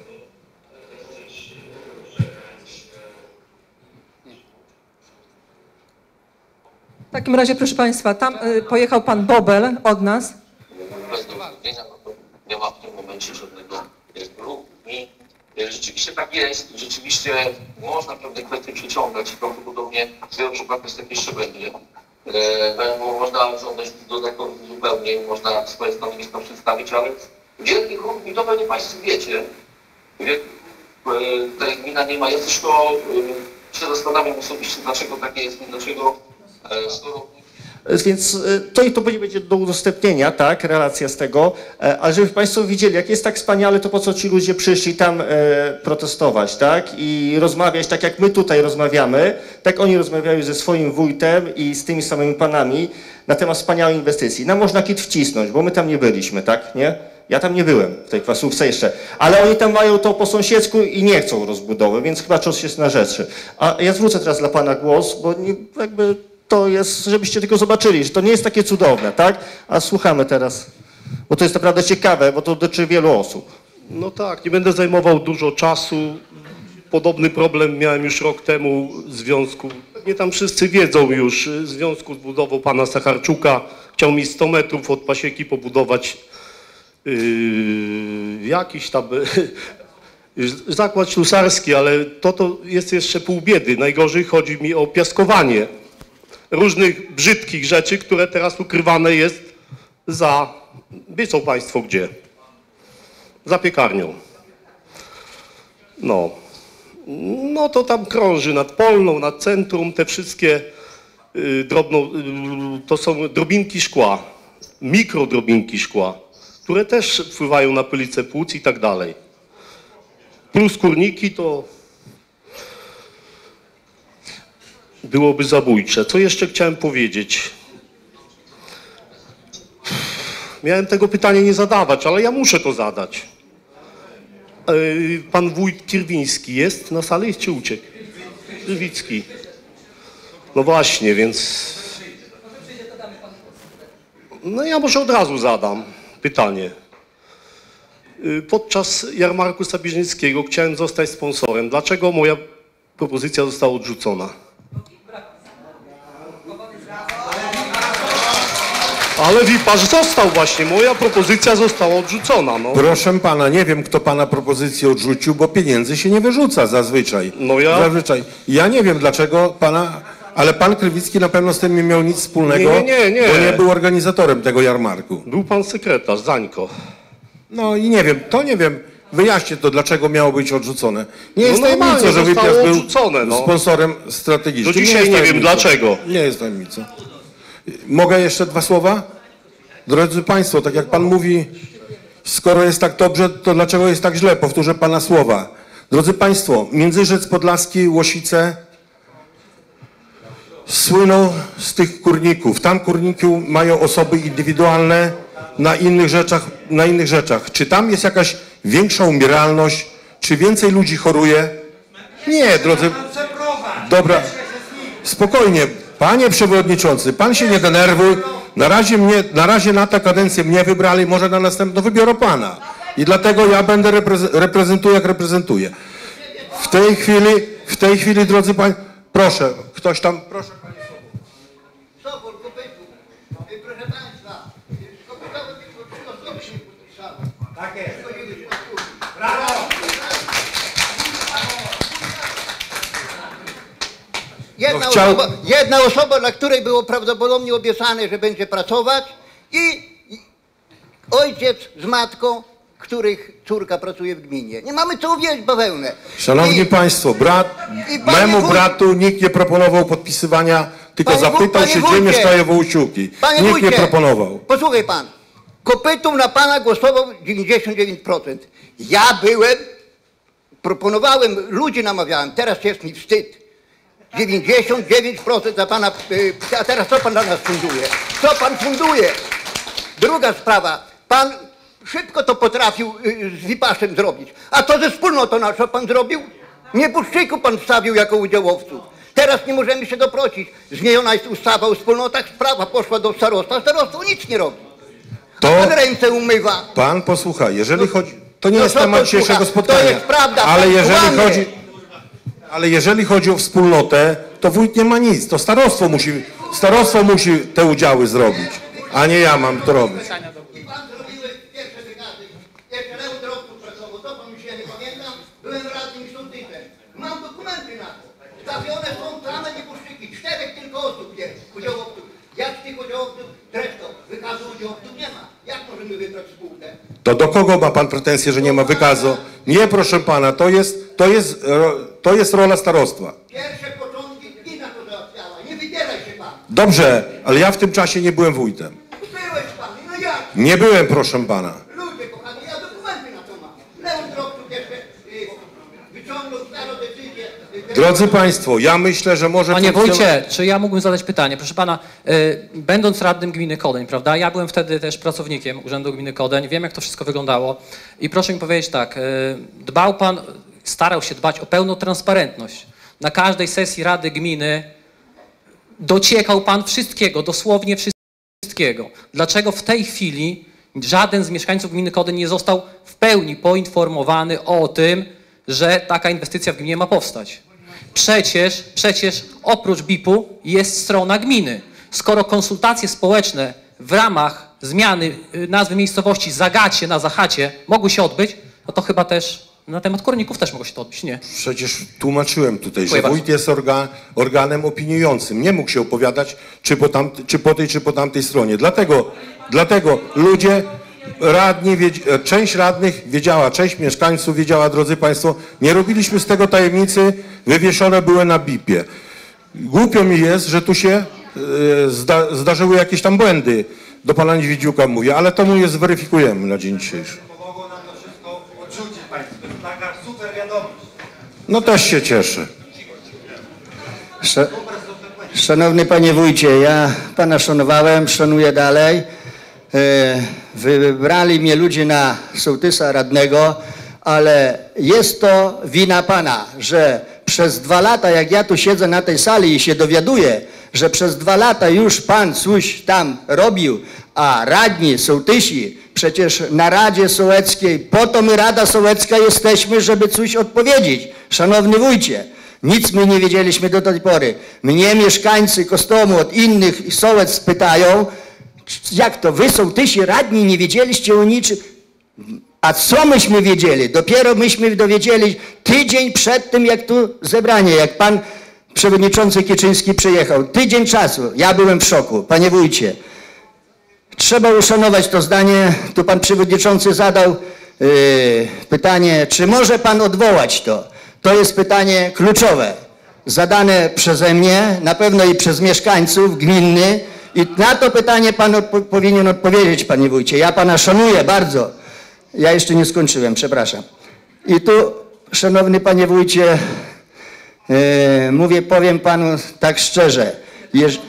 Speaker 7: W takim razie, proszę Państwa, tam y, pojechał pan Bobel od nas.
Speaker 11: Bez utrudnienia, no to nie ma w tym momencie żadnego ruchu i e, rzeczywiście tak jest, rzeczywiście można pewne kwestie przeciągać i prawdopodobnie wiele przypadków takie jeszcze będzie. E, bo można żądać dodatkowych zupełnie, można swoje stanowisko przedstawić, ale wielkich ruchów, i to pewnie Państwo wiecie, wie, e, ta gmina nie ma. Ja też to e, się zastanawiam osobiście, dlaczego takie jest i dlaczego e, skoro
Speaker 5: Więc e, to i to będzie do udostępnienia, tak, relacja z tego, e, ale żeby Państwo widzieli, jak jest tak wspaniale, to po co ci ludzie przyszli tam e, protestować, tak, i rozmawiać, tak jak my tutaj rozmawiamy, tak oni rozmawiają ze swoim wójtem i z tymi samymi panami na temat wspaniałej inwestycji. Nam można kit wcisnąć, bo my tam nie byliśmy, tak, nie? Ja tam nie byłem, w tej Kwasówce jeszcze, ale oni tam mają to po sąsiedzku i nie chcą rozbudowy, więc chyba czas jest na rzeczy. A ja zwrócę teraz dla Pana głos, bo nie, jakby to jest, żebyście tylko zobaczyli, że to nie jest takie cudowne, tak? A słuchamy teraz, bo to jest naprawdę ciekawe, bo to dotyczy wielu osób.
Speaker 9: No tak, nie będę zajmował dużo czasu. Podobny problem miałem już rok temu w związku, pewnie tam wszyscy wiedzą już, w związku z budową pana Sacharczuka. Chciał mi sto metrów od pasieki pobudować Yy, jakiś tam zakład ślusarski, ale to, to jest jeszcze pół biedy. Najgorzej chodzi mi o piaskowanie różnych brzydkich rzeczy, które teraz ukrywane jest za, wiedzą Państwo gdzie, za piekarnią. No, no to tam krąży nad Polną, nad centrum, te wszystkie y, drobno, y, to są drobinki szkła, mikrodrobinki szkła, które też wpływają na pylicę płuc i tak dalej. Plus kurniki to byłoby zabójcze. Co jeszcze chciałem powiedzieć? Miałem tego pytania nie zadawać, ale ja muszę to zadać. Pan wójt Kierwiński jest na sali czy uciekł? Kierwicki. No właśnie, więc... No ja może od razu zadam pytanie. Podczas jarmarku Sabierznickiego chciałem zostać sponsorem. Dlaczego moja propozycja została odrzucona? Ale Wiparz został właśnie, moja propozycja została odrzucona. No.
Speaker 6: Proszę pana, nie wiem, kto pana propozycję odrzucił, bo pieniędzy się nie wyrzuca zazwyczaj.
Speaker 9: No ja...
Speaker 6: Zazwyczaj. Ja nie wiem, dlaczego pana... Ale pan Krywicki na pewno z tym nie miał nic wspólnego,
Speaker 9: nie, nie, nie, nie.
Speaker 6: bo nie był organizatorem tego jarmarku.
Speaker 9: Był pan sekretarz, Zańko.
Speaker 6: No i nie wiem, to nie wiem. Wyjaśnię to, dlaczego miało być odrzucone. Nie
Speaker 9: No
Speaker 6: jest tajemnicą,
Speaker 9: normalnie
Speaker 6: że
Speaker 9: zostało
Speaker 6: Wypiast był
Speaker 9: odrzucone, no.
Speaker 6: sponsorem strategicznym.
Speaker 9: Do dzisiaj
Speaker 6: jest
Speaker 9: nie wiem
Speaker 6: tajemnicą.
Speaker 9: dlaczego.
Speaker 6: Nie jest tajemnicą. Mogę jeszcze dwa słowa? Drodzy Państwo, tak jak Pan mówi, skoro jest tak dobrze, to dlaczego jest tak źle? Powtórzę Pana słowa. Drodzy Państwo, Międzyrzec Podlaski, Łosice słyną z tych kurników. Tam kurniki mają osoby indywidualne na innych rzeczach, na innych rzeczach. Czy tam jest jakaś większa umieralność? Czy więcej ludzi choruje? Nie, drodzy... Dobra, spokojnie. Panie Przewodniczący, Pan się nie denerwuj. Na razie, mnie, na razie na tę kadencję mnie wybrali, może na następną wybiorą Pana. I dlatego ja będę reprez reprezentuję, jak reprezentuję. W tej chwili, w tej chwili, drodzy Państwo, proszę, ktoś tam, proszę Panie
Speaker 12: Sobór kopytu. Proszę Państwa, kopytowe tylko trzy osoby się podpisały. Tak jest. Brawo! Jedna,
Speaker 6: chciał-
Speaker 12: osoba, jedna osoba, dla której było prawdopodobnie obiecane, że będzie pracować i i ojciec z matką, których córka pracuje w gminie. Nie mamy co uwierzyć bawełnę.
Speaker 6: Szanowni
Speaker 12: I,
Speaker 6: Państwo, brat,
Speaker 12: i panie
Speaker 6: memu
Speaker 12: wójt-
Speaker 6: bratu nikt nie proponował podpisywania, tylko
Speaker 12: Panie wó-
Speaker 6: zapytał
Speaker 12: panie
Speaker 6: się, gdzie
Speaker 12: wójcie,
Speaker 6: mieszkają Wołosiuki.
Speaker 12: Panie
Speaker 6: Nikt nie
Speaker 12: wójcie,
Speaker 6: proponował.
Speaker 12: Posłuchaj pan, kopytą na pana głosował dziewięćdziesiąt dziewięć procent. Ja byłem, proponowałem, ludzi namawiałem, teraz jest mi wstyd. dziewięćdziesiąt dziewięć procent za pana, y, a teraz co pan dla nas funduje? Co pan funduje? Druga sprawa, pan szybko to potrafił y, z Wipaszem zrobić. A co ze wspólnotą naszą pan zrobił? Nie Puszczyku pan wstawił jako udziałowców. Teraz nie możemy się doprosić. Zmieniona jest ustawa o wspólnotach, sprawa poszła do starostwa, starostwo nic nie robi.
Speaker 6: To
Speaker 12: Pan ręce umywa.
Speaker 6: Pan posłuchaj, jeżeli chodzi... To nie
Speaker 12: no
Speaker 6: jest
Speaker 12: co
Speaker 6: temat
Speaker 12: to
Speaker 6: dzisiejszego
Speaker 12: słucha?
Speaker 6: spotkania.
Speaker 12: To jest prawda,
Speaker 6: ale
Speaker 12: pan
Speaker 6: jeżeli
Speaker 12: kłamie.
Speaker 6: chodzi... Ale jeżeli chodzi o wspólnotę, to wójt nie ma nic. To starostwo musi, starostwo musi te udziały zrobić, a nie ja mam to robić.
Speaker 12: I pan zrobiłeś pierwsze dekady. Jeszcze Leon Drobku pracował, to pan mi się nie pamiętam. Byłem radnym i sołtysem. Mam dokumenty na to. Stawione są same nieboszczyki. Czterech tylko osób jest udziałowców. Jak z tych udziałowców, zresztą wykazu udziałowców nie ma. Jak możemy wybrać spółkę?
Speaker 6: To do kogo ma pan pretensje, że nie ma wykazu? Nie, proszę pana, to jest, to jest, ro- to jest rola starostwa.
Speaker 12: Pierwsze początki gmina to załatwiała. Nie wybieraj się pan.
Speaker 6: Dobrze, ale ja w tym czasie nie byłem wójtem.
Speaker 12: Byłeś pan. No jak?
Speaker 6: Nie byłem, proszę pana.
Speaker 12: Ludzie kochani, ja dokumenty na to mam. Leon Drobku jeszcze y, wyciągnął starą decyzję. Y,
Speaker 6: Drodzy państwo, ja myślę, że może...
Speaker 13: Panie
Speaker 6: funkcjon-
Speaker 13: wójcie, czy ja mógłbym zadać pytanie? Proszę pana, y, będąc radnym gminy Kodeń, prawda? Ja byłem wtedy też pracownikiem Urzędu Gminy Kodeń, wiem jak to wszystko wyglądało i proszę mi powiedzieć tak, y, dbał pan, starał się dbać o pełną transparentność. Na każdej sesji Rady Gminy dociekał pan wszystkiego, dosłownie wszystkiego. Dlaczego w tej chwili żaden z mieszkańców gminy Kodeń nie został w pełni poinformowany o tym, że taka inwestycja w gminie ma powstać? Przecież, przecież oprócz B I P-u jest strona gminy. Skoro konsultacje społeczne w ramach zmiany y, nazwy miejscowości Zagacie na Zachacie mogły się odbyć, no to chyba też na temat kurników też mogło się to odbyć, nie?
Speaker 6: Przecież tłumaczyłem tutaj,
Speaker 13: Dziękuję
Speaker 6: że wójt jest orga, organem opiniującym. Nie mógł się opowiadać czy po, tam, czy po tej, czy po tamtej stronie. Dlatego, dlatego ludzie, radni, wiedz, część radnych wiedziała, część mieszkańców wiedziała, drodzy Państwo, nie robiliśmy z tego tajemnicy, wywieszone były na bipie. Głupio mi jest, że tu się e, zda, zdarzyły jakieś tam błędy. Do pana Niedźwiedziuka mówię, ale to mu je zweryfikujemy na dzień dzisiejszy.
Speaker 2: Pomogło nam to wszystko odrzucić Państwu. To jest taka super wiadomość.
Speaker 6: No też się cieszę.
Speaker 12: Sz Szanowny Panie Wójcie, ja Pana szanowałem, szanuję dalej. E, wybrali mnie ludzie na sołtysa radnego, ale jest to wina Pana, że przez dwa lata, jak ja tu siedzę na tej sali i się dowiaduję, że przez dwa lata już Pan coś tam robił, a radni, sołtysi, przecież na Radzie Sołeckiej, po to my Rada Sołecka jesteśmy, żeby coś odpowiedzieć. Szanowny Wójcie, nic my nie wiedzieliśmy do tej pory. Mnie mieszkańcy Kostomu od innych sołec pytają, jak to wy sołtysi radni nie wiedzieliście o niczym? A co myśmy wiedzieli? Dopiero myśmy dowiedzieli tydzień przed tym, jak tu zebranie, jak pan przewodniczący Kieczyński przyjechał. Tydzień czasu. Ja byłem w szoku. Panie wójcie, trzeba uszanować to zdanie. Tu pan przewodniczący zadał yy, pytanie, czy może pan odwołać to? To jest pytanie kluczowe. Zadane przeze mnie, na pewno i przez mieszkańców gminny. I na to pytanie pan odpo powinien odpowiedzieć, panie wójcie. Ja pana szanuję bardzo. Ja jeszcze nie skończyłem, przepraszam. I tu, szanowny panie wójcie, yy, mówię, powiem panu tak szczerze. Jeż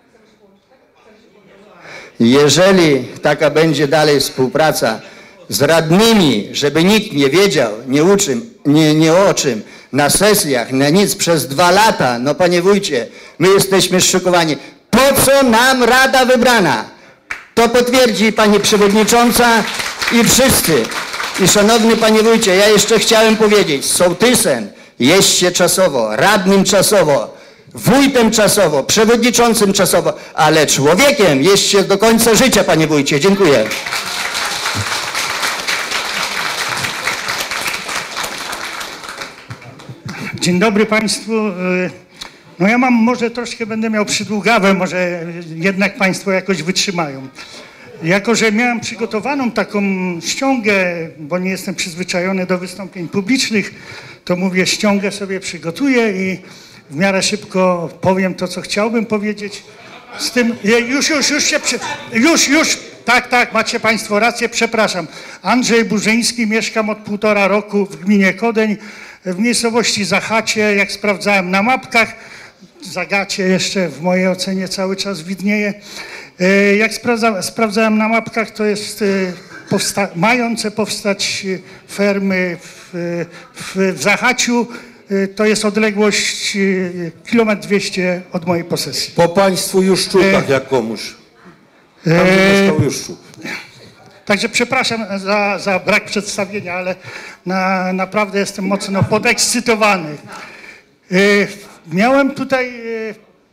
Speaker 12: jeżeli taka będzie dalej współpraca z radnymi, żeby nikt nie wiedział, nie uczym, nie, nie o czym, na sesjach, na nic przez dwa lata, no panie wójcie, my jesteśmy zszokowani. Po co nam rada wybrana? To potwierdzi pani przewodnicząca i wszyscy. I szanowny panie wójcie, ja jeszcze chciałem powiedzieć, sołtysem jest się czasowo, radnym czasowo, wójtem czasowo, przewodniczącym czasowo, ale człowiekiem jest się do końca życia, panie wójcie. Dziękuję.
Speaker 14: Dzień dobry państwu. No ja mam, może troszkę będę miał przydługawę, może jednak państwo jakoś wytrzymają. Jako że miałem przygotowaną taką ściągę, bo nie jestem przyzwyczajony do wystąpień publicznych, to mówię, ściągę sobie przygotuję i w miarę szybko powiem to, co chciałbym powiedzieć. Z tym, już, już, już się, przy, już, już, tak, tak, macie państwo rację, przepraszam. Andrzej Burzyński, mieszkam od półtora roku w gminie Kodeń, w miejscowości Zachacie, jak sprawdzałem na mapkach, Zagacie jeszcze w mojej ocenie cały czas widnieje. Jak sprawdza, sprawdzałem na mapkach, to jest powsta mające powstać fermy w, w, w Zachaciu. To jest odległość kilometr dwieście od mojej posesji.
Speaker 6: Po państwu Juszczukach, jak komuś. Tam e, mieszkał Juszczuk.
Speaker 14: Także przepraszam za, za brak przedstawienia, ale na, naprawdę jestem mocno podekscytowany. E, miałem tutaj, e,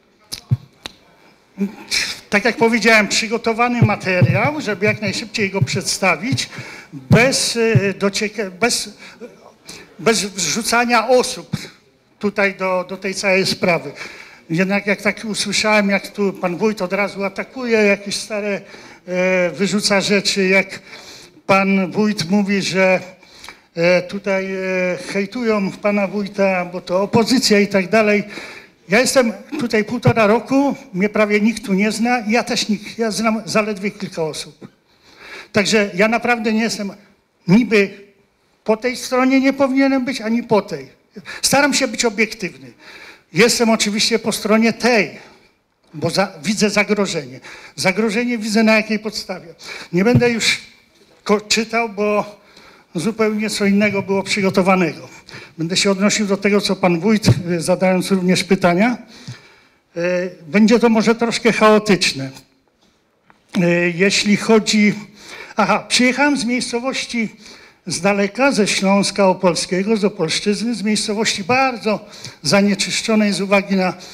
Speaker 14: tak jak powiedziałem, przygotowany materiał, żeby jak najszybciej go przedstawić, bez, docieka, bez, bez wrzucania osób tutaj do, do tej całej sprawy. Jednak jak tak usłyszałem, jak tu pan wójt od razu atakuje, jakieś stare e, wyrzuca rzeczy, jak pan wójt mówi, że e, tutaj e, hejtują pana wójta, bo to opozycja i tak dalej. Ja jestem tutaj półtora roku, mnie prawie nikt tu nie zna, ja też nikt, ja znam zaledwie kilka osób. Także ja naprawdę nie jestem, niby po tej stronie nie powinienem być, ani po tej. Staram się być obiektywny. Jestem oczywiście po stronie tej, bo za, widzę zagrożenie. Zagrożenie widzę na jakiej podstawie. Nie będę już czytał, bo zupełnie co innego było przygotowanego. Będę się odnosił do tego, co pan wójt, zadając również pytania. Będzie to może troszkę chaotyczne. Jeśli chodzi... Aha, przyjechałem z miejscowości z daleka, ze Śląska Opolskiego, z Opolszczyzny, z miejscowości bardzo zanieczyszczonej z uwagi na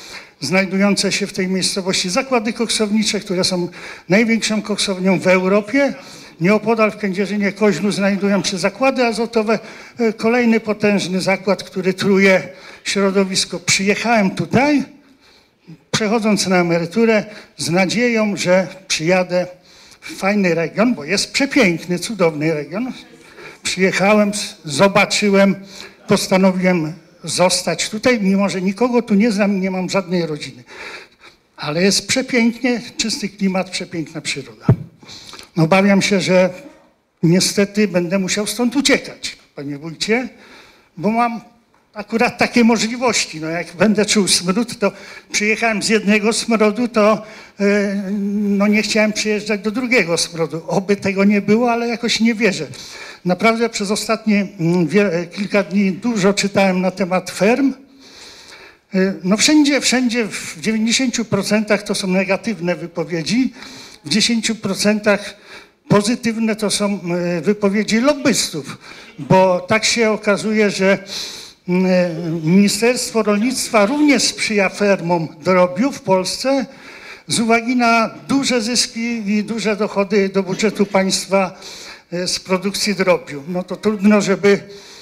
Speaker 14: znajdujące się w tej miejscowości zakłady koksownicze, które są największą koksownią w Europie. Nieopodal w Kędzierzynie-Koźlu znajdują się zakłady azotowe. Kolejny potężny zakład, który truje środowisko. Przyjechałem tutaj, przechodząc na emeryturę, z nadzieją, że przyjadę w fajny region, bo jest przepiękny, cudowny region. Przyjechałem, zobaczyłem, postanowiłem zostać tutaj, mimo że nikogo tu nie znam i nie mam żadnej rodziny. Ale jest przepięknie, czysty klimat, przepiękna przyroda. No, obawiam się, że niestety będę musiał stąd uciekać, panie wójcie, bo mam akurat takie możliwości. No, jak będę czuł smród, to przyjechałem z jednego smrodu, to yy, no, nie chciałem przyjeżdżać do drugiego smrodu. Oby tego nie było, ale jakoś nie wierzę. Naprawdę przez ostatnie wie, kilka dni dużo czytałem na temat ferm. Yy, no wszędzie, wszędzie w dziewięćdziesięciu procentach to są negatywne wypowiedzi, w dziesięciu procentach pozytywne to są wypowiedzi lobbystów, bo tak się okazuje, że Ministerstwo Rolnictwa również sprzyja fermom drobiu w Polsce z uwagi na duże zyski i duże dochody do budżetu państwa z produkcji drobiu. No to trudno, żeby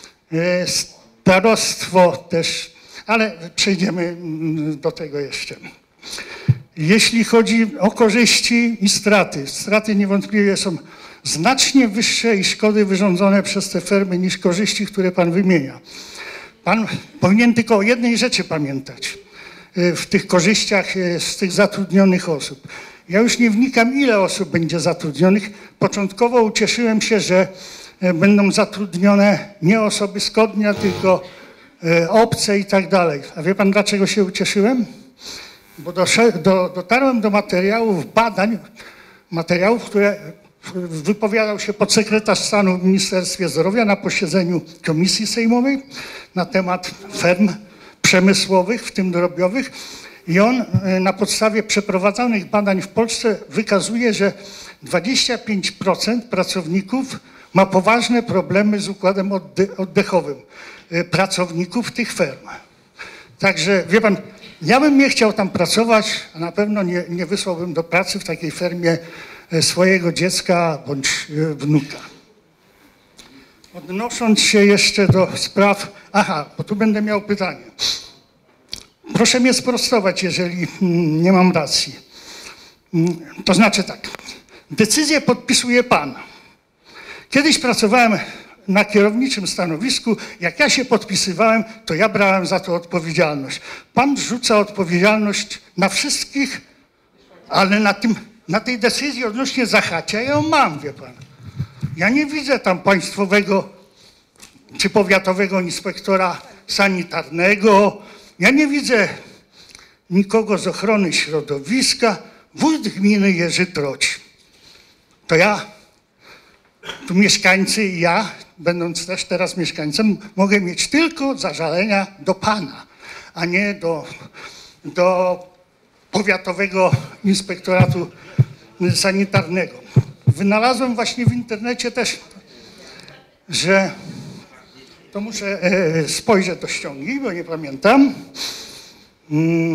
Speaker 14: starostwo też, ale przejdziemy do tego jeszcze. Jeśli chodzi o korzyści i straty, straty niewątpliwie są znacznie wyższe i szkody wyrządzone przez te fermy niż korzyści, które pan wymienia. Pan powinien tylko o jednej rzeczy pamiętać w tych korzyściach z tych zatrudnionych osób. Ja już nie wnikam, ile osób będzie zatrudnionych. Początkowo ucieszyłem się, że będą zatrudnione nie osoby z Kodnia, tylko obce i tak dalej. A wie pan, dlaczego się ucieszyłem? Bo do, dotarłem do materiałów badań, materiałów, które wypowiadał się podsekretarz stanu w Ministerstwie Zdrowia na posiedzeniu Komisji Sejmowej na temat ferm przemysłowych, w tym drobiowych. I on na podstawie przeprowadzonych badań w Polsce wykazuje, że dwadzieścia pięć procent pracowników ma poważne problemy z układem oddechowym. Pracowników tych ferm. Także wie pan, ja bym nie chciał tam pracować, a na pewno nie, nie wysłałbym do pracy w takiej fermie swojego dziecka bądź wnuka. Odnosząc się jeszcze do spraw, aha, bo tu będę miał pytanie. Proszę mnie sprostować, jeżeli nie mam racji. To znaczy tak, decyzję podpisuje pan. Kiedyś pracowałem na kierowniczym stanowisku, jak ja się podpisywałem, to ja brałem za to odpowiedzialność. Pan rzuca odpowiedzialność na wszystkich, ale na, tym, na tej decyzji odnośnie Zachacia ja ją mam, wie pan. Ja nie widzę tam państwowego czy powiatowego inspektora sanitarnego, ja nie widzę nikogo z ochrony środowiska, wójt gminy Jerzy Troć. To ja, tu mieszkańcy i ja, będąc też teraz mieszkańcem, mogę mieć tylko zażalenia do pana, a nie do, do powiatowego inspektoratu sanitarnego. Wynalazłem właśnie w internecie też, że to muszę e, spojrzeć do ściągi, bo nie pamiętam. Hmm.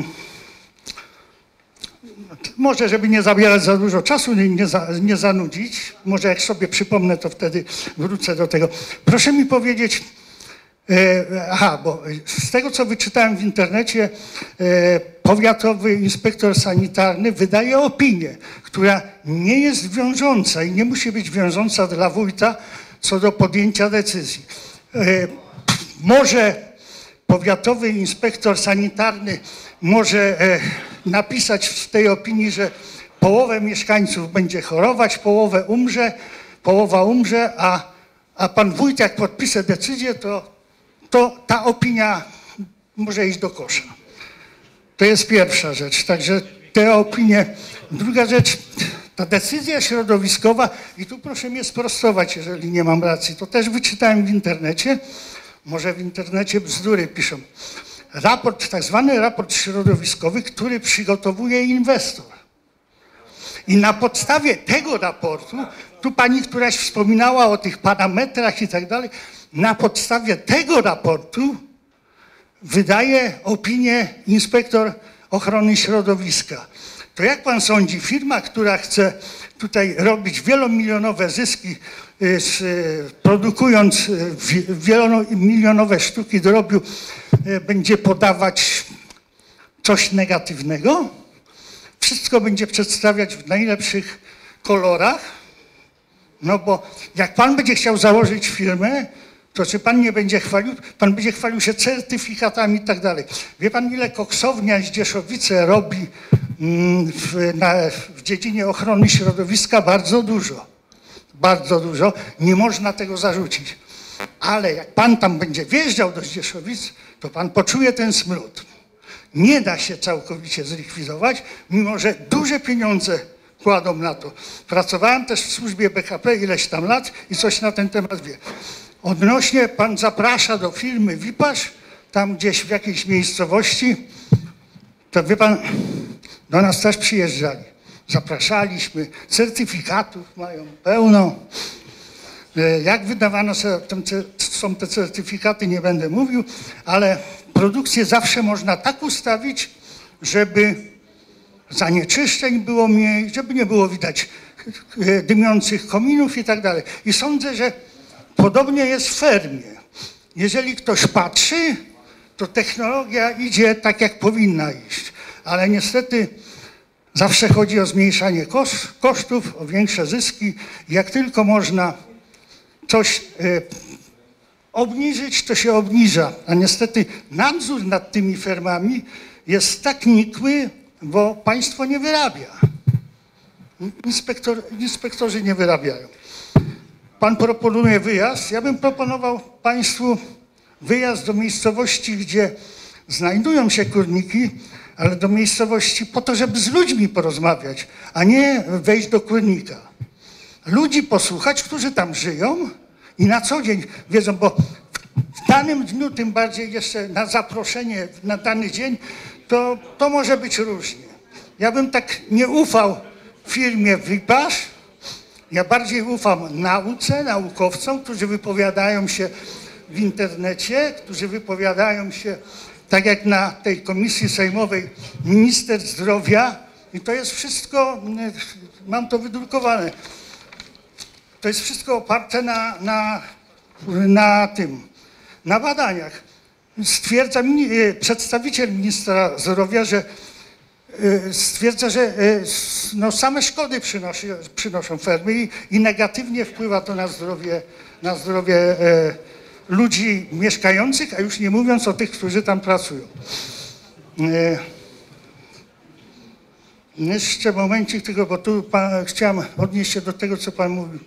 Speaker 14: Może, żeby nie zabierać za dużo czasu, nie, za, nie zanudzić, może jak sobie przypomnę, to wtedy wrócę do tego. Proszę mi powiedzieć, e, aha, bo z tego, co wyczytałem w internecie, e, powiatowy inspektor sanitarny wydaje opinię, która nie jest wiążąca i nie musi być wiążąca dla wójta co do podjęcia decyzji. E, może powiatowy inspektor sanitarny może e, napisać w tej opinii, że połowę mieszkańców będzie chorować, połowę umrze, połowa umrze, a, a pan wójt jak podpisze decyzję, to, to ta opinia może iść do kosza. To jest pierwsza rzecz, także te opinie. Druga rzecz, ta decyzja środowiskowa, i tu proszę mnie sprostować, jeżeli nie mam racji, to też wyczytałem w internecie, może w internecie bzdury piszą. Raport, tak zwany raport środowiskowy, który przygotowuje inwestor. I na podstawie tego raportu, tu pani któraś wspominała o tych parametrach i tak dalej, na podstawie tego raportu wydaje opinię inspektor ochrony środowiska. To jak pan sądzi, firma, która chce tutaj robić wielomilionowe zyski, z, produkując wielomilionowe sztuki drobiu, będzie podawać coś negatywnego? Wszystko będzie przedstawiać w najlepszych kolorach? No bo jak pan będzie chciał założyć firmę, to czy pan nie będzie chwalił? Pan będzie chwalił się certyfikatami i tak dalej. Wie pan, ile koksownia Zdzieszowice robi w, na, w dziedzinie ochrony środowiska? Bardzo dużo. Bardzo dużo. Nie można tego zarzucić. Ale jak pan tam będzie wjeżdżał do Zdzieszowic, to pan poczuje ten smród. Nie da się całkowicie zlikwidować, mimo że duże pieniądze kładą na to. Pracowałem też w służbie B H P ileś tam lat i coś na ten temat wie. Odnośnie pan zaprasza do firmy Wipasz, tam gdzieś w jakiejś miejscowości, to wie pan, do nas też przyjeżdżali. Zapraszaliśmy, certyfikatów mają pełno. Jak wydawano są te certyfikaty, nie będę mówił, ale produkcję zawsze można tak ustawić, żeby zanieczyszczeń było mniej, żeby nie było widać dymiących kominów i tak dalej. I sądzę, że podobnie jest w fermie. Jeżeli ktoś patrzy, to technologia idzie tak, jak powinna iść. Ale niestety zawsze chodzi o zmniejszanie kosztów, o większe zyski. Jak tylko można coś e, obniżyć, to się obniża. A niestety nadzór nad tymi fermami jest tak nikły, bo państwo nie wyrabia. Inspektor, inspektorzy nie wyrabiają. Pan proponuje wyjazd. Ja bym proponował państwu wyjazd do miejscowości, gdzie znajdują się kurniki, ale do miejscowości po to, żeby z ludźmi porozmawiać, a nie wejść do kurnika. Ludzi posłuchać, którzy tam żyją i na co dzień wiedzą, bo w danym dniu, tym bardziej jeszcze na zaproszenie na dany dzień, to, to może być różnie. Ja bym tak nie ufał firmie Wipasz, ja bardziej ufam nauce, naukowcom, którzy wypowiadają się w internecie, którzy wypowiadają się, tak jak na tej komisji sejmowej, minister zdrowia, i to jest wszystko, mam to wydrukowane, to jest wszystko oparte na, na, na tym, na badaniach. Stwierdza przedstawiciel ministra zdrowia, że stwierdza, że no, same szkody przynosi, przynoszą fermy i, i negatywnie wpływa to na zdrowie, na zdrowie e, ludzi mieszkających, a już nie mówiąc o tych, którzy tam pracują. E, jeszcze momencik tylko, bo tu pan, chciałem odnieść się do tego, co pan mówił.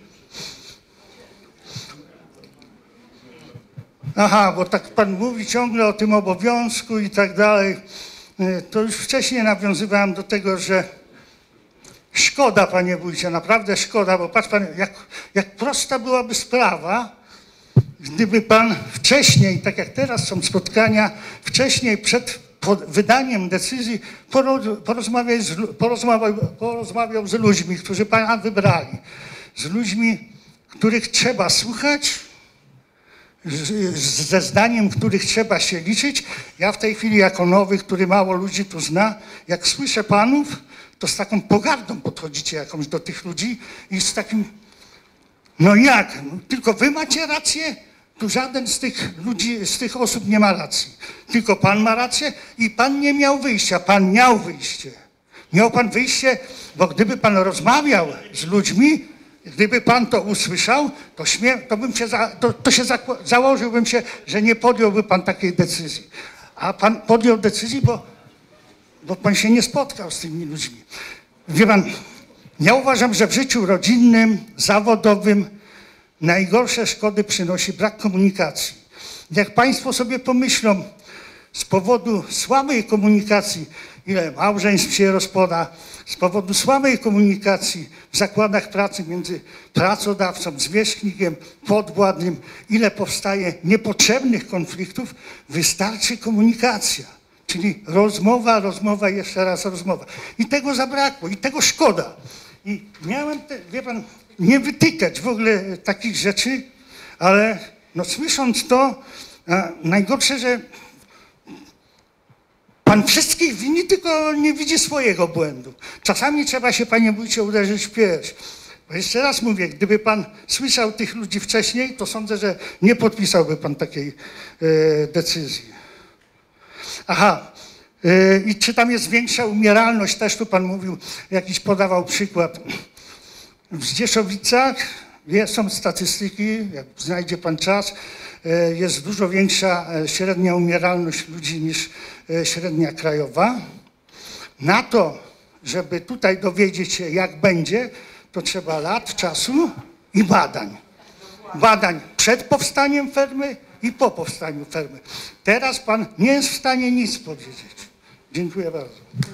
Speaker 14: Aha, bo tak pan mówi ciągle o tym obowiązku i tak dalej. To już wcześniej nawiązywałem do tego, że szkoda, panie wójcie, naprawdę szkoda, bo patrz pan, jak, jak prosta byłaby sprawa, gdyby pan wcześniej, tak jak teraz są spotkania, wcześniej przed wydaniem decyzji porozmawiał z, porozmawiał, porozmawiał z ludźmi, którzy pana wybrali, z ludźmi, których trzeba słuchać, ze zdaniem, których trzeba się liczyć. Ja w tej chwili jako nowy, który mało ludzi tu zna, jak słyszę panów, to z taką pogardą podchodzicie jakąś do tych ludzi i z takim, no jak, no, tylko wy macie rację? Tu żaden z tych ludzi, z tych osób nie ma racji. Tylko pan ma rację i pan nie miał wyjścia. Pan miał wyjście. Miał pan wyjście, bo gdyby pan rozmawiał z ludźmi, gdyby pan to usłyszał, to, śmie, to, bym się za, to, to się za, założyłbym się, że nie podjąłby pan takiej decyzji. A pan podjął decyzję, bo, bo pan się nie spotkał z tymi ludźmi. Wie pan, ja uważam, że w życiu rodzinnym, zawodowym najgorsze szkody przynosi brak komunikacji. Jak państwo sobie pomyślą, z powodu słabej komunikacji, ile małżeństw się rozpada, z powodu słabej komunikacji w zakładach pracy między pracodawcą, zwierzchnikiem, podwładnym, ile powstaje niepotrzebnych konfliktów, wystarczy komunikacja. Czyli rozmowa, rozmowa, jeszcze raz rozmowa. I tego zabrakło, i tego szkoda. I miałem, te, wie pan, nie wytykać w ogóle takich rzeczy, ale no, słysząc to, a najgorsze, że Pan wszystkich wini, tylko nie widzi swojego błędu. Czasami trzeba się, panie wójcie, uderzyć w pierś. Bo jeszcze raz mówię, gdyby pan słyszał tych ludzi wcześniej, to sądzę, że nie podpisałby pan takiej e, decyzji. Aha. E, I czy tam jest większa umieralność? Też tu pan mówił, jakiś podawał przykład. W Zdzieszowicach są statystyki, jak znajdzie pan czas, e, jest dużo większa średnia umieralność ludzi niż e, średnia krajowa. Na to, żeby tutaj dowiedzieć się, jak będzie, to trzeba lat czasu i badań. Badań przed powstaniem fermy i po powstaniu fermy. Teraz pan nie jest w stanie nic powiedzieć. Dziękuję bardzo.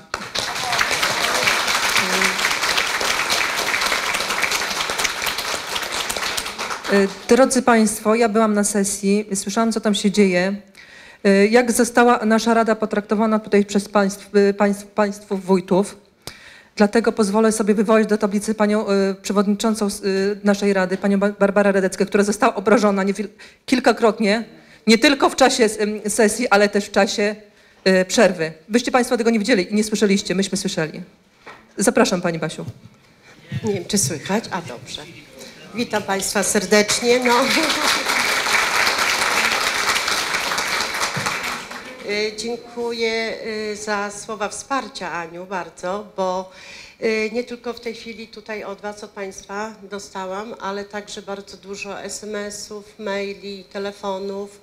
Speaker 7: Drodzy Państwo, ja byłam na sesji, słyszałam, co tam się dzieje. Jak została nasza rada potraktowana tutaj przez państw, państw, państwów wójtów. Dlatego pozwolę sobie wywołać do tablicy panią y, przewodniczącą y, naszej rady, panią Barbarę Radecką, która została obrażona nie, kilkakrotnie, nie tylko w czasie y, sesji, ale też w czasie y, przerwy. Wyście Państwo tego nie widzieli i nie słyszeliście, myśmy słyszeli. Zapraszam Pani Basiu.
Speaker 15: Nie wiem, czy słychać? A dobrze. Witam Państwa serdecznie. No. Dziękuję za słowa wsparcia, Aniu, bardzo, bo nie tylko w tej chwili tutaj od Was, od Państwa dostałam, ale także bardzo dużo es em esów, maili, telefonów.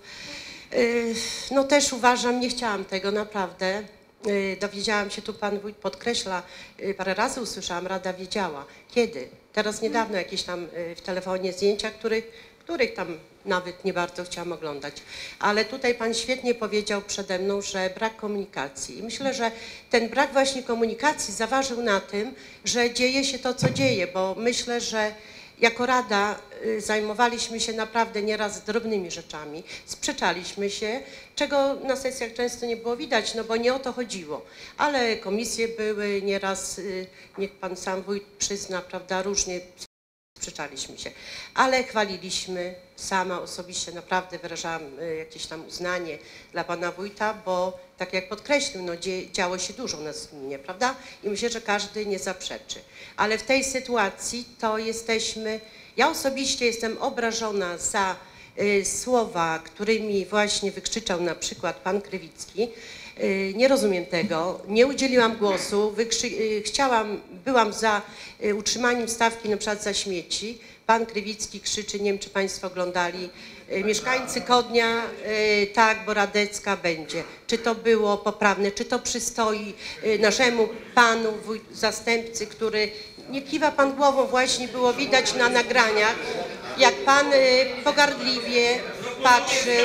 Speaker 15: No też uważam, nie chciałam tego naprawdę. Dowiedziałam się, tu Pan Wójt podkreśla, parę razy usłyszałam, Rada wiedziała. Kiedy? Teraz niedawno jakieś tam w telefonie zdjęcia, których, których tam nawet nie bardzo chciałam oglądać. Ale tutaj Pan świetnie powiedział przede mną, że brak komunikacji. I myślę, że ten brak właśnie komunikacji zaważył na tym, że dzieje się to, co dzieje, bo myślę, że jako Rada zajmowaliśmy się naprawdę nieraz drobnymi rzeczami, sprzeczaliśmy się, czego na sesjach często nie było widać, no bo nie o to chodziło. Ale komisje były nieraz, niech Pan sam Wójt przyzna, prawda, różnie sprzeczaliśmy się, ale chwaliliśmy, sama osobiście naprawdę wyrażałam jakieś tam uznanie dla Pana Wójta, bo tak jak podkreślił, no działo się dużo u nas w gminie, prawda? I myślę, że każdy nie zaprzeczy. Ale w tej sytuacji to jesteśmy, ja osobiście jestem obrażona za y, słowa, którymi właśnie wykrzyczał na przykład Pan Krywicki. Y, nie rozumiem tego, nie udzieliłam głosu, Wykrzy y, chciałam, byłam za y, utrzymaniem stawki na przykład za śmieci. Pan Krywicki krzyczy, nie wiem czy Państwo oglądali, y, mieszkańcy Kodnia, y, tak, bo Radecka będzie. Czy to było poprawne, czy to przystoi y, naszemu panu wójt, zastępcy, który, nie kiwa Pan głową, właśnie było widać na nagraniach, jak Pan y, pogardliwie patrzył,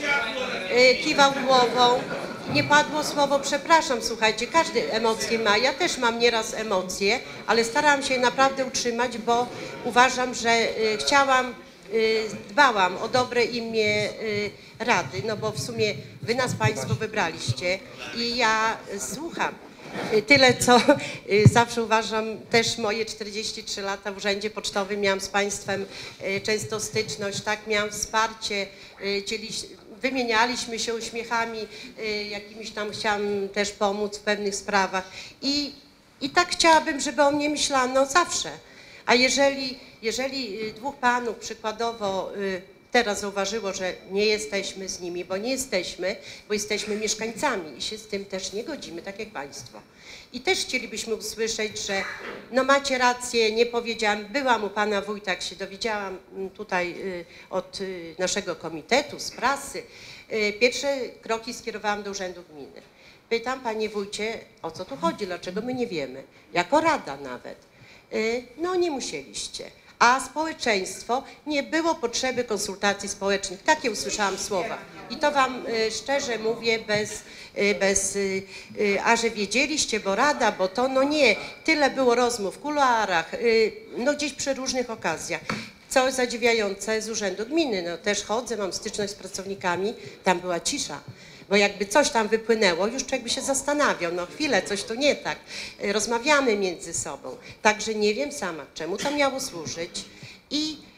Speaker 15: y, kiwał głową. Nie padło słowo przepraszam, słuchajcie, każdy emocje ma, ja też mam nieraz emocje, ale starałam się naprawdę utrzymać, bo uważam, że y, chciałam, y, dbałam o dobre imię y, Rady, no bo w sumie Wy nas Państwo wybraliście i ja y, słucham. Tyle, co y, zawsze uważam, też moje czterdzieści trzy lata w Urzędzie Pocztowym miałam z Państwem y, często styczność, tak, miałam wsparcie, y, dzieliś, wymienialiśmy się uśmiechami, y, jakimiś tam chciałam też pomóc w pewnych sprawach i, i tak chciałabym, żeby o mnie myślano zawsze. A jeżeli, jeżeli dwóch panów przykładowo y, teraz zauważyło, że nie jesteśmy z nimi, bo nie jesteśmy, bo jesteśmy mieszkańcami i się z tym też nie godzimy, tak jak Państwo. I też chcielibyśmy usłyszeć, że no macie rację, nie powiedziałam, byłam u Pana Wójta, jak się dowiedziałam tutaj y, od y, naszego komitetu, z prasy. Y, pierwsze kroki skierowałam do Urzędu Gminy. Pytam, Panie Wójcie, o co tu chodzi, dlaczego my nie wiemy, jako Rada nawet. Y, no nie musieliście. A społeczeństwo, nie było potrzeby konsultacji społecznych. Takie usłyszałam słowa. I to Wam y, szczerze mówię, bez, y, bez y, y, a że wiedzieliście, bo Rada, bo to, no nie. Tyle było rozmów w kuluarach, y, no gdzieś przy różnych okazjach. Co zadziwiające, z Urzędu Gminy, no też chodzę, mam styczność z pracownikami, tam była cisza. Bo jakby coś tam wypłynęło, już człowiek by się zastanawiał, no chwilę, coś tu nie tak. Rozmawiamy między sobą. Także nie wiem sama, czemu to miało służyć. I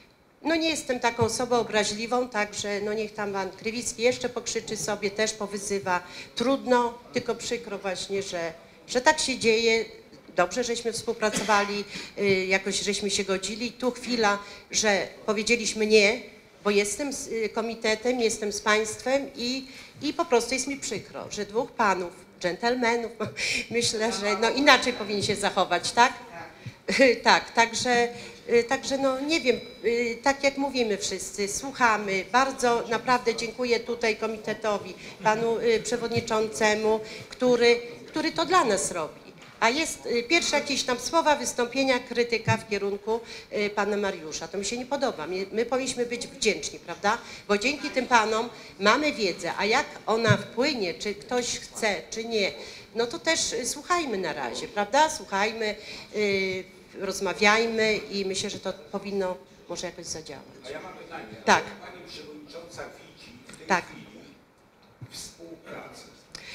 Speaker 15: no nie jestem taką osobą obraźliwą, także no niech tam pan Krywicki jeszcze pokrzyczy sobie, też powyzywa. Trudno, tylko przykro właśnie, że, że tak się dzieje. Dobrze, żeśmy współpracowali, y, jakoś żeśmy się godzili. Tu chwila, że powiedzieliśmy nie, bo jestem z y, komitetem, jestem z państwem i, i po prostu jest mi przykro, że dwóch panów, dżentelmenów, myślę, że no inaczej powinni się zachować, tak? Tak, także, także no nie wiem, tak jak mówimy wszyscy, słuchamy. Bardzo naprawdę dziękuję tutaj komitetowi, panu przewodniczącemu, który, który to dla nas robi. A jest pierwsze jakieś tam słowa wystąpienia, krytyka w kierunku pana Mariusza. To mi się nie podoba. My, my powinniśmy być wdzięczni, prawda? Bo dzięki tym panom mamy wiedzę, a jak ona wpłynie, czy ktoś chce, czy nie, no to też słuchajmy na razie, prawda? Słuchajmy, yy, rozmawiajmy i myślę, że to powinno może jakoś zadziałać.
Speaker 4: A ja mam pytanie.
Speaker 15: Tak.
Speaker 4: Jak pani przewodnicząca widzi w tej
Speaker 15: Tak.
Speaker 4: chwili współpracę?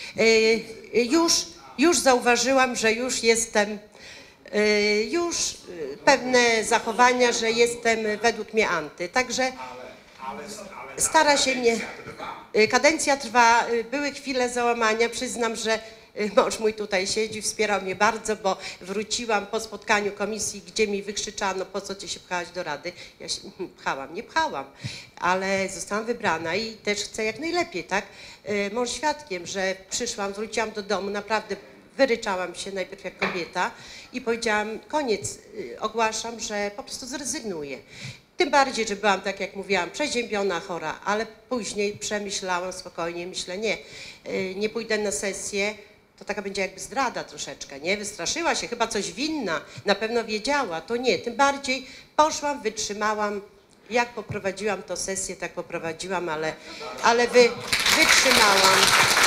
Speaker 15: Yy, już, już zauważyłam, że już jestem, yy, już pewne zachowania, że jestem według mnie anty. Także
Speaker 4: Ale, ale, ale
Speaker 15: stara się mnie.
Speaker 4: trwa.
Speaker 15: Kadencja trwa, były chwile załamania, przyznam, że mąż mój tutaj siedzi, wspierał mnie bardzo, bo wróciłam po spotkaniu komisji, gdzie mi wykrzyczano, po co ty się pchałaś do rady. Ja się pchałam, nie pchałam, ale zostałam wybrana i też chcę jak najlepiej, tak? Mąż świadkiem, że przyszłam, wróciłam do domu, naprawdę wyryczałam się najpierw jak kobieta i powiedziałam, koniec, ogłaszam, że po prostu zrezygnuję. Tym bardziej, że byłam, tak jak mówiłam, przeziębiona, chora, ale później przemyślałam spokojnie, myślę, nie, nie pójdę na sesję, to taka będzie jakby zdrada troszeczkę, nie? Wystraszyła się, chyba coś winna, na pewno wiedziała, to nie. Tym bardziej poszłam, wytrzymałam, jak poprowadziłam tę sesję, tak poprowadziłam, ale, ale wy, wytrzymałam.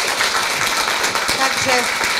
Speaker 15: Także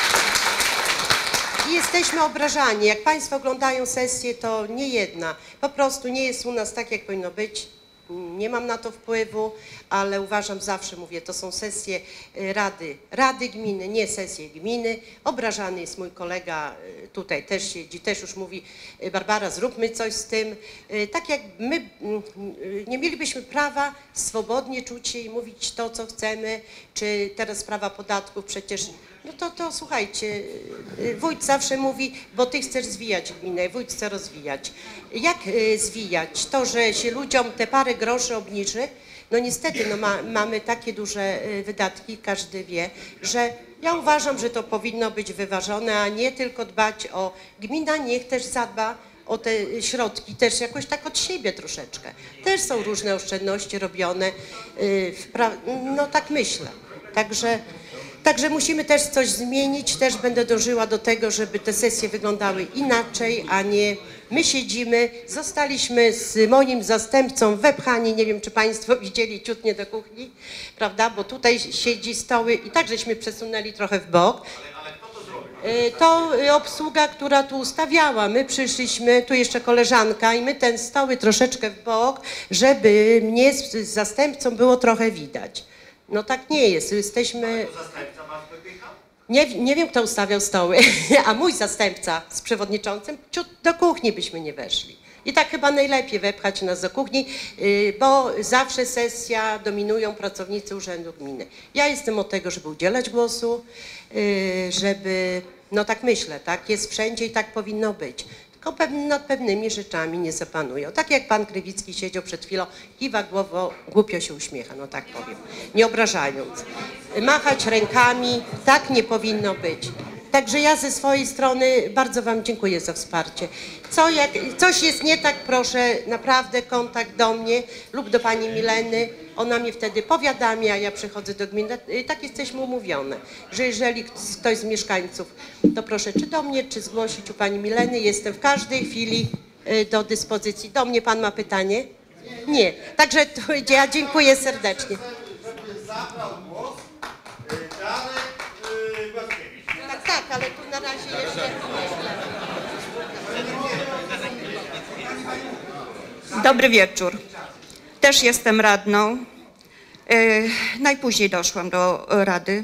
Speaker 15: jesteśmy obrażani. Jak państwo oglądają sesję, to nie jedna. Po prostu nie jest u nas tak, jak powinno być. Nie mam na to wpływu, ale uważam, zawsze mówię, to są sesje rady, rady gminy, nie sesje gminy. Obrażany jest mój kolega, tutaj też siedzi, też już mówi, Barbara, zróbmy coś z tym. Tak jak my nie mielibyśmy prawa swobodnie czuć się i mówić to, co chcemy, czy teraz sprawa podatków przecież. No to, to słuchajcie, wójt zawsze mówi, bo ty chcesz zwijać gminę, wójt chce rozwijać. Jak y, zwijać? To, że się ludziom te parę groszy obniży? No niestety, no ma, mamy takie duże y, wydatki, każdy wie, że ja uważam, że to powinno być wyważone, a nie tylko dbać o... Gmina niech też zadba o te środki, też jakoś tak od siebie troszeczkę. Też są różne oszczędności robione, y, w pra... no tak myślę. Także... Także musimy też coś zmienić, też będę dążyła do tego, żeby te sesje wyglądały inaczej, a nie my siedzimy, zostaliśmy z moim zastępcą wepchani, nie wiem czy państwo widzieli, ciutnie do kuchni, prawda, bo tutaj siedzi stoły i tak żeśmy przesunęli trochę w bok. To obsługa, która tu ustawiała, my przyszliśmy, tu jeszcze koleżanka i my ten stoły troszeczkę w bok, żeby mnie z zastępcą było trochę widać. No tak nie jest, jesteśmy... Nie, nie wiem, kto ustawiał stoły, a mój zastępca z przewodniczącym, ciut do kuchni byśmy nie weszli. I tak chyba najlepiej wepchać nas do kuchni, bo zawsze sesja dominują pracownicy Urzędu Gminy. Ja jestem od tego, żeby udzielać głosu, żeby, no tak myślę, tak jest wszędzie i tak powinno być. Tylko pewne, nad pewnymi rzeczami nie zapanują. Tak jak pan Krywicki siedział przed chwilą, kiwa głową, głupio się uśmiecha, no tak powiem, nie obrażając. Machać rękami, tak nie powinno być. Także ja ze swojej strony bardzo wam dziękuję za wsparcie. Co jak, coś jest nie tak, proszę, naprawdę kontakt do mnie lub do pani Mileny. Ona mnie wtedy powiadamia, ja przychodzę do gminy. Tak jesteśmy umówione, że jeżeli ktoś z mieszkańców, to proszę czy do mnie, czy zgłosić u pani Mileny. Jestem w każdej chwili do dyspozycji. Do mnie pan ma pytanie? Nie. Także to, ja dziękuję serdecznie.
Speaker 2: Zabrał głos Darek Głaskiewicz.
Speaker 15: Tak, tak, ale tu na razie jeszcze...
Speaker 16: Dobry wieczór. Też jestem radną. Yy, najpóźniej doszłam do rady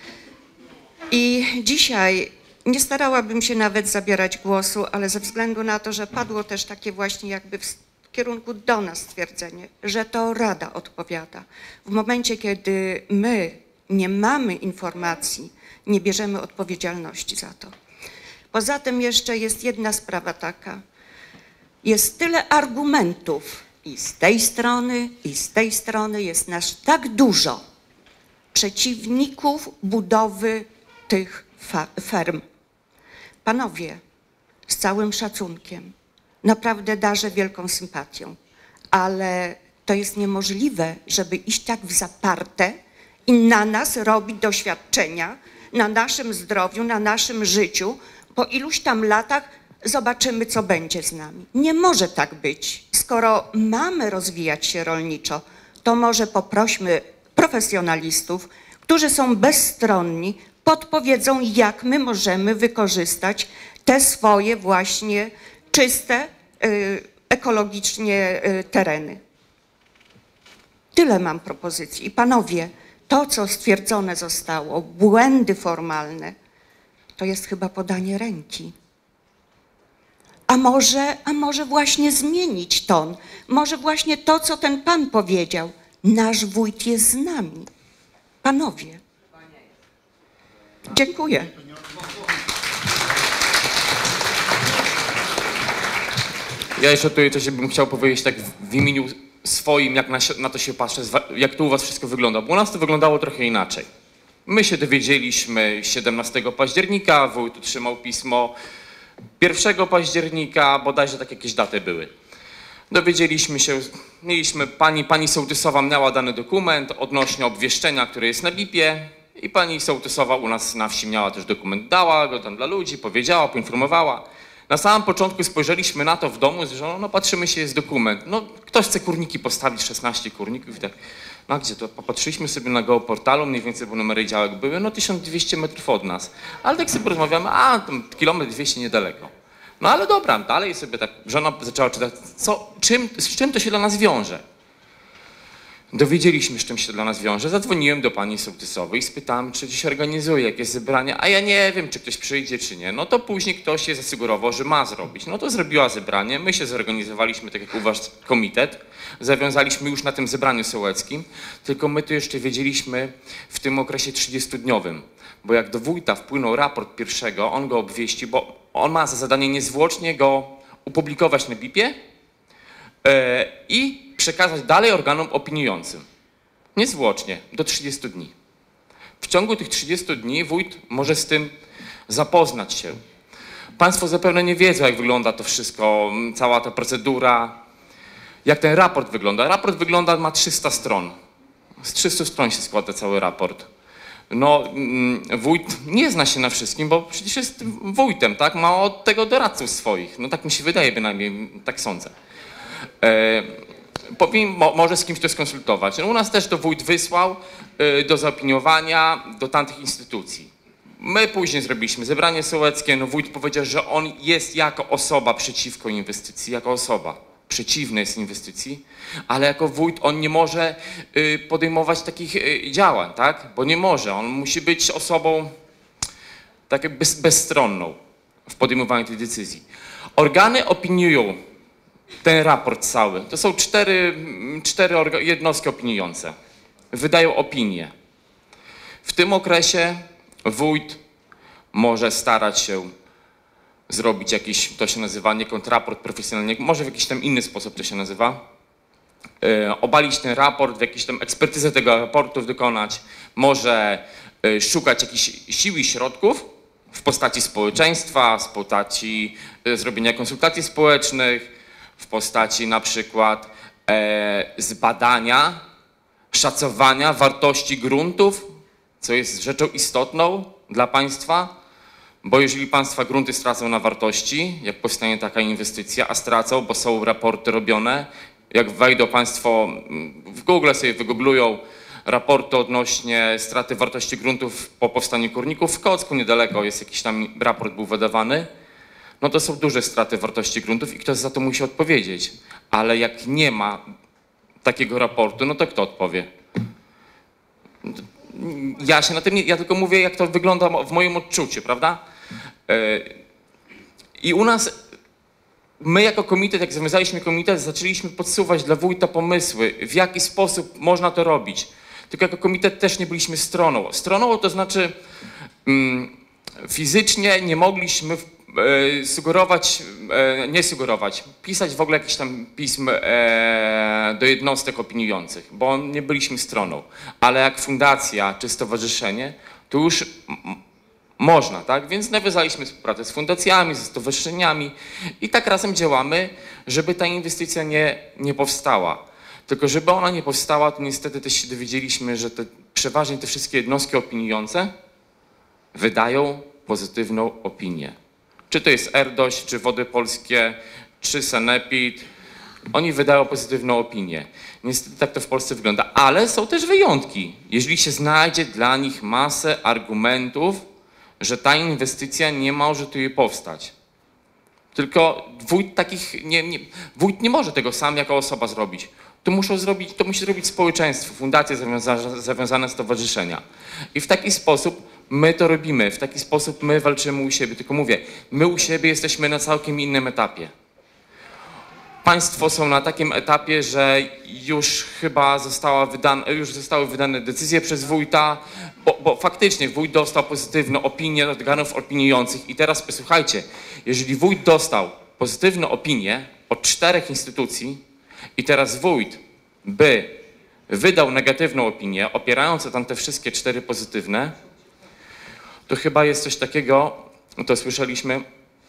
Speaker 16: i dzisiaj nie starałabym się nawet zabierać głosu, ale ze względu na to, że padło też takie właśnie jakby w kierunku do nas stwierdzenie, że to Rada odpowiada. W momencie, kiedy my nie mamy informacji, nie bierzemy odpowiedzialności za to. Poza tym jeszcze jest jedna sprawa taka. Jest tyle argumentów i z tej strony, i z tej strony jest nas tak dużo przeciwników budowy tych ferm. Panowie, z całym szacunkiem, naprawdę darzę wielką sympatią, ale to jest niemożliwe, żeby iść tak w zaparte i na nas robić doświadczenia, na naszym zdrowiu, na naszym życiu. Po iluś tam latach zobaczymy, co będzie z nami. Nie może tak być. Skoro mamy rozwijać się rolniczo, to może poprośmy profesjonalistów, którzy są bezstronni, podpowiedzą, jak my możemy wykorzystać te swoje właśnie czyste, ekologicznie tereny. Tyle mam propozycji. I panowie, to, co stwierdzone zostało, błędy formalne, to jest chyba podanie ręki. A może, a może właśnie zmienić ton? Może właśnie to, co ten pan powiedział. Nasz wójt jest z nami. Panowie. Dziękuję.
Speaker 8: Ja jeszcze tutaj coś bym chciał powiedzieć tak w imieniu swoim, jak na, na to się patrzę, jak to u was wszystko wygląda, bo u nas to wyglądało trochę inaczej. My się dowiedzieliśmy siedemnastego października, wójt otrzymał pismo pierwszego października, bodajże tak jakieś daty były. Dowiedzieliśmy się, mieliśmy, pani, pani sołtysowa miała dany dokument odnośnie obwieszczenia, które jest na bipie i pani sołtysowa u nas na wsi miała też dokument, dała go tam dla ludzi, powiedziała, poinformowała. Na samym początku spojrzeliśmy na to w domu z żoną, no patrzymy się, jest dokument. No ktoś chce kurniki postawić, szesnaście kurników i tak. No a gdzie to? Popatrzyliśmy sobie na geoportalu, mniej więcej, bo numery działek były, no tysiąc dwieście metrów od nas. Ale tak sobie porozmawiamy, a tam kilometr dwieście niedaleko. No ale dobra, dalej sobie tak żona zaczęła czytać, co, czym, z czym to się dla nas wiąże. Dowiedzieliśmy, z czym się dla nas wiąże. Zadzwoniłem do pani sołtysowej i spytałem, czy dziś organizuje jakieś zebranie, a ja nie wiem, czy ktoś przyjdzie, czy nie. No to później ktoś się zasugerował, że ma zrobić. No to zrobiła zebranie, my się zorganizowaliśmy, tak jak u was, komitet. Zawiązaliśmy już na tym zebraniu sołeckim, tylko my to jeszcze wiedzieliśmy w tym okresie trzydziestodniowym. Bo jak do wójta wpłynął raport pierwszego, on go obwieści, bo on ma za zadanie niezwłocznie go opublikować na bipie yy, i przekazać dalej organom opiniującym. Niezwłocznie, do trzydziestu dni. W ciągu tych trzydziestu dni wójt może z tym zapoznać się. Państwo zapewne nie wiedzą, jak wygląda to wszystko, cała ta procedura, jak ten raport wygląda. Raport wygląda, ma trzysta stron. Z trzystu stron się składa cały raport. No, wójt nie zna się na wszystkim, bo przecież jest wójtem, tak? Ma od tego doradców swoich. No tak mi się wydaje, bynajmniej, tak sądzę. E, powinien, mo, może z kimś to skonsultować. No, u nas też to wójt wysłał y, do zaopiniowania do tamtych instytucji. My później zrobiliśmy zebranie sołeckie, no wójt powiedział, że on jest jako osoba przeciwko inwestycji, jako osoba przeciwny jest inwestycji, ale jako wójt on nie może y, podejmować takich y, działań, tak? Bo nie może, on musi być osobą tak bez, bezstronną w podejmowaniu tej decyzji. Organy opiniują ten raport cały. To są cztery, cztery jednostki opiniujące. Wydają opinię. W tym okresie wójt może starać się zrobić jakiś, to się nazywa nie kontraport profesjonalny, może w jakiś tam inny sposób to się nazywa, yy, obalić ten raport, w jakiejś tam ekspertyzę tego raportu dokonać, może yy, szukać jakichś sił i środków w postaci społeczeństwa, w postaci yy, zrobienia konsultacji społecznych, w postaci na przykład e, zbadania, szacowania wartości gruntów, co jest rzeczą istotną dla państwa, bo jeżeli państwa grunty stracą na wartości, jak powstanie taka inwestycja, a stracą, bo są raporty robione, jak wejdą państwo w Google, sobie wygooglują raporty odnośnie straty wartości gruntów po powstaniu kurników, w Kocku niedaleko jest jakiś tam raport był wydawany, no to są duże straty wartości gruntów i ktoś za to musi odpowiedzieć. Ale jak nie ma takiego raportu, no to kto odpowie? Ja się na tym nie, ja tylko mówię, jak to wygląda w moim odczuciu, prawda? I u nas my jako komitet, jak zawiązaliśmy komitet, zaczęliśmy podsuwać dla wójta pomysły, w jaki sposób można to robić. Tylko jako komitet też nie byliśmy stroną. Stroną to znaczy mm, fizycznie nie mogliśmy e, sugerować, e, nie sugerować, pisać w ogóle jakichś tam pism e, do jednostek opiniujących, bo nie byliśmy stroną. Ale jak fundacja czy stowarzyszenie, to już można, tak? Więc nawiązaliśmy współpracę z fundacjami, ze stowarzyszeniami i tak razem działamy, żeby ta inwestycja nie, nie powstała. Tylko żeby ona nie powstała, to niestety też się dowiedzieliśmy, że te, przeważnie te wszystkie jednostki opiniujące wydają pozytywną opinię. Czy to jest RDOŚ, czy Wody Polskie, czy Sanepid. Oni wydają pozytywną opinię. Niestety tak to w Polsce wygląda, ale są też wyjątki. Jeżeli się znajdzie dla nich masę argumentów, że ta inwestycja nie może tu jej powstać. Tylko wójt takich nie, nie, wójt nie może tego sam jako osoba zrobić. To muszą zrobić, to musi zrobić społeczeństwo, fundacje zawiązane, zawiązane stowarzyszenia. I w taki sposób my to robimy, w taki sposób my walczymy u siebie. Tylko mówię, my u siebie jesteśmy na całkiem innym etapie. Państwo są na takim etapie, że już chyba została wydane, już zostały wydane decyzje przez wójta, bo, bo faktycznie wójt dostał pozytywną opinię od organów opiniujących. I teraz posłuchajcie, jeżeli wójt dostał pozytywną opinię od czterech instytucji i teraz wójt by wydał negatywną opinię, opierając się tam te wszystkie cztery pozytywne, to chyba jest coś takiego, to słyszeliśmy,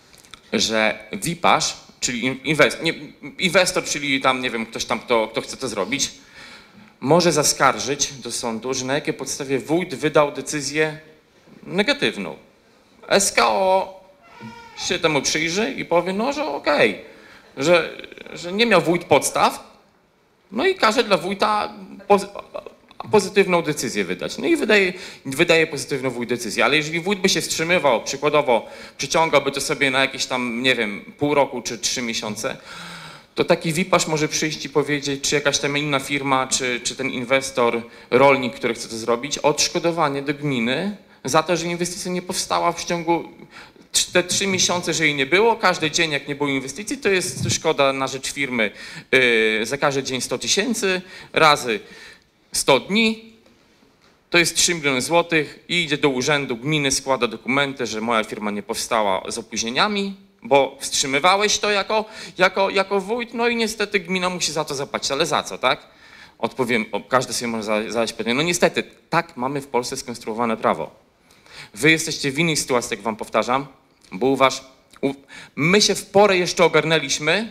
Speaker 8: że wipaż, czyli inwestor, nie, inwestor, czyli tam, nie wiem, ktoś tam, kto, kto chce to zrobić, może zaskarżyć do sądu, że na jakiej podstawie wójt wydał decyzję negatywną. S K O się temu przyjrzy i powie, no, że okej, okay, że, że nie miał wójt podstaw, no i każe dla wójta poz pozytywną decyzję wydać. No i wydaje, wydaje pozytywną wójt decyzję, ale jeżeli wójt by się wstrzymywał, przykładowo przyciągałby to sobie na jakieś tam, nie wiem, pół roku czy trzy miesiące, to taki wipaż może przyjść i powiedzieć, czy jakaś tam inna firma, czy, czy ten inwestor, rolnik, który chce to zrobić, odszkodowanie do gminy za to, że inwestycja nie powstała w ciągu te trzy miesiące, że jej nie było, każdy dzień jak nie było inwestycji, to jest szkoda na rzecz firmy yy, za każdy dzień sto tysięcy razy sto dni, to jest trzy miliony złotych i idzie do urzędu gminy, składa dokumenty, że moja firma nie powstała z opóźnieniami, bo wstrzymywałeś to jako, jako, jako wójt, no i niestety gmina musi za to zapłacić. Ale za co, tak? Odpowiem, każdy sobie może zadać pytanie. No niestety, tak mamy w Polsce skonstruowane prawo. Wy jesteście w innej sytuacji, jak wam powtarzam, bo uważ, u, my się w porę jeszcze ogarnęliśmy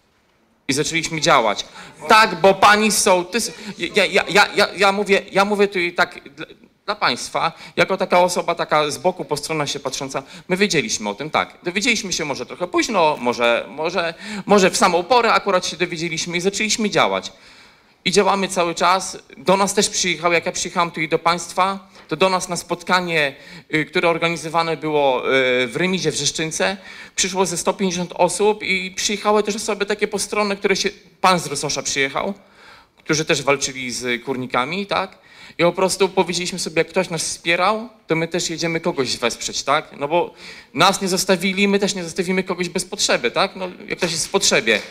Speaker 8: i zaczęliśmy działać. Tak, bo pani sołtys, ja, ja, ja, ja, ja, mówię, ja mówię tu tak dla, dla państwa, jako taka osoba taka z boku po stronach się patrząca, my wiedzieliśmy o tym, tak. Dowiedzieliśmy się może trochę późno, może, może, może w samą porę akurat się dowiedzieliśmy i zaczęliśmy działać. I działamy cały czas. Do nas też przyjechał, jak ja przyjechałem tu i do państwa, to do nas na spotkanie, które organizowane było w remizie w Rzeszczynce, przyszło ze sto pięćdziesiąt osób i przyjechały też osoby takie postronne, które się, pan z Rososza przyjechał, którzy też walczyli z kurnikami, tak? I po prostu powiedzieliśmy sobie, jak ktoś nas wspierał, to my też jedziemy kogoś wesprzeć, tak? No bo nas nie zostawili, my też nie zostawimy kogoś bez potrzeby, tak? No, jak ktoś jest w potrzebie.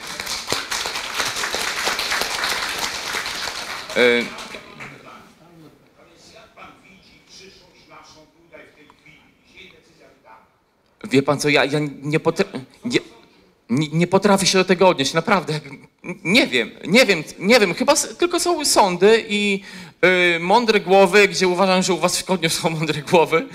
Speaker 8: Y Wie pan co, ja, ja nie, potra nie, nie, nie potrafię się do tego odnieść, naprawdę. Nie wiem, nie wiem, nie wiem, chyba tylko są sądy i yy, mądre głowy, gdzie uważam, że u was w Kodniu są mądre głowy.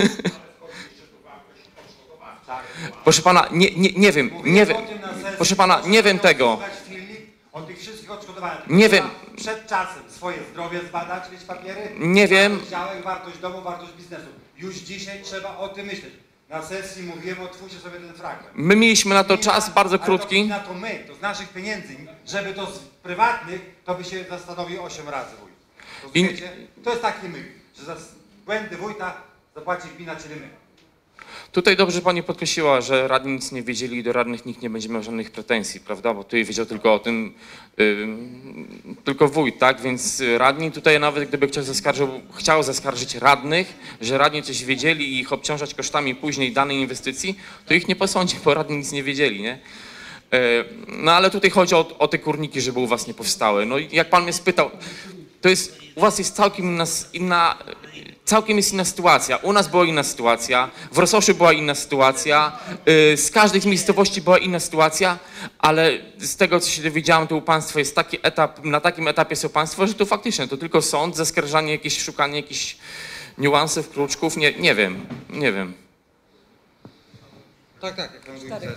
Speaker 8: Proszę pana, nie, nie, nie wiem, nie wiem, proszę pana, nie wiem tego.
Speaker 17: O tych wszystkich odszkodowaniach.
Speaker 8: Nie wiem.
Speaker 17: Przed czasem swoje zdrowie zbadać, mieć papiery?
Speaker 8: Nie wiem.
Speaker 17: Wartość działek, wartość domu, wartość biznesu. Już dzisiaj trzeba o tym myśleć. Na sesji mówiłem, otwórzcie sobie ten fragment.
Speaker 8: My mieliśmy na to czas bardzo krótki.
Speaker 17: Ale to, na to my, to z naszych pieniędzy, żeby to z prywatnych, to by się zastanowił osiem razy wójt. Rozumiecie? To jest taki myk, że za błędy wójta zapłaci gmina, czyli my.
Speaker 8: Tutaj dobrze pani podkreśliła, że radni nic nie wiedzieli i do radnych nikt nie będzie miał żadnych pretensji, prawda? Bo tutaj wiedział tylko o tym yy, tylko wójt, tak? Więc radni tutaj nawet gdyby ktoś zaskarżył, chciał zaskarżyć radnych, że radni coś wiedzieli i ich obciążać kosztami później danej inwestycji, to ich nie posądzi, bo radni nic nie wiedzieli, nie? No ale tutaj chodzi o, o te kurniki, żeby u was nie powstały. No i jak pan mnie spytał, to jest, u was jest całkiem inna, inna, całkiem jest inna sytuacja. U nas była inna sytuacja, w Rososzu była inna sytuacja, z każdej z miejscowości była inna sytuacja, ale z tego, co się dowiedziałem, to u państwa jest taki etap, na takim etapie są państwo, że to faktycznie to tylko sąd, zaskarżanie, jakieś szukanie jakichś niuansów, kruczków, nie, nie wiem, nie wiem.
Speaker 10: Tak, tak. Jak pan mówi, tak.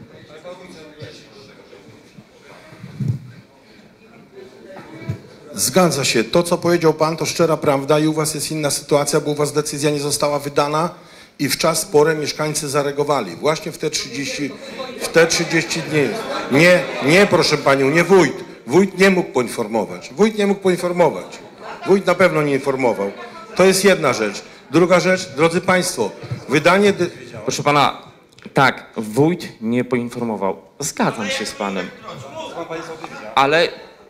Speaker 6: Zgadza się. To, co powiedział pan, to szczera prawda i u was jest inna sytuacja, bo u was decyzja nie została wydana i w czas porę mieszkańcy zareagowali. Właśnie w te trzydzieści, w te trzydzieści dni. Nie, nie, proszę panią, nie wójt. Wójt nie mógł poinformować. Wójt nie mógł poinformować. Wójt na pewno nie informował. To jest jedna rzecz. Druga rzecz, drodzy państwo, wydanie... De...
Speaker 8: Proszę pana, tak, wójt nie poinformował. Zgadzam się z panem. Ale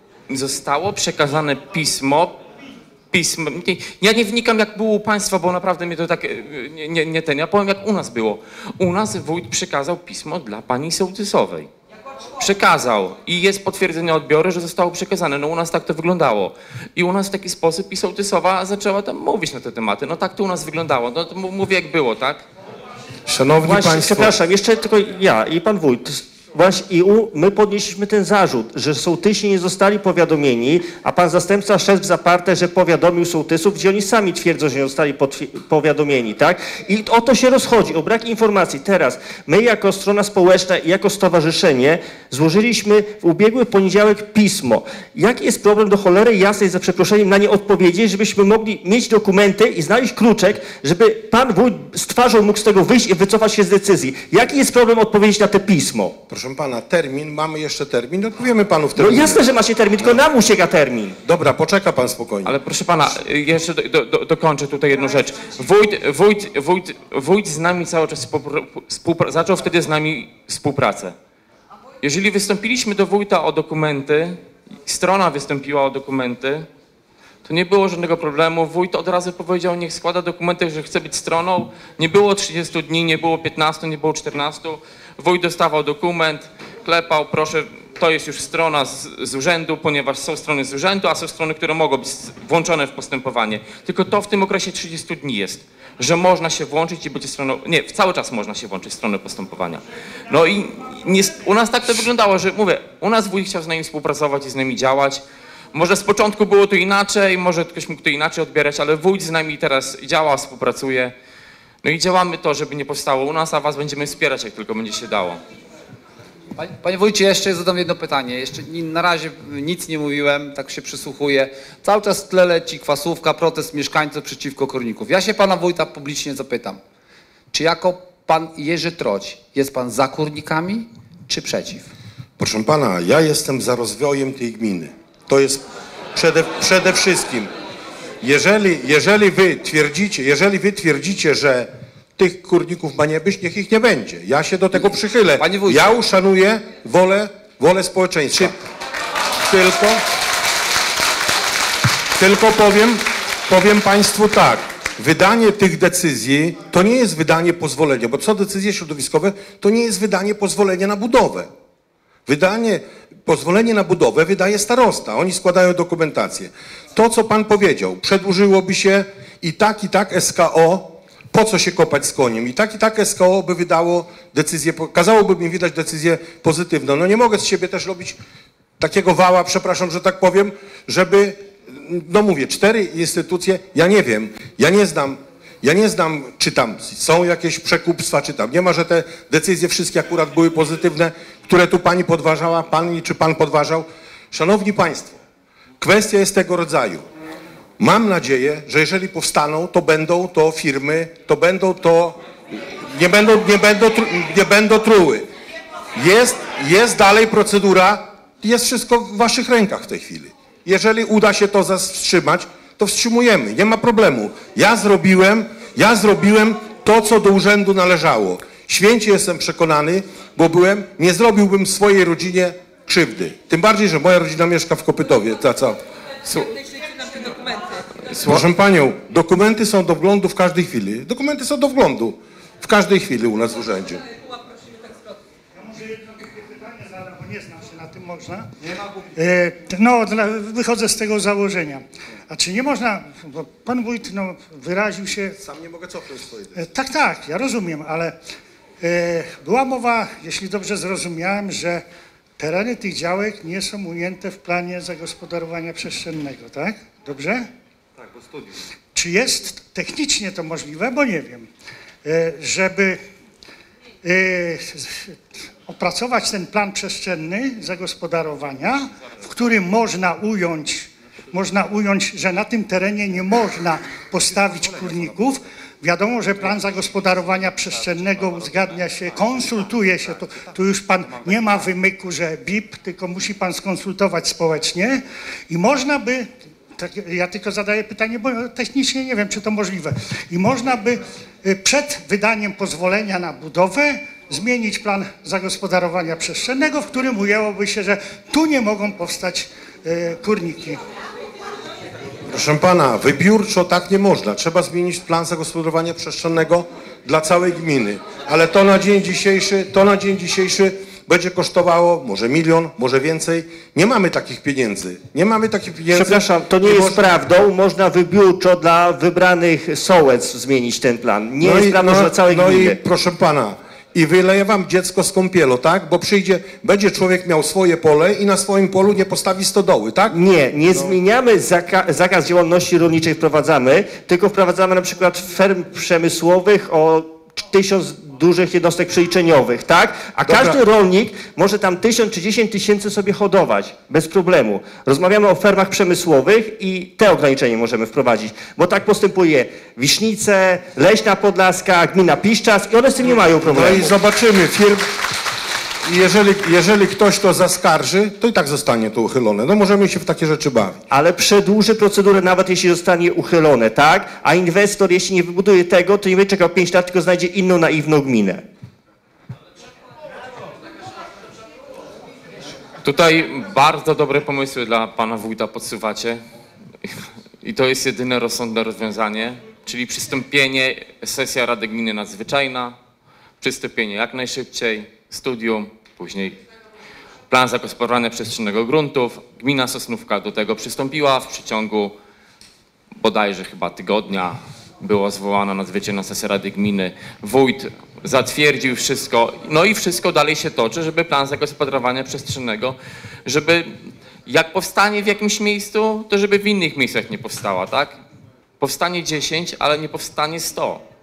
Speaker 8: zostało przekazane pismo, pismo, ja nie wnikam jak było u państwa, bo naprawdę mnie to tak, nie, nie, nie ten, ja powiem jak u nas było. U nas wójt przekazał pismo dla pani sołtysowej. Przekazał i jest potwierdzenie odbioru, że zostało przekazane. No u nas tak to wyglądało. I u nas w taki sposób i sołtysowa zaczęła tam mówić na te tematy. No tak to u nas wyglądało. No to mówię jak było, tak?
Speaker 6: Szanowni
Speaker 5: Właśnie,
Speaker 6: państwo...
Speaker 5: Przepraszam, jeszcze tylko ja i pan wójt. Właśnie i u, my podnieśliśmy ten zarzut, że sołtysi nie zostali powiadomieni, a pan zastępca szedł w zaparte, że powiadomił sołtysów, gdzie oni sami twierdzą, że nie zostali powiadomieni, tak? I o to się rozchodzi, o brak informacji. Teraz my jako strona społeczna i jako stowarzyszenie złożyliśmy w ubiegły poniedziałek pismo. Jaki jest problem do cholery jasnej, za przeproszeniem, na nie odpowiedzieć, żebyśmy mogli mieć dokumenty i znaleźć kruczek, żeby pan wójt z twarzą mógł z tego wyjść i wycofać się z decyzji. Jaki jest problem odpowiedzieć na te pismo?
Speaker 6: Proszę pana, termin, mamy jeszcze termin, odpowiemy panu w
Speaker 5: No
Speaker 6: terminie.
Speaker 5: jasne, że macie termin, tylko nam ucieka termin.
Speaker 6: Dobra, poczeka pan spokojnie.
Speaker 8: Ale proszę pana, jeszcze do, do, do, dokończę tutaj jedną rzecz. Wójt, wójt, wójt, wójt z nami cały czas współpra- zaczął wtedy z nami współpracę. Jeżeli wystąpiliśmy do wójta o dokumenty, strona wystąpiła o dokumenty, to nie było żadnego problemu. Wójt od razu powiedział, niech składa dokumenty, że chce być stroną. Nie było trzydziestu dni, nie było piętnastu, nie było czternastu. Wójt dostawał dokument, klepał, proszę, to jest już strona z, z urzędu, ponieważ są strony z urzędu, a są strony, które mogą być włączone w postępowanie. Tylko to w tym okresie trzydziestu dni jest, że można się włączyć i być stroną, nie, cały czas można się włączyć w stronę postępowania. No i nie, u nas tak to wyglądało, że mówię, u nas wójt chciał z nami współpracować i z nami działać. Może z początku było to inaczej, może ktoś mógł to inaczej odbierać, ale wójt z nami teraz działa, współpracuje. No i działamy to, żeby nie powstało u nas, a was będziemy wspierać, jak tylko będzie się dało.
Speaker 10: Panie, panie wójcie, jeszcze zadam jedno pytanie. Jeszcze ni- na razie nic nie mówiłem, tak się przysłuchuję. Cały czas w tle leci kwasówka, protest mieszkańców przeciwko korników. Ja się pana wójta publicznie zapytam, czy jako pan Jerzy Troć jest pan za kurnikami, czy przeciw?
Speaker 6: Proszę pana, ja jestem za rozwojem tej gminy. To jest przede, przede wszystkim. Jeżeli, jeżeli wy twierdzicie, jeżeli wy twierdzicie, że tych kurników ma nie być, niech ich nie będzie. Ja się do tego przychylę. Ja uszanuję wolę, wolę społeczeństwa. Tylko, tylko powiem, powiem państwu tak. Wydanie tych decyzji to nie jest wydanie pozwolenia, bo co decyzje środowiskowe, to nie jest wydanie pozwolenia na budowę. Wydanie, pozwolenie na budowę wydaje starosta. Oni składają dokumentację. To, co pan powiedział, przedłużyłoby się i tak, i tak S K O, po co się kopać z koniem? I tak, i tak S K O by wydało decyzję, kazałoby mi wydać decyzję pozytywną. No nie mogę z siebie też robić takiego wała, przepraszam, że tak powiem, żeby, no mówię, cztery instytucje, ja nie wiem, ja nie znam, ja nie znam, czy tam są jakieś przekupstwa, czy tam nie ma, że te decyzje wszystkie akurat były pozytywne, które tu pani podważała, pani czy pan podważał. Szanowni państwo, kwestia jest tego rodzaju. Mam nadzieję, że jeżeli powstaną, to będą to firmy, to będą to, nie będą, nie będą, nie będą truły. Jest, jest dalej procedura, jest wszystko w waszych rękach w tej chwili. Jeżeli uda się to zatrzymać, to wstrzymujemy, nie ma problemu. Ja zrobiłem, ja zrobiłem to, co do urzędu należało. Święcie jestem przekonany, bo byłem, nie zrobiłbym swojej rodzinie krzywdy. Tym bardziej, że moja rodzina mieszka w Kopytowie. Ta co? Proszę panią, dokumenty są do wglądu w każdej chwili. Dokumenty są do wglądu w każdej chwili u nas w urzędzie.
Speaker 14: Ja może jedno takie pytanie zadać. można?
Speaker 17: Nie ma
Speaker 14: E, No, dla, wychodzę z tego założenia. A czy nie można, bo pan wójt no, wyraził się...
Speaker 6: Sam nie mogę cofnąć swojej.
Speaker 14: E, Tak, tak, ja rozumiem, ale e, była mowa, jeśli dobrze zrozumiałem, że tereny tych działek nie są ujęte w planie zagospodarowania przestrzennego, tak? Dobrze?
Speaker 17: Tak, bo studium.
Speaker 14: Czy jest technicznie to możliwe, bo nie wiem, e, żeby e, opracować ten plan przestrzenny zagospodarowania, w którym można ująć, można ująć, że na tym terenie nie można postawić kurników. Wiadomo, że plan zagospodarowania przestrzennego uzgadnia się, konsultuje się, to, tu już pan nie ma wymyku, że B I P, tylko musi pan skonsultować społecznie i można by, tak, ja tylko zadaję pytanie, bo technicznie nie wiem, czy to możliwe, i można by y, przed wydaniem pozwolenia na budowę zmienić plan zagospodarowania przestrzennego, w którym ujęłoby się, że tu nie mogą powstać y, kurniki.
Speaker 6: Proszę pana, wybiórczo tak nie można. Trzeba zmienić plan zagospodarowania przestrzennego dla całej gminy. Ale to na dzień dzisiejszy, to na dzień dzisiejszy będzie kosztowało może milion, może więcej. Nie mamy takich pieniędzy. Nie mamy takich pieniędzy.
Speaker 5: Przepraszam, to nie jest
Speaker 6: można...
Speaker 5: prawdą. Można wybiórczo dla wybranych sołec zmienić ten plan. Nie
Speaker 6: no
Speaker 5: jest
Speaker 6: i,
Speaker 5: prawdą,
Speaker 6: no,
Speaker 5: że dla całej
Speaker 6: no
Speaker 5: gminy.
Speaker 6: i proszę pana, i wyleje wam dziecko z kąpielą, tak? Bo przyjdzie, będzie człowiek miał swoje pole i na swoim polu nie postawi stodoły, tak?
Speaker 5: Nie, nie zmieniamy, zaka zakaz działalności rolniczej wprowadzamy, tylko wprowadzamy na przykład ferm przemysłowych o tysiąc dużych jednostek przeliczeniowych, tak? A
Speaker 6: Dobra.
Speaker 5: każdy rolnik może tam tysiąc czy dziesięć tysięcy sobie hodować, bez problemu. Rozmawiamy o fermach przemysłowych i te ograniczenia możemy wprowadzić, bo tak postępuje Wisznice, Leśna Podlaska, gmina Piszczas i one z tym nie mają
Speaker 6: No
Speaker 5: problemu.
Speaker 6: i zobaczymy, firm... I jeżeli, jeżeli ktoś to zaskarży, to i tak zostanie to uchylone. No możemy się w takie rzeczy bawić.
Speaker 5: Ale przedłuży procedurę, nawet jeśli zostanie uchylone, tak? A inwestor, jeśli nie wybuduje tego, to nie będzie czekał pięć lat, tylko znajdzie inną naiwną gminę.
Speaker 8: Tutaj bardzo dobre pomysły dla pana wójta podsuwacie i to jest jedyne rozsądne rozwiązanie, czyli przystąpienie, sesja Rady Gminy Nadzwyczajna, przystąpienie jak najszybciej, studium, później plan zagospodarowania przestrzennego gruntów. Gmina Sosnówka do tego przystąpiła w przeciągu bodajże chyba tygodnia. Była zwołana nadzwyczajna sesja Rady Gminy. Wójt zatwierdził wszystko, no i wszystko dalej się toczy, żeby plan zagospodarowania przestrzennego, żeby jak powstanie w jakimś miejscu, to żeby w innych miejscach nie powstała, tak? Powstanie dziesięć, ale nie powstanie sto.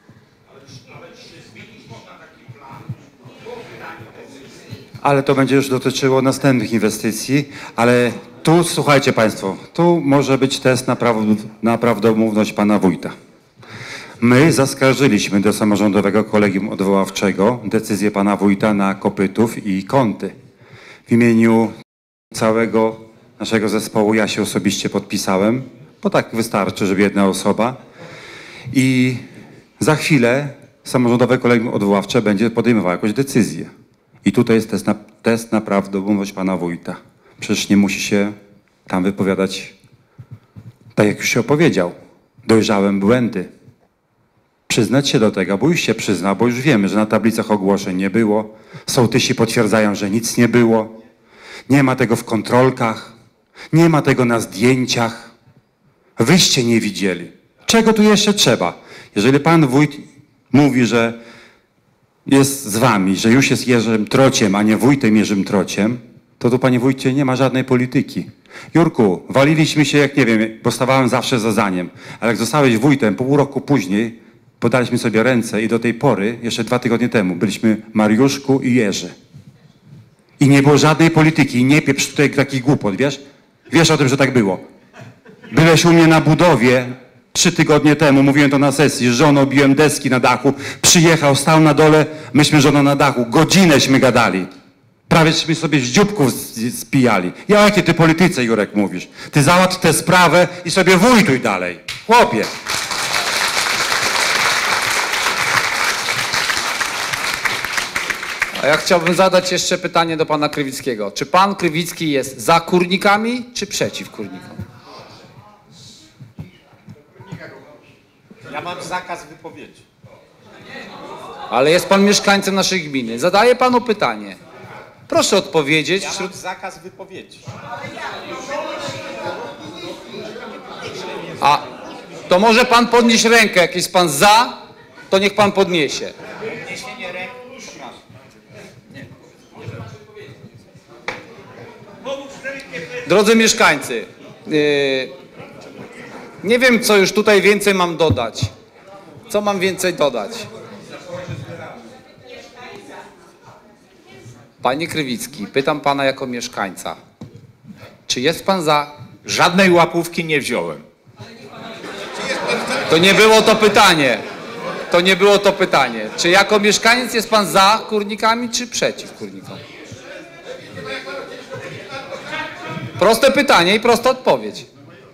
Speaker 1: Ale to będzie już dotyczyło następnych inwestycji, ale tu, słuchajcie Państwo, tu może być test na, praw, na prawdomówność pana wójta. My zaskarżyliśmy do samorządowego kolegium odwoławczego decyzję pana wójta na kopytów i kąty. W imieniu całego naszego zespołu ja się osobiście podpisałem, bo tak wystarczy, żeby jedna osoba. I za chwilę samorządowe kolegium odwoławcze będzie podejmowało jakąś decyzję. I tutaj jest test na, test na prawdomówność pana wójta. Przecież nie musi się tam wypowiadać tak, jak już się opowiedział. Dojrzałem błędy. Przyznać się do tego, bo już się przyzna, bo już wiemy, że na tablicach ogłoszeń nie było. Sołtysi potwierdzają, że nic nie było. Nie ma tego w kontrolkach. Nie ma tego na zdjęciach. Wyście nie widzieli. Czego tu jeszcze trzeba? Jeżeli pan wójt mówi, że jest z wami, że już jest Jerzym Trociem, a nie wójtem Jerzym Trociem, to tu, panie wójcie, nie ma żadnej polityki. Jurku, waliliśmy się, jak nie wiem, postawałem zawsze za zaniem, ale jak zostałeś wójtem, pół roku później podaliśmy sobie ręce i do tej pory, jeszcze dwa tygodnie temu, byliśmy Mariuszku i Jerzy. I nie było żadnej polityki i nie pieprz tutaj takich głupot, wiesz? Wiesz o tym, że tak było. Byłeś u mnie na budowie trzy tygodnie temu, mówiłem to na sesji, z żoną biłem deski na dachu, przyjechał, stał na dole, myśmy żona na dachu, godzinęśmy gadali. Prawieśmy sobie z dzióbków spijali. Ja o jakiej ty polityce, Jurek, mówisz? Ty załatw tę sprawę i sobie wójtuj dalej. Chłopie.
Speaker 10: A ja chciałbym zadać jeszcze pytanie do pana Krywickiego. Czy pan Krywicki jest za kurnikami, czy przeciw kurnikom?
Speaker 17: Ja mam zakaz wypowiedzi.
Speaker 10: Ale jest pan mieszkańcem naszej gminy. Zadaję panu pytanie. Proszę odpowiedzieć.
Speaker 18: Ja
Speaker 10: Wśród...
Speaker 18: mam zakaz wypowiedzi.
Speaker 10: A to może pan podnieść rękę, jak jest pan za, to niech pan podniesie.
Speaker 18: Podniesienie ręki.
Speaker 10: Drodzy mieszkańcy, yy, nie wiem, co już tutaj więcej mam dodać. Co mam więcej dodać? Panie Krywicki, pytam pana jako mieszkańca. Czy jest pan za?
Speaker 18: Żadnej łapówki nie wziąłem.
Speaker 10: To nie było to pytanie. To nie było to pytanie. Czy jako mieszkaniec jest pan za kurnikami, czy przeciw kurnikom? Proste pytanie i prosta odpowiedź.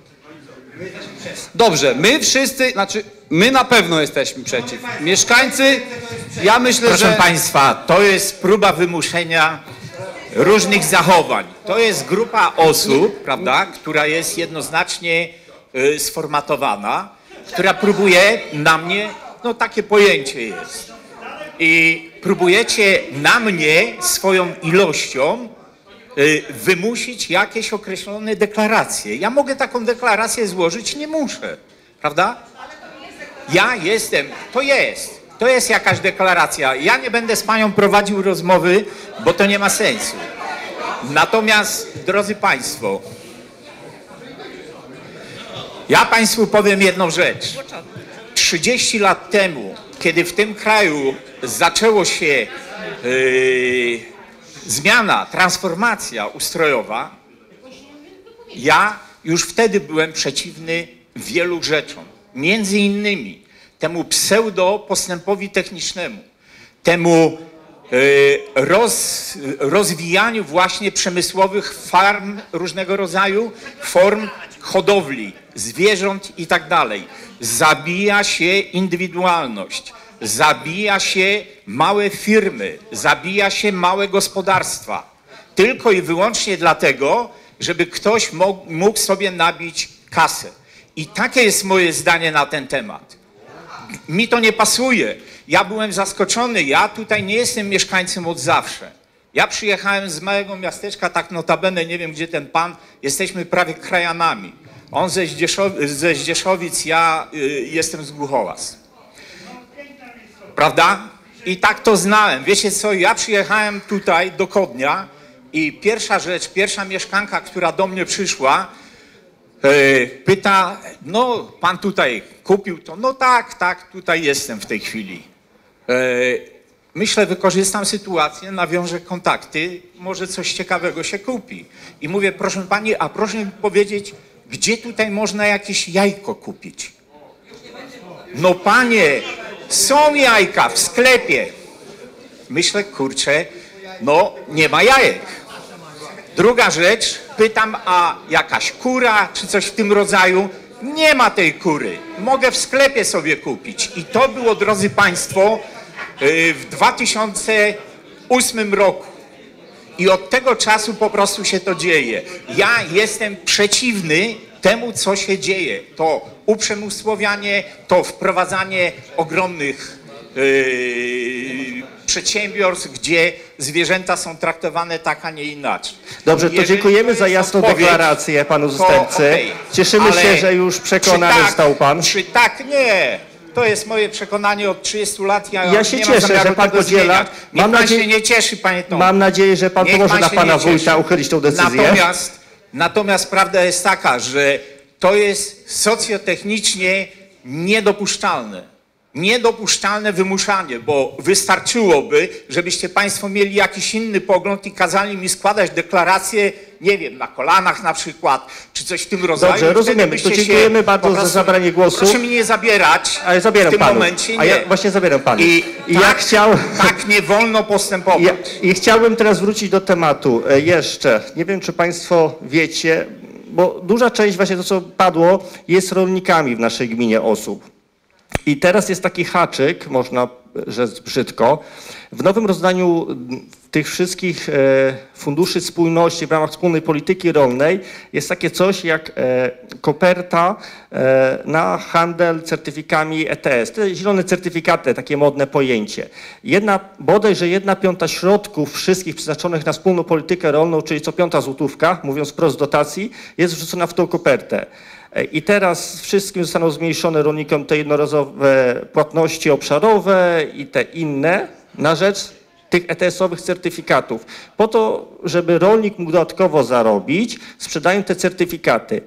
Speaker 10: Dobrze, my wszyscy, znaczy my na pewno jesteśmy przeciw. Mieszkańcy, ja myślę,
Speaker 18: Proszę
Speaker 10: że...
Speaker 18: państwa, to jest próba wymuszenia różnych zachowań. To jest grupa osób, prawda, która jest jednoznacznie y, sformatowana, która próbuje na mnie, no takie pojęcie jest. I próbujecie na mnie swoją ilością y, wymusić jakieś określone deklaracje. Ja mogę taką deklarację złożyć, nie muszę, prawda? Ja jestem, to jest, to jest jakaś deklaracja. Ja nie będę z panią prowadził rozmowy, bo to nie ma sensu. Natomiast, drodzy państwo, ja państwu powiem jedną rzecz. trzydzieści lat temu, kiedy w tym kraju zaczęło się yy, zmiana, transformacja ustrojowa, ja już wtedy byłem przeciwny wielu rzeczom. Między innymi temu pseudo-postępowi technicznemu, temu y, roz, rozwijaniu właśnie przemysłowych farm różnego rodzaju, form hodowli, zwierząt i tak dalej. Zabija się indywidualność, zabija się małe firmy, zabija się małe gospodarstwa. Tylko i wyłącznie dlatego, żeby ktoś mógł, mógł sobie nabić kasę. I takie jest moje zdanie na ten temat. Mi to nie pasuje. Ja byłem zaskoczony. Ja tutaj nie jestem mieszkańcem od zawsze. Ja przyjechałem z małego miasteczka, tak notabene, nie wiem gdzie ten pan, jesteśmy prawie krajanami. On ze, Zdzieszow ze Zdzieszowic, ja y, jestem z Głuchołaz. Prawda? I tak to znałem. Wiecie co, ja przyjechałem tutaj do Kodnia i pierwsza rzecz, pierwsza mieszkanka, która do mnie przyszła, pyta, no pan tutaj kupił to? No tak, tak, tutaj jestem w tej chwili. Myślę, wykorzystam sytuację, nawiążę kontakty, może coś ciekawego się kupi. I mówię, proszę pani, a proszę mi powiedzieć, gdzie tutaj można jakieś jajko kupić? No panie, są jajka w sklepie. Myślę, kurczę, no nie ma jajek. Druga rzecz, pytam, a jakaś kura czy coś w tym rodzaju? Nie ma tej kury. Mogę w sklepie sobie kupić. I to było, drodzy państwo, w dwa tysiące ósmym roku. I od tego czasu po prostu się to dzieje. Ja jestem przeciwny temu, co się dzieje. To uprzemysłowianie, to wprowadzanie ogromnych yy, przedsiębiorstw, gdzie zwierzęta są traktowane tak, a nie inaczej.
Speaker 5: Dobrze, to
Speaker 18: Jeżeli
Speaker 5: dziękujemy
Speaker 18: to
Speaker 5: za
Speaker 18: jest
Speaker 5: jasną
Speaker 18: odpowiedź,
Speaker 5: deklarację panu
Speaker 18: to
Speaker 5: zastępcy.
Speaker 18: okej,
Speaker 5: Cieszymy
Speaker 18: ale
Speaker 5: się, że już przekonany
Speaker 18: czy tak,
Speaker 5: został pan.
Speaker 18: Czy tak? Nie. To jest moje przekonanie od trzydziestu lat. Ja,
Speaker 5: Ja się
Speaker 18: nie
Speaker 5: cieszę,
Speaker 18: mam zamiaru
Speaker 5: że pan
Speaker 18: tego
Speaker 5: podziela.
Speaker 18: zmieniać. Niech
Speaker 5: Mam
Speaker 18: pan
Speaker 5: nadzieję-
Speaker 18: się nie cieszy, panie Tomku.
Speaker 5: Mam nadzieję, że pan
Speaker 18: Niech
Speaker 5: pomoże
Speaker 18: pan
Speaker 5: na
Speaker 18: się
Speaker 5: pana
Speaker 18: nie cieszy.
Speaker 5: wójta uchylić tą decyzję.
Speaker 18: Natomiast, natomiast prawda jest taka, że to jest socjotechnicznie niedopuszczalne. Niedopuszczalne wymuszanie, bo wystarczyłoby, żebyście państwo mieli jakiś inny pogląd i kazali mi składać deklaracje, nie wiem, na kolanach na przykład, czy coś w tym rodzaju.
Speaker 5: Dobrze,
Speaker 18: Wtedy
Speaker 5: rozumiemy.
Speaker 18: byście
Speaker 5: To
Speaker 18: się
Speaker 5: dziękujemy
Speaker 18: po
Speaker 5: bardzo za
Speaker 18: prostu-
Speaker 5: zabranie głosu.
Speaker 18: Proszę mi nie zabierać.
Speaker 5: Ale zabieram
Speaker 18: w tym
Speaker 5: panu.
Speaker 18: momencie nie.
Speaker 5: A ja właśnie zabieram panu.
Speaker 18: I,
Speaker 5: I
Speaker 18: tak,
Speaker 5: ja chciał...
Speaker 18: tak nie wolno postępować.
Speaker 5: Ja, I chciałbym teraz wrócić do tematu e, jeszcze. Nie wiem, czy państwo wiecie, bo duża część właśnie to, co padło, jest rolnikami w naszej gminie osób. I teraz jest taki haczyk, można rzec brzydko. W nowym rozdaniu tych wszystkich e, funduszy spójności w ramach wspólnej polityki rolnej jest takie coś jak e, koperta e, na handel certyfikami E T S. Te zielone certyfikaty, takie modne pojęcie. Jedna, bodajże jedna piąta środków wszystkich przeznaczonych na wspólną politykę rolną, czyli co piąta złotówka, mówiąc wprost z dotacji, jest wrzucona w tą kopertę. I teraz wszystkim zostaną zmniejszone rolnikom te jednorazowe płatności obszarowe i te inne na rzecz tych E T S-owych certyfikatów. Po to, żeby rolnik mógł dodatkowo zarobić, sprzedają te certyfikaty.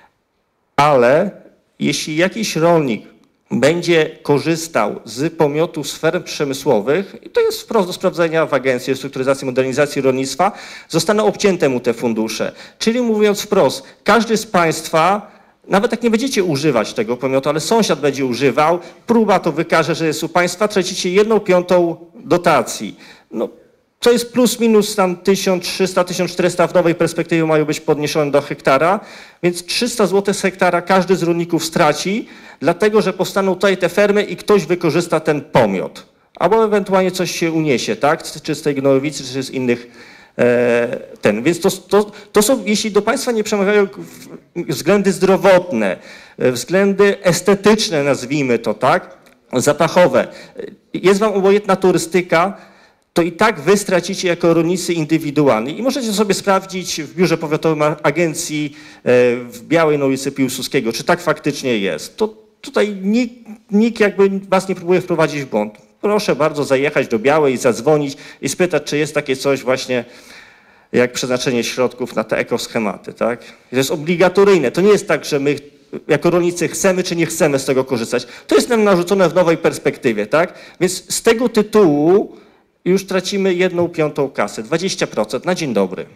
Speaker 5: Ale jeśli jakiś rolnik będzie korzystał z pomiotów z ferm przemysłowych, i to jest wprost do sprawdzenia w Agencji Restrukturyzacji i Modernizacji Rolnictwa, zostaną obcięte mu te fundusze. Czyli mówiąc wprost, każdy z państwa, nawet jak nie będziecie używać tego pomiotu, ale sąsiad będzie używał, próba to wykaże, że jest u państwa, tracicie jedną piątą dotacji. No, to jest plus minus tam tysiąc trzysta, tysiąc czterysta w nowej perspektywie mają być podniesione do hektara, więc trzysta złotych z hektara każdy z rolników straci, dlatego że powstaną tutaj te fermy i ktoś wykorzysta ten pomiot. Albo ewentualnie coś się uniesie, tak? Czy z tej gnojowicy, czy z innych e, ten. Więc to, to, to są, jeśli do państwa nie przemawiają względy zdrowotne, względy estetyczne, nazwijmy to, tak? Zapachowe. Jest wam obojętna turystyka, to i tak wy stracicie jako rolnicy indywidualni. I możecie sobie sprawdzić w biurze powiatowym agencji w Białej na ulicy Piłsudskiego, czy tak faktycznie jest. To tutaj nikt, nikt jakby was nie próbuje wprowadzić w błąd. Proszę bardzo zajechać do Białej, zadzwonić i spytać, czy jest takie coś właśnie jak przeznaczenie środków na te ekoschematy, tak? To jest obligatoryjne. To nie jest tak, że my jako rolnicy chcemy czy nie chcemy z tego korzystać. To jest nam narzucone w nowej perspektywie, tak? Więc z tego tytułu już tracimy jedną piątą kasę, dwadzieścia procent na dzień dobry.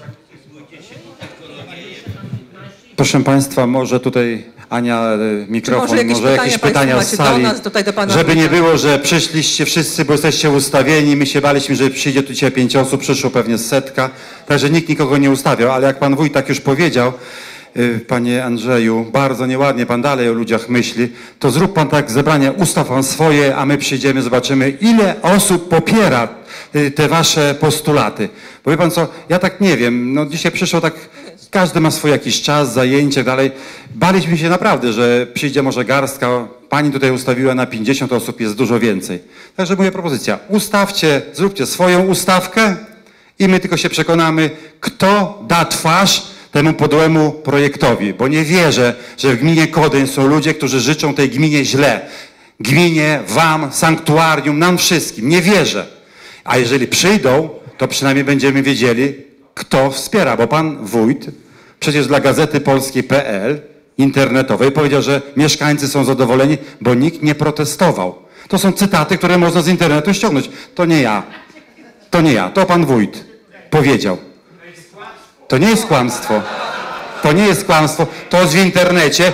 Speaker 1: Proszę państwa, może tutaj Ania mikrofon,
Speaker 7: może jakieś
Speaker 1: może jakieś
Speaker 7: pytania
Speaker 1: pytania z
Speaker 7: państwo
Speaker 1: sali,
Speaker 7: macie do nas, tutaj do pana
Speaker 1: żeby nie
Speaker 7: wójta.
Speaker 1: było, że przyszliście wszyscy, bo jesteście ustawieni, my się baliśmy, że przyjdzie tu dzisiaj pięć osób, przyszło pewnie setka, także nikt nikogo nie ustawiał, ale jak pan wójt tak już powiedział, y, panie Andrzeju, bardzo nieładnie pan dalej o ludziach myśli, to zrób pan tak zebranie, ustaw pan swoje, a my przyjdziemy, zobaczymy, ile osób popiera y, te wasze postulaty. Bo wie pan co, ja tak nie wiem, no dzisiaj przyszło tak, każdy ma swój jakiś czas, zajęcie, dalej. Baliśmy się naprawdę, że przyjdzie może garstka. Pani tutaj ustawiła na pięćdziesiąt osób, jest dużo więcej. Także moja propozycja, ustawcie, zróbcie swoją ustawkę i my tylko się przekonamy, kto da twarz temu podłemu projektowi. Bo nie wierzę, że w gminie Kodyń są ludzie, którzy życzą tej gminie źle. Gminie, wam, sanktuarium, nam wszystkim. Nie wierzę. A jeżeli przyjdą, to przynajmniej będziemy wiedzieli, kto wspiera, bo pan wójt przecież dla Gazety Polskiej kropka pe el internetowej powiedział, że mieszkańcy są zadowoleni, bo nikt nie protestował. To są cytaty, które można z internetu ściągnąć. To nie ja. To nie ja. To pan wójt powiedział. To nie jest kłamstwo. To nie jest kłamstwo. To jest w internecie.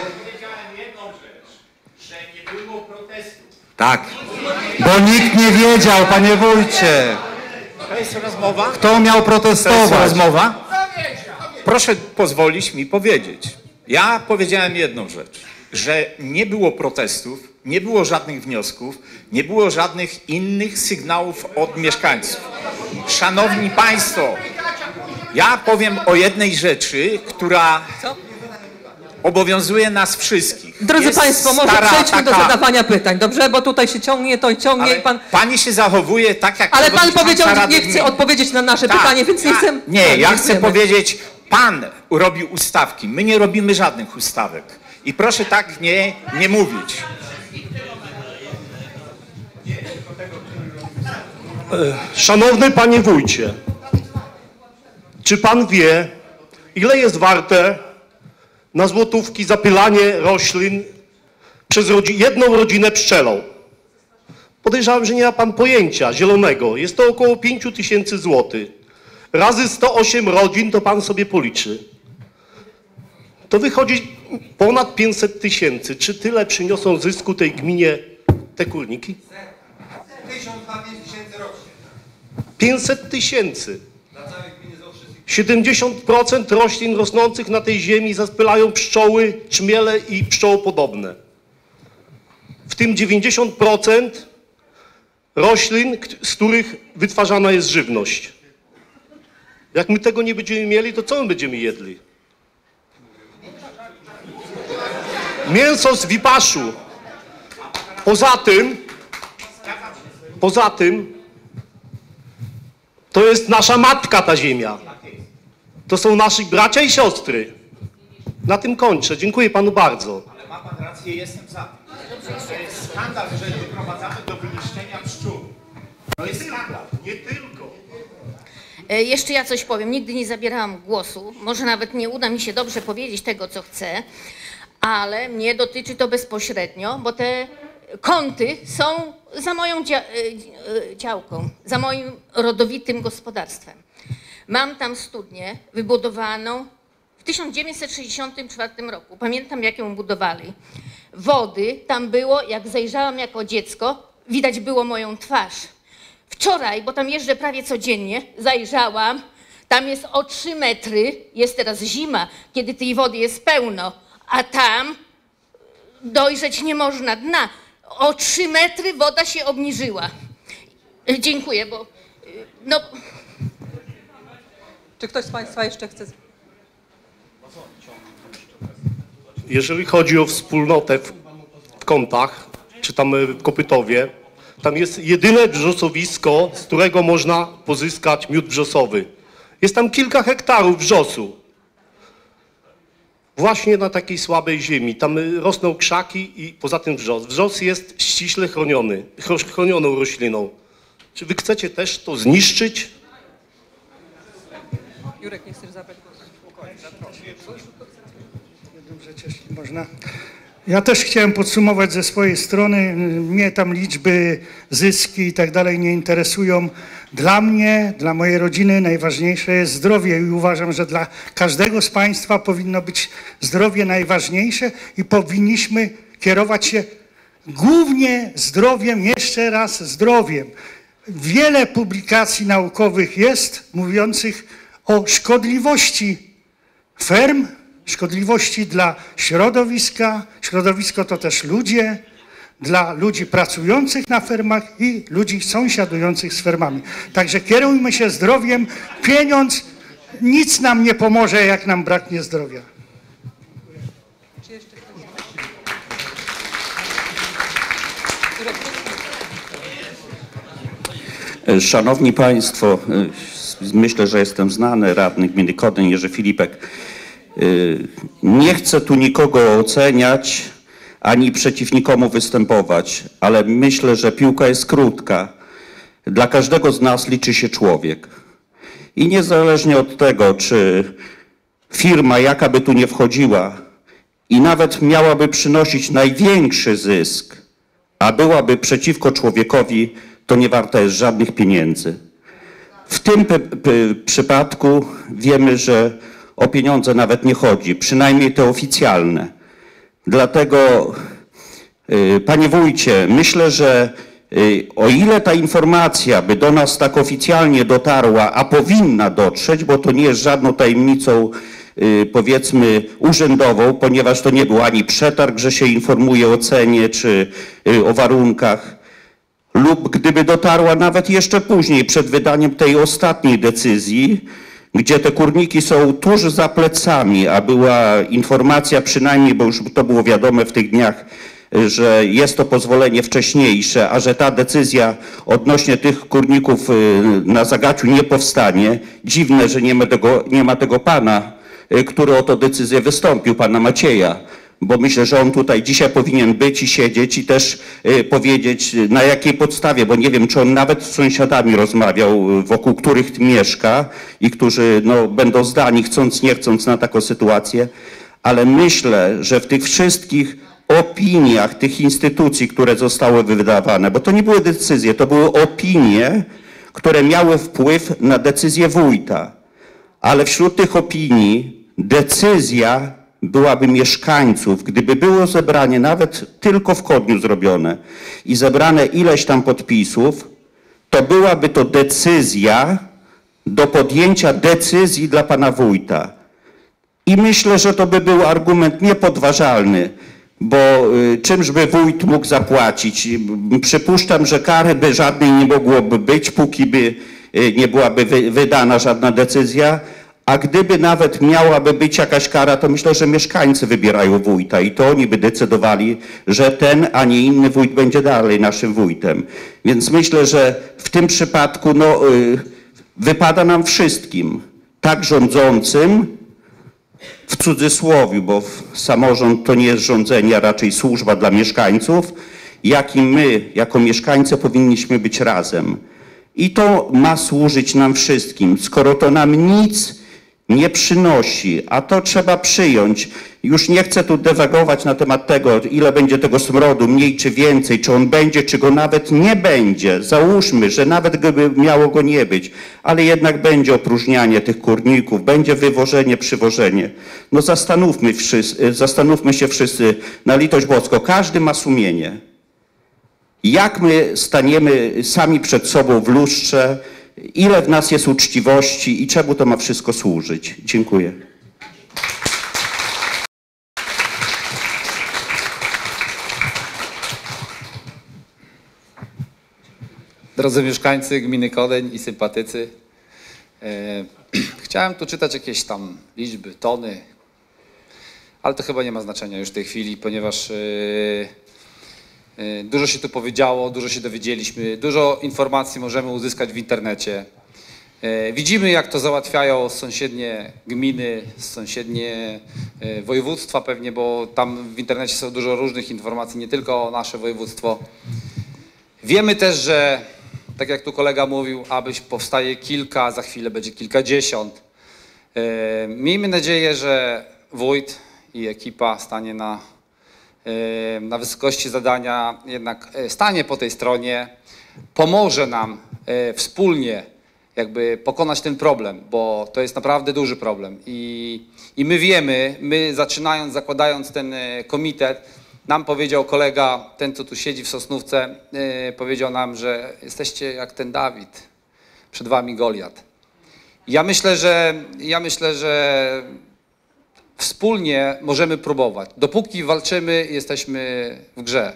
Speaker 1: Tak. Bo nikt nie wiedział, panie wójcie.
Speaker 18: To jest rozmowa?
Speaker 1: Kto miał protestować?
Speaker 18: To jest rozmowa? Proszę pozwolić mi powiedzieć. Ja powiedziałem jedną rzecz, że nie było protestów, nie było żadnych wniosków, nie było żadnych innych sygnałów od mieszkańców. Szanowni Państwo, ja powiem o jednej rzeczy, która obowiązuje nas wszystkich.
Speaker 7: Drodzy
Speaker 18: Jest
Speaker 7: Państwo, może
Speaker 18: stara
Speaker 7: przejdźmy do
Speaker 18: taka-
Speaker 7: zadawania pytań, dobrze? Bo tutaj się ciągnie, to ciągnie
Speaker 18: Ale
Speaker 7: i pan...
Speaker 18: Pani się zachowuje tak, jak
Speaker 7: Ale pan
Speaker 18: przewodnicząca
Speaker 7: powiedział, że
Speaker 18: Rady
Speaker 7: nie chce
Speaker 18: Gminy.
Speaker 7: odpowiedzieć na nasze
Speaker 18: Tak,
Speaker 7: pytanie, więc nie
Speaker 18: tak.
Speaker 7: chcę...
Speaker 18: Nie,
Speaker 7: Tak,
Speaker 18: ja chcę
Speaker 7: dziękujemy.
Speaker 18: powiedzieć, pan robi ustawki, my nie robimy żadnych ustawek. I proszę tak nie, nie mówić.
Speaker 9: Szanowny panie wójcie, czy pan wie, ile jest warte na złotówki zapylanie roślin przez rodzi- jedną rodzinę pszczelą? Podejrzewam, że nie ma pan pojęcia zielonego. Jest to około pięć tysięcy złotych. Razy sto osiem rodzin, to pan sobie policzy. To wychodzi ponad pięćset tysięcy. Czy tyle przyniosą zysku tej gminie te kurniki?
Speaker 17: tysiąc na pięć tysięcy rocznie.
Speaker 9: pięćset tysięcy.
Speaker 17: Dla całej gminy z wszystkich.
Speaker 9: siedemdziesiąt procent roślin rosnących na tej ziemi zaspylają pszczoły, czmiele i pszczołopodobne. W tym dziewięćdziesiąt procent roślin, z których wytwarzana jest żywność. Jak my tego nie będziemy mieli, to co my będziemy jedli? Mięso z wipaszu. Poza tym, poza tym, to jest nasza matka ta ziemia. To są nasi bracia i siostry. Na tym kończę. Dziękuję panu bardzo.
Speaker 18: Ale ma pan rację, jestem za tym. To jest skandal, że doprowadzamy do wyniszczenia pszczół. To jest skandal.
Speaker 9: Nie tylko.
Speaker 19: E, Jeszcze ja coś powiem. Nigdy nie zabierałam głosu. Może nawet nie uda mi się dobrze powiedzieć tego, co chcę, ale mnie dotyczy to bezpośrednio, bo te kąty są za moją dzia działką, za moim rodowitym gospodarstwem. Mam tam studnię wybudowaną w tysiąc dziewięćset sześćdziesiątym czwartym roku. Pamiętam, jak ją budowali. Wody tam było, jak zajrzałam jako dziecko, widać było moją twarz. Wczoraj, bo tam jeżdżę prawie codziennie, zajrzałam, tam jest o trzy metry, jest teraz zima, kiedy tej wody jest pełno, a tam dojrzeć nie można dna. O trzy metry woda się obniżyła. Dziękuję, bo no...
Speaker 7: Czy ktoś z państwa jeszcze chce...
Speaker 9: Jeżeli chodzi o wspólnotę w Kątach, czy tam w Kopytowie, tam jest jedyne wrzosowisko, z którego można pozyskać miód wrzosowy. Jest tam kilka hektarów wrzosu. Właśnie na takiej słabej ziemi. Tam rosną krzaki i poza tym wrzos. Wrzos jest ściśle chroniony, chronioną rośliną. Czy wy chcecie też to zniszczyć?
Speaker 7: Jurek, nie chcesz zabrać głosu?
Speaker 14: Jedną rzecz, jeśli można. Ja też chciałem podsumować ze swojej strony. Mnie tam liczby, zyski i tak dalej nie interesują. Dla mnie, dla mojej rodziny najważniejsze jest zdrowie i uważam, że dla każdego z państwa powinno być zdrowie najważniejsze i powinniśmy kierować się głównie zdrowiem, jeszcze raz zdrowiem. Wiele publikacji naukowych jest mówiących o szkodliwości ferm, szkodliwości dla środowiska. Środowisko to też ludzie, dla ludzi pracujących na fermach i ludzi sąsiadujących z fermami. Także kierujmy się zdrowiem. Pieniądz nic nam nie pomoże, jak nam braknie zdrowia.
Speaker 20: Szanowni Państwo, myślę, że jestem znany, radny gminy Kodyń, Jerzy Filipek. Nie chcę tu nikogo oceniać, ani przeciw nikomu występować, ale myślę, że piłka jest krótka. Dla każdego z nas liczy się człowiek. I niezależnie od tego, czy firma, jaka by tu nie wchodziła i nawet miałaby przynosić największy zysk, a byłaby przeciwko człowiekowi, to nie warta jest żadnych pieniędzy. W tym przypadku wiemy, że o pieniądze nawet nie chodzi, przynajmniej te oficjalne. Dlatego, panie wójcie, myślę, że o ile ta informacja by do nas tak oficjalnie dotarła, a powinna dotrzeć, bo to nie jest żadną tajemnicą, powiedzmy, urzędową, ponieważ to nie był ani przetarg, że się informuje o cenie czy o warunkach, lub gdyby dotarła nawet jeszcze później, przed wydaniem tej ostatniej decyzji, gdzie te kurniki są tuż za plecami, a była informacja przynajmniej, bo już to było wiadome w tych dniach, że jest to pozwolenie wcześniejsze, a że ta decyzja odnośnie tych kurników na Zagaciu nie powstanie. Dziwne, że nie ma tego, nie ma tego pana, który o tę decyzję wystąpił, pana Macieja, bo myślę, że on tutaj dzisiaj powinien być i siedzieć i też powiedzieć, na jakiej podstawie, bo nie wiem, czy on nawet z sąsiadami rozmawiał, wokół których mieszka i którzy no, będą zdani, chcąc nie chcąc, na taką sytuację, ale myślę, że w tych wszystkich opiniach tych instytucji, które zostały wydawane, bo to nie były decyzje, to były opinie, które miały wpływ na decyzję wójta, ale wśród tych opinii decyzja byłaby mieszkańców, gdyby było zebranie, nawet tylko w Kodniu zrobione i zebrane ileś tam podpisów, to byłaby to decyzja do podjęcia decyzji dla pana wójta. I myślę, że to by był argument niepodważalny. Bo y, czymżby wójt mógł zapłacić? Przypuszczam, że kary by żadnej nie mogłoby być, póki by y, nie byłaby wy, wydana żadna decyzja. A gdyby nawet miałaby być jakaś kara, to myślę, że mieszkańcy wybierają wójta i to oni by decydowali, że ten, a nie inny wójt będzie dalej naszym wójtem. Więc myślę, że w tym przypadku no, y, wypada nam wszystkim, tak rządzącym, w cudzysłowie, bo samorząd to nie jest rządzenie, a raczej służba dla mieszkańców, jak i my, jako mieszkańcy, powinniśmy być razem. I to ma służyć nam wszystkim. Skoro to nam nic nie przynosi, a to trzeba przyjąć. Już nie chcę tu dywagować na temat tego, ile będzie tego smrodu, mniej czy więcej, czy on będzie, czy go nawet nie będzie. Załóżmy, że nawet gdyby miało go nie być, ale jednak będzie opróżnianie tych kurników, będzie wywożenie, przywożenie. No zastanówmy, wszyscy, zastanówmy się wszyscy na litość boską. Każdy ma sumienie. Jak my staniemy sami przed sobą w lustrze, ile w nas jest uczciwości i czemu to ma wszystko służyć? Dziękuję.
Speaker 10: Drodzy mieszkańcy gminy Kodeń i sympatycy, e, chciałem tu czytać jakieś tam liczby, tony, ale to chyba nie ma znaczenia już w tej chwili, ponieważ e, e, dużo się tu powiedziało, dużo się dowiedzieliśmy, dużo informacji możemy uzyskać w internecie. E, widzimy, jak to załatwiają sąsiednie gminy, sąsiednie e, województwa pewnie, bo tam w internecie są dużo różnych informacji, nie tylko nasze województwo. Wiemy też, że tak jak tu kolega mówił, abyś powstaje kilka, za chwilę będzie kilkadziesiąt. E, miejmy nadzieję, że wójt i ekipa stanie na, e, na wysokości zadania, jednak e, stanie po tej stronie, pomoże nam e, wspólnie jakby pokonać ten problem, bo to jest naprawdę duży problem. I, i my wiemy, my zaczynając, zakładając ten e, komitet, nam powiedział kolega, ten co tu siedzi w Sosnówce, yy, powiedział nam, że jesteście jak ten Dawid, przed wami Goliat. Ja myślę, że, ja myślę, że wspólnie możemy próbować. Dopóki walczymy, jesteśmy w grze.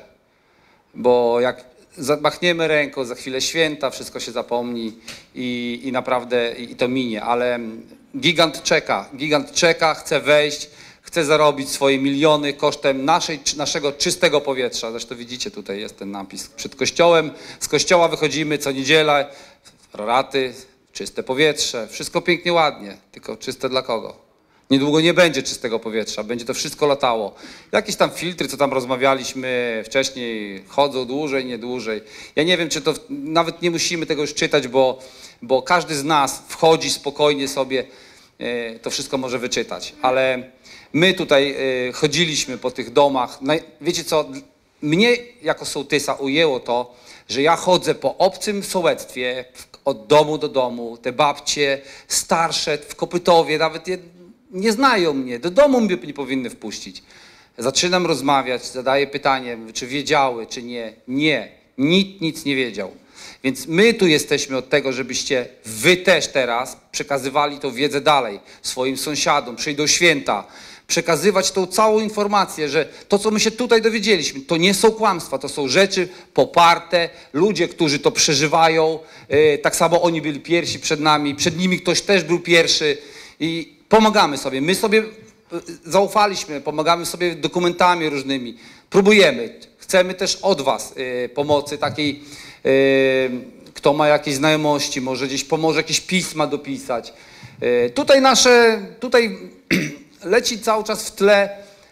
Speaker 10: Bo jak machniemy ręką, za chwilę święta, wszystko się zapomni i, i naprawdę i to minie. Ale gigant czeka, gigant czeka, chce wejść, chce zarobić swoje miliony kosztem naszej, naszego czystego powietrza. Zresztą widzicie, tutaj jest ten napis przed kościołem. Z kościoła wychodzimy co niedzielę, raty, czyste powietrze, wszystko pięknie, ładnie, tylko czyste dla kogo? Niedługo nie będzie czystego powietrza, będzie to wszystko latało. Jakieś tam filtry, co tam rozmawialiśmy wcześniej, chodzą dłużej, nie dłużej. Ja nie wiem, czy to, nawet nie musimy tego już czytać, bo, bo każdy z nas wchodzi spokojnie sobie, e, to wszystko może wyczytać, ale my tutaj y, chodziliśmy po tych domach. No, wiecie co, mnie jako sołtysa ujęło to, że ja chodzę po obcym sołectwie od domu do domu. Te babcie starsze w Kopytowie nawet je, nie znają mnie. Do domu mnie nie powinny wpuścić. Zaczynam rozmawiać, zadaję pytanie, czy wiedziały, czy nie. Nie, nikt nic nie wiedział. Więc my tu jesteśmy od tego, żebyście wy też teraz przekazywali tą wiedzę dalej swoim sąsiadom. Przyjdą święta. Przekazywać tą całą informację, że to, co my się tutaj dowiedzieliśmy, to nie są kłamstwa, to są rzeczy poparte, ludzie, którzy to przeżywają, yy, tak samo oni byli pierwsi przed nami, przed nimi ktoś też był pierwszy i pomagamy sobie. My sobie yy, zaufaliśmy, pomagamy sobie dokumentami różnymi, próbujemy. Chcemy też od was yy, pomocy takiej, yy, kto ma jakieś znajomości, może gdzieś pomoże jakieś pisma dopisać. Yy, tutaj nasze, tutaj leci cały czas w tle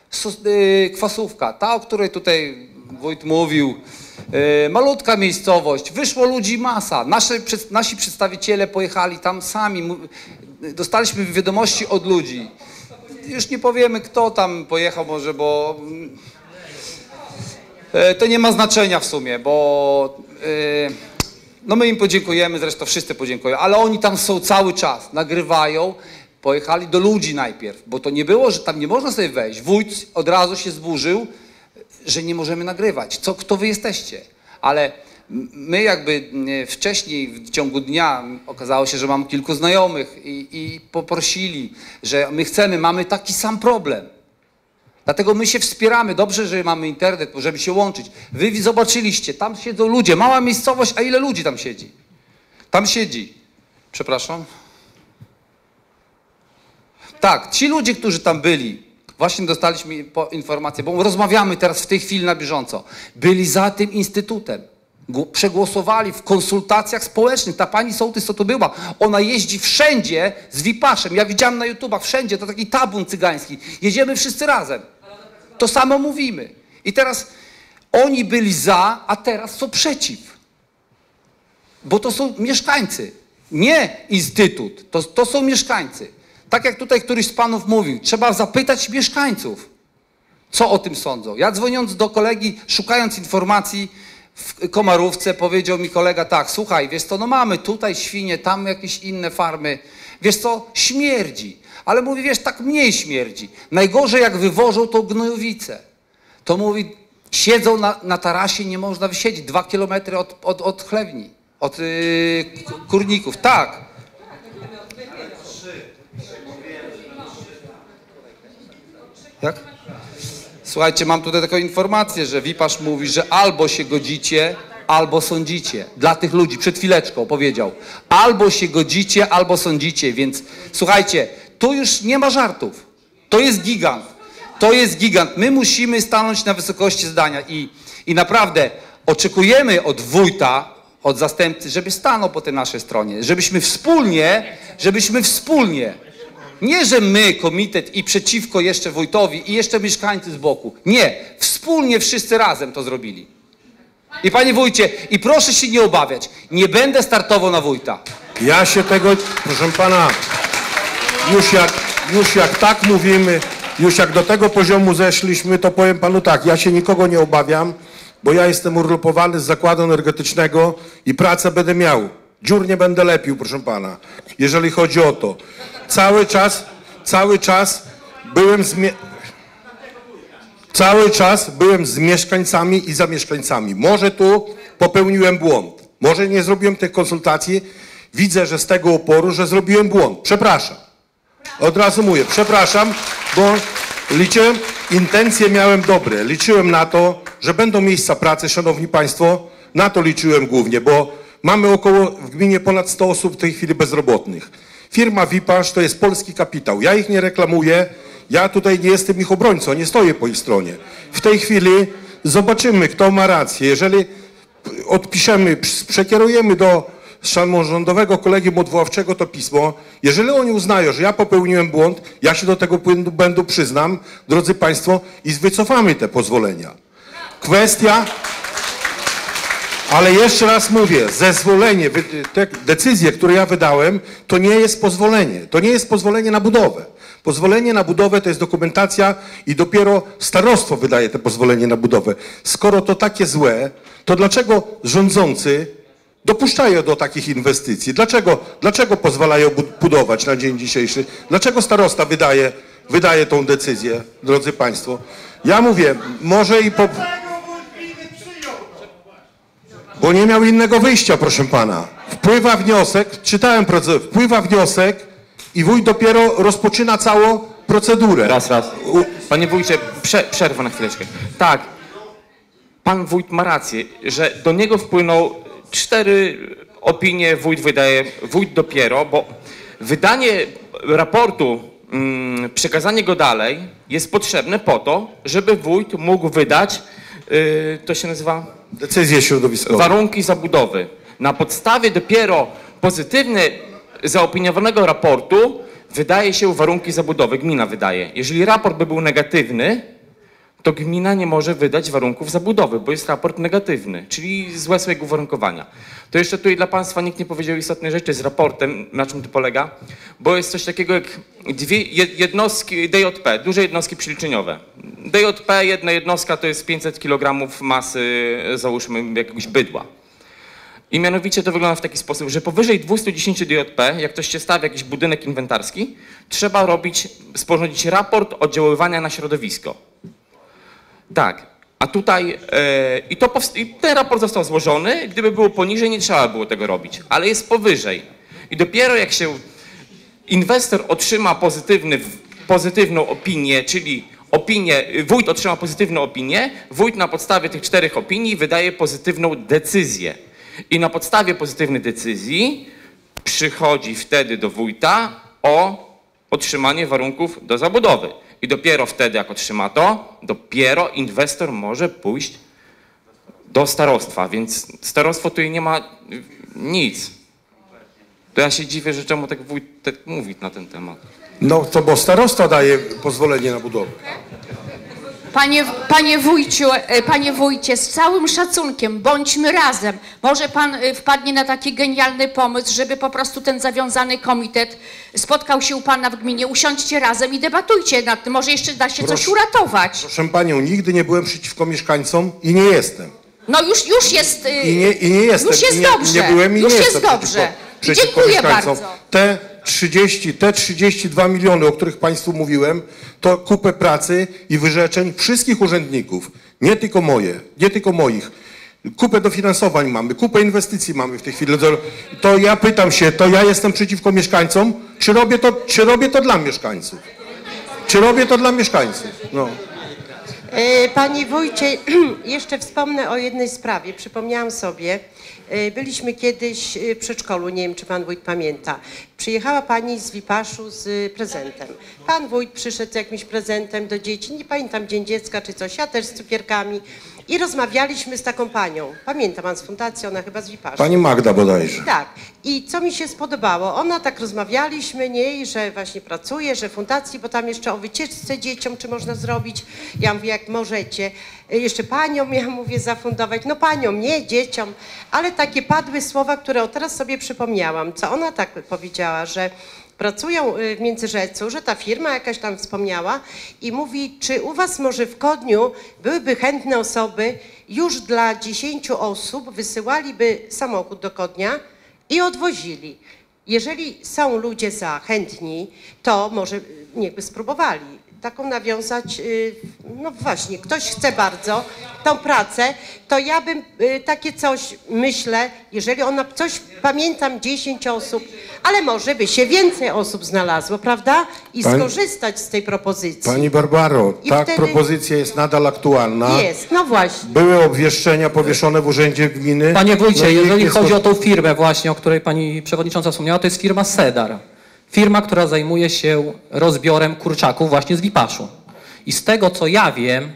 Speaker 10: kwasówka, ta, o której tutaj wójt mówił, yy, malutka miejscowość, wyszło ludzi masa, Nasze, nasi przedstawiciele pojechali tam sami, dostaliśmy wiadomości od ludzi, już nie powiemy kto tam pojechał może, bo yy, to nie ma znaczenia w sumie, bo yy, no my im podziękujemy, zresztą wszyscy podziękują, ale oni tam są cały czas, nagrywają. Pojechali do ludzi najpierw, bo to nie było, że tam nie można sobie wejść. Wójt od razu się zburzył, że nie możemy nagrywać. Co, kto wy jesteście? Ale my jakby wcześniej w ciągu dnia okazało się, że mam kilku znajomych i, i poprosili, że my chcemy, mamy taki sam problem. Dlatego my się wspieramy. Dobrze, że mamy internet, możemy się łączyć. Wy zobaczyliście, tam siedzą ludzie. Mała miejscowość, a ile ludzi tam siedzi? Tam siedzi. Przepraszam. Tak, ci ludzie, którzy tam byli, właśnie dostaliśmy informację, bo rozmawiamy teraz w tej chwili na bieżąco, byli za tym instytutem. Przegłosowali w konsultacjach społecznych. Ta pani sołtys, co to była, ona jeździ wszędzie z Wipaszem. Ja widziałem na YouTubach, wszędzie, to taki tabun cygański. Jedziemy wszyscy razem. To samo mówimy. I teraz oni byli za, a teraz są przeciw. Bo to są mieszkańcy, nie instytut. To, to są mieszkańcy. Tak jak tutaj któryś z panów mówił, trzeba zapytać mieszkańców, co o tym sądzą. Ja dzwoniąc do kolegi, szukając informacji w Komarówce, powiedział mi kolega tak, słuchaj, wiesz co, no mamy tutaj świnie, tam jakieś inne farmy, wiesz co, śmierdzi. Ale mówi, wiesz, tak mniej śmierdzi. Najgorzej jak wywożą to gnojowice. To mówi, siedzą na, na tarasie, nie można wysiedzieć, dwa kilometry od, od, od chlewni, od yy, kurników, tak. Jak? Słuchajcie, mam tutaj taką informację, że Wipasz mówi, że albo się godzicie, albo sądzicie. Dla tych ludzi, przed chwileczką powiedział. Albo się godzicie, albo sądzicie, więc słuchajcie, tu już nie ma żartów. To jest gigant. To jest gigant. My musimy stanąć na wysokości zdania i, i naprawdę oczekujemy od wójta, od zastępcy, żeby stanął po tej naszej stronie, żebyśmy wspólnie, żebyśmy wspólnie, nie, że my, komitet i przeciwko jeszcze wójtowi i jeszcze mieszkańcy z boku. Nie, wspólnie wszyscy razem to zrobili. I panie wójcie, i proszę się nie obawiać, nie będę startował na wójta.
Speaker 6: Ja się tego, proszę pana, już jak, już jak tak mówimy, już jak do tego poziomu zeszliśmy, to powiem panu tak, ja się nikogo nie obawiam, bo ja jestem urlopowany z zakładu energetycznego i pracę będę miał. Dziur nie będę lepił, proszę pana, jeżeli chodzi o to. Cały czas, cały czas byłem z, cały czas byłem z mieszkańcami i za mieszkańcami. Może tu popełniłem błąd, może nie zrobiłem tych konsultacji, widzę, że z tego oporu, że zrobiłem błąd. Przepraszam. Od razu mówię, przepraszam, bo liczyłem, intencje miałem dobre. Liczyłem na to, że będą miejsca pracy, szanowni państwo, na to liczyłem głównie, bo mamy około w gminie ponad sto osób w tej chwili bezrobotnych. Firma Wipasz to jest polski kapitał. Ja ich nie reklamuję, ja tutaj nie jestem ich obrońcą, nie stoję po ich stronie. W tej chwili zobaczymy, kto ma rację. Jeżeli odpiszemy, przekierujemy do samorządowego kolegium odwoławczego to pismo, jeżeli oni uznają, że ja popełniłem błąd, ja się do tego błędu przyznam, drodzy państwo, i wycofamy te pozwolenia. Kwestia... Ale jeszcze raz mówię, zezwolenie, te decyzje, które ja wydałem, to nie jest pozwolenie. To nie jest pozwolenie na budowę. Pozwolenie na budowę to jest dokumentacja i dopiero starostwo wydaje te pozwolenie na budowę. Skoro to takie złe, to dlaczego rządzący dopuszczają do takich inwestycji? Dlaczego, dlaczego pozwalają budować na dzień dzisiejszy? Dlaczego starosta wydaje, wydaje tą decyzję, drodzy państwo? Ja mówię, może i po... Bo nie miał innego wyjścia, proszę pana. Wpływa wniosek, czytałem procedurę, wpływa wniosek i wójt dopiero rozpoczyna całą procedurę.
Speaker 8: Raz, raz. Panie wójcie, prze, przerwę na chwileczkę. Tak, pan wójt ma rację, że do niego wpłyną cztery opinie, wójt wydaje, wójt dopiero, bo wydanie raportu, mm, przekazanie go dalej jest potrzebne po to, żeby wójt mógł wydać, yy, to się nazywa...
Speaker 6: Decyzje środowiskowe.
Speaker 8: Warunki zabudowy. Na podstawie dopiero pozytywnie zaopiniowanego raportu wydaje się warunki zabudowy. Gmina wydaje. Jeżeli raport by był negatywny, to gmina nie może wydać warunków zabudowy, bo jest raport negatywny, czyli złe swojego uwarunkowania. To jeszcze tutaj dla państwa nikt nie powiedział istotnej rzeczy z raportem, na czym to polega, bo jest coś takiego jak dwie jednostki D J P, duże jednostki przeliczeniowe. D J P, jedna jednostka to jest pięćset kilogramów masy, załóżmy, jakiegoś bydła. I mianowicie to wygląda w taki sposób, że powyżej dwieście dziesięć D J P, jak ktoś się stawia jakiś budynek inwentarski, trzeba robić, sporządzić raport oddziaływania na środowisko. Tak, a tutaj e, i, to i ten raport został złożony, gdyby było poniżej, nie trzeba było tego robić, ale jest powyżej. I dopiero jak się inwestor otrzyma pozytywny, pozytywną opinię, czyli Opinię, wójt otrzyma pozytywną opinię, wójt na podstawie tych czterech opinii wydaje pozytywną decyzję. I na podstawie pozytywnej decyzji przychodzi wtedy do wójta o otrzymanie warunków do zabudowy. I dopiero wtedy, jak otrzyma to, dopiero inwestor może pójść do starostwa, więc starostwo tutaj nie ma nic. To ja się dziwię, że czemu tak wójt tak mówi na ten temat.
Speaker 6: No to bo starosta daje pozwolenie na budowę.
Speaker 3: Panie, panie, wójciu, e, panie wójcie, z całym szacunkiem, bądźmy razem. Może pan e, wpadnie na taki genialny pomysł, żeby po prostu ten zawiązany komitet spotkał się u pana w gminie. Usiądźcie razem i debatujcie nad tym. Może jeszcze da się
Speaker 6: Proszę,
Speaker 3: coś uratować.
Speaker 6: Proszę panią, nigdy nie byłem przeciwko mieszkańcom i nie jestem.
Speaker 3: No już, już jest, e,
Speaker 6: I nie, i nie jestem.
Speaker 3: już jest
Speaker 6: I nie,
Speaker 3: dobrze.
Speaker 6: Nie byłem i
Speaker 3: już
Speaker 6: nie
Speaker 3: jest
Speaker 6: jestem
Speaker 3: dobrze.
Speaker 6: przeciwko, przeciwko
Speaker 3: Dziękuję
Speaker 6: mieszkańcom.
Speaker 3: bardzo.
Speaker 6: Te trzydzieści, te trzydzieści dwa miliony, o których państwu mówiłem, to kupę pracy i wyrzeczeń wszystkich urzędników. Nie tylko moje, nie tylko moich. Kupę dofinansowań mamy, kupę inwestycji mamy w tej chwili. To ja pytam się, to ja jestem przeciwko mieszkańcom, czy robię to, czy robię to dla mieszkańców? Czy robię to dla mieszkańców? No.
Speaker 15: E, Panie wójcie, jeszcze wspomnę o jednej sprawie. Przypomniałam sobie, e, byliśmy kiedyś w przedszkolu, nie wiem czy pan wójt pamięta. Przyjechała pani z Wipaszu z prezentem. Pan wójt przyszedł z jakimś prezentem do dzieci, nie pamiętam, Dzień Dziecka czy coś, ja też z cukierkami. I rozmawialiśmy z taką panią. Pamięta pan z fundacji, ona chyba z Wipaszu.
Speaker 6: Pani Magda bodajże.
Speaker 15: Tak. I co mi się spodobało, ona tak rozmawialiśmy, nie, i że właśnie pracuje, że fundacji, bo tam jeszcze o wycieczce dzieciom, czy można zrobić. Ja mówię, jak możecie. Jeszcze panią, ja mówię, zafundować. No panią, nie, dzieciom. Ale takie padły słowa, które teraz sobie przypomniałam. Co ona tak powiedziała, że pracują w Międzyrzecu, że ta firma jakaś tam wspomniała i mówi, czy u was może w Kodniu byłyby chętne osoby, już dla dziesięciu osób wysyłaliby samochód do Kodnia i odwozili. Jeżeli są ludzie zachętni, to może niechby spróbowali taką nawiązać, no właśnie, ktoś chce bardzo tą pracę, to ja bym takie coś, myślę, jeżeli ona coś, pamiętam dziesięć osób, ale może by się więcej osób znalazło, prawda? I
Speaker 6: Pani-
Speaker 15: skorzystać z tej propozycji.
Speaker 6: Pani Barbaro,
Speaker 15: I
Speaker 6: ta
Speaker 15: wtedy-
Speaker 6: propozycja jest nadal aktualna.
Speaker 15: Jest, no właśnie.
Speaker 6: Były obwieszczenia powieszone w Urzędzie Gminy.
Speaker 13: Panie wójcie,
Speaker 6: No i
Speaker 13: jeżeli
Speaker 6: jest
Speaker 13: chodzi
Speaker 6: to-
Speaker 13: o tą firmę właśnie, o której pani przewodnicząca wspomniała, to jest firma Sedar. Firma, która zajmuje się rozbiorem kurczaków właśnie z Wipaszu. I z tego, co ja wiem,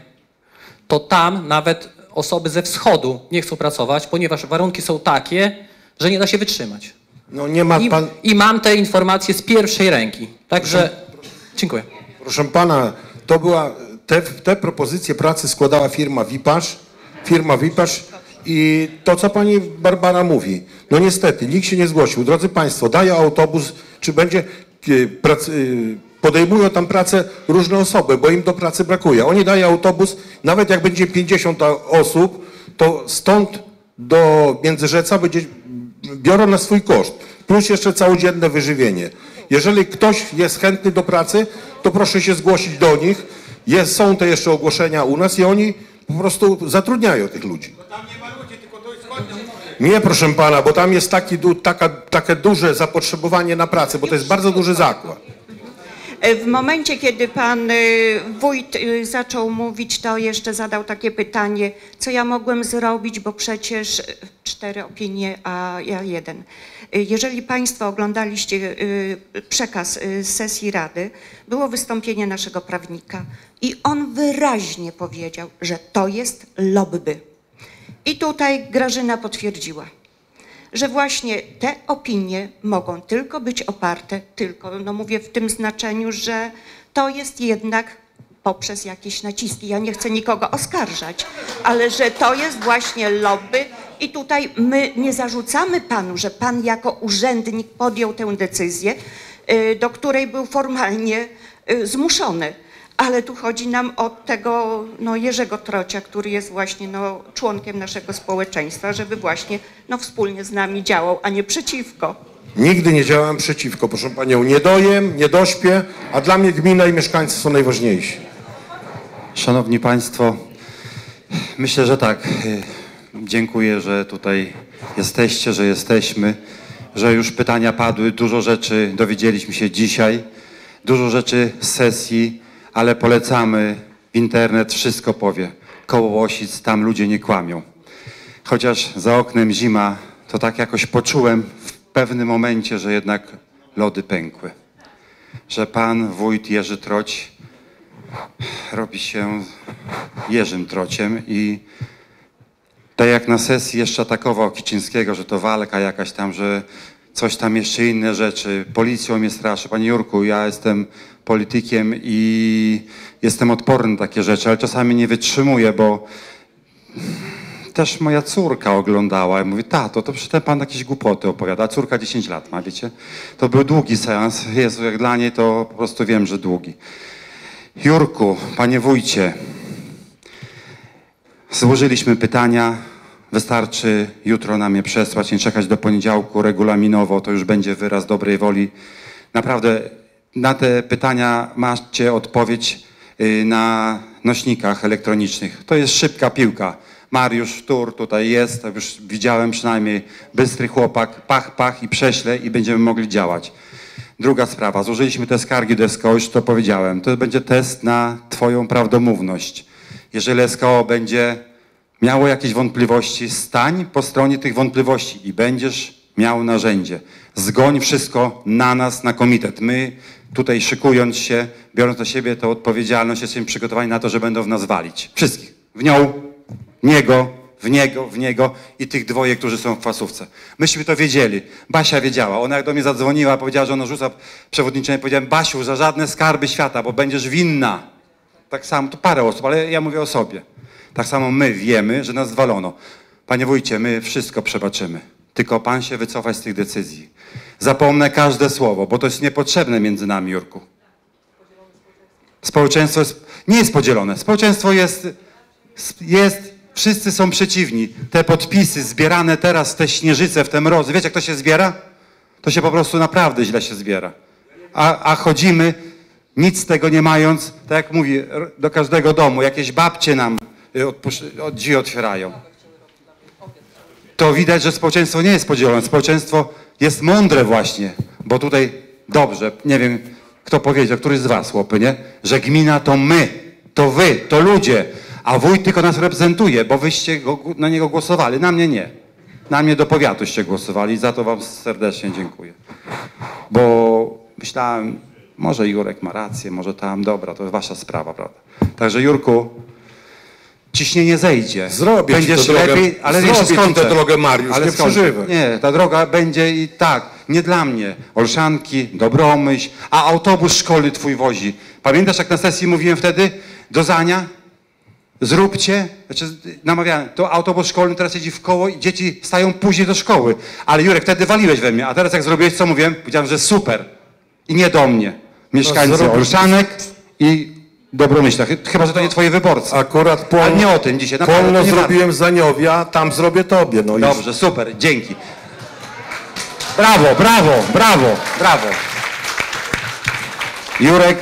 Speaker 13: to tam nawet osoby ze wschodu nie chcą pracować, ponieważ warunki są takie, że nie da się wytrzymać.
Speaker 6: No nie ma
Speaker 13: I,
Speaker 6: pan...
Speaker 13: I mam te informacje z pierwszej ręki. Także dziękuję.
Speaker 6: Proszę pana, to była, te, te propozycje pracy składała firma Wipasz, firma Wipasz i to, co pani Barbara mówi, no niestety, nikt się nie zgłosił. Drodzy państwo, daje autobus, czy będzie, e, prac, e, podejmują tam pracę różne osoby, bo im do pracy brakuje. Oni dają autobus, nawet jak będzie pięćdziesiąt osób, to stąd do Międzyrzeca będzie, biorą na swój koszt, plus jeszcze całodzienne wyżywienie. Jeżeli ktoś jest chętny do pracy, to proszę się zgłosić do nich. Jest, są te jeszcze ogłoszenia u nas i oni po prostu zatrudniają tych ludzi. Nie, proszę pana, bo tam jest taki, du- taka, takie duże zapotrzebowanie na pracę, bo to jest bardzo duży zakład.
Speaker 16: W momencie, kiedy pan y, wójt y, zaczął mówić, to jeszcze zadał takie pytanie, co ja mogłem zrobić, bo przecież cztery opinie, a ja jeden. Y, Jeżeli państwo oglądaliście y, przekaz y, z sesji Rady, było wystąpienie naszego prawnika i on wyraźnie powiedział, że to jest lobby. I tutaj Grażyna potwierdziła, że właśnie te opinie mogą tylko być oparte, tylko, no mówię w tym znaczeniu, że to jest jednak poprzez jakieś naciski. Ja nie chcę nikogo oskarżać, ale że to jest właśnie lobby i tutaj my nie zarzucamy panu, że pan jako urzędnik podjął tę decyzję, y, do której był formalnie y, zmuszony. Ale tu chodzi nam o tego no, Jerzego Trocia, który jest właśnie no, członkiem naszego społeczeństwa, żeby właśnie no, wspólnie z nami działał, a nie przeciwko.
Speaker 6: Nigdy nie działałem przeciwko, proszę panią. Nie dojem, nie dośpię, a dla mnie gmina i mieszkańcy są najważniejsi.
Speaker 1: Szanowni Państwo, myślę, że tak. Dziękuję, że tutaj jesteście, że jesteśmy, że już pytania padły, dużo rzeczy dowiedzieliśmy się dzisiaj, dużo rzeczy z sesji, ale polecamy w internet, wszystko powie. Koło Łosic, tam ludzie nie kłamią. Chociaż za oknem zima, to tak jakoś poczułem w pewnym momencie, że jednak lody pękły. Że pan wójt Jerzy Troć robi się Jerzym Trociem i tak jak na sesji jeszcze atakował Kiczyńskiego, że to walka jakaś tam, że coś tam jeszcze inne rzeczy, policją mnie straszy. Panie Jurku, ja jestem politykiem i jestem odporny na takie rzeczy, ale czasami nie wytrzymuję, bo też moja córka oglądała i mówi, tato, to przecież ten pan jakieś głupoty opowiada, a córka dziesięć lat ma, wiecie? To był długi seans, Jezu, jak dla niej to po prostu wiem, że długi. Jurku, panie wójcie, złożyliśmy pytania, wystarczy jutro nam je przesłać, nie czekać do poniedziałku regulaminowo, to już będzie wyraz dobrej woli. Naprawdę na te pytania macie odpowiedź na nośnikach elektronicznych. To jest szybka piłka. Mariusz Wtór tutaj jest, to już widziałem przynajmniej, bystry chłopak, pach, pach i prześlę i będziemy mogli działać. Druga sprawa, złożyliśmy te skargi do S K O, już to powiedziałem, to będzie test na twoją prawdomówność. Jeżeli S K O będzie miało jakieś wątpliwości, stań po stronie tych wątpliwości i będziesz miał narzędzie. Zgoń wszystko na nas, na komitet. My tutaj szykując się, biorąc na siebie tę odpowiedzialność, jesteśmy przygotowani na to, że będą w nas walić. Wszystkich. W nią, niego, w niego, w niego i tych dwoje, którzy są w kwasówce. Myśmy to wiedzieli. Basia wiedziała. Ona jak do mnie zadzwoniła, powiedziała, że ona rzuca przewodniczenie. Powiedziałem, Basiu, za żadne skarby świata, bo będziesz winna. Tak samo, to parę osób, ale ja mówię o sobie. Tak samo my wiemy, że nas zwalono. Panie wójcie, my wszystko przebaczymy. Tylko pan się wycofać z tych decyzji. Zapomnę każde słowo, bo to jest niepotrzebne między nami, Jurku. Społeczeństwo jest, nie jest podzielone. Społeczeństwo jest, jest, wszyscy są przeciwni. Te podpisy zbierane teraz, te śnieżyce w te mrozy, wiecie jak to się zbiera? To się po prostu naprawdę źle się zbiera. A, a chodzimy, nic z tego nie mając, tak jak mówię, do każdego domu, jakieś babcie nam od drzwi otwierają. To widać, że społeczeństwo nie jest podzielone. Społeczeństwo jest mądre właśnie, bo tutaj dobrze, nie wiem kto powiedział, któryś z was, chłopy, nie? Że gmina to my, to wy, to ludzie, a wójt tylko nas reprezentuje, bo wyście go, na niego głosowali, na mnie nie. Na mnie do powiatuście głosowali i za to wam serdecznie dziękuję. Bo myślałem, może Jurek ma rację, może tam, dobra, to jest wasza sprawa, prawda? Także Jurku, ciśnienie zejdzie.
Speaker 6: Zrobię
Speaker 1: Będziesz
Speaker 6: ci tę drogę,
Speaker 1: lepiej, ale
Speaker 6: zrobię
Speaker 1: jeszcze
Speaker 6: ci
Speaker 1: skończę.
Speaker 6: tę drogę, Mariusz,
Speaker 1: ale
Speaker 6: nie
Speaker 1: skończę.
Speaker 6: przeżywaj.
Speaker 1: Nie, ta droga będzie i tak, nie dla mnie. Olszanki, Dobromyśl, a autobus szkolny twój wozi. Pamiętasz, jak na sesji mówiłem wtedy? Do Zania? Zróbcie, znaczy namawiałem, to autobus szkolny teraz jedzie w koło i dzieci stają później do szkoły. Ale Jurek, wtedy waliłeś we mnie, a teraz jak zrobiłeś, co mówiłem? Powiedziałem, że super. I nie do mnie. Mieszkańcy
Speaker 6: zrobisz.
Speaker 1: Olszanek i Dobromyśla. Chyba, że to nie twoi wyborcy.
Speaker 6: Akurat pol,
Speaker 1: Ale nie o tym dzisiaj. Naprawdę,
Speaker 6: polno
Speaker 1: to nie
Speaker 6: zrobiłem Zaniowia, tam zrobię tobie. No
Speaker 1: Dobrze, i... super, dzięki. Brawo, brawo, brawo, brawo. Jurek.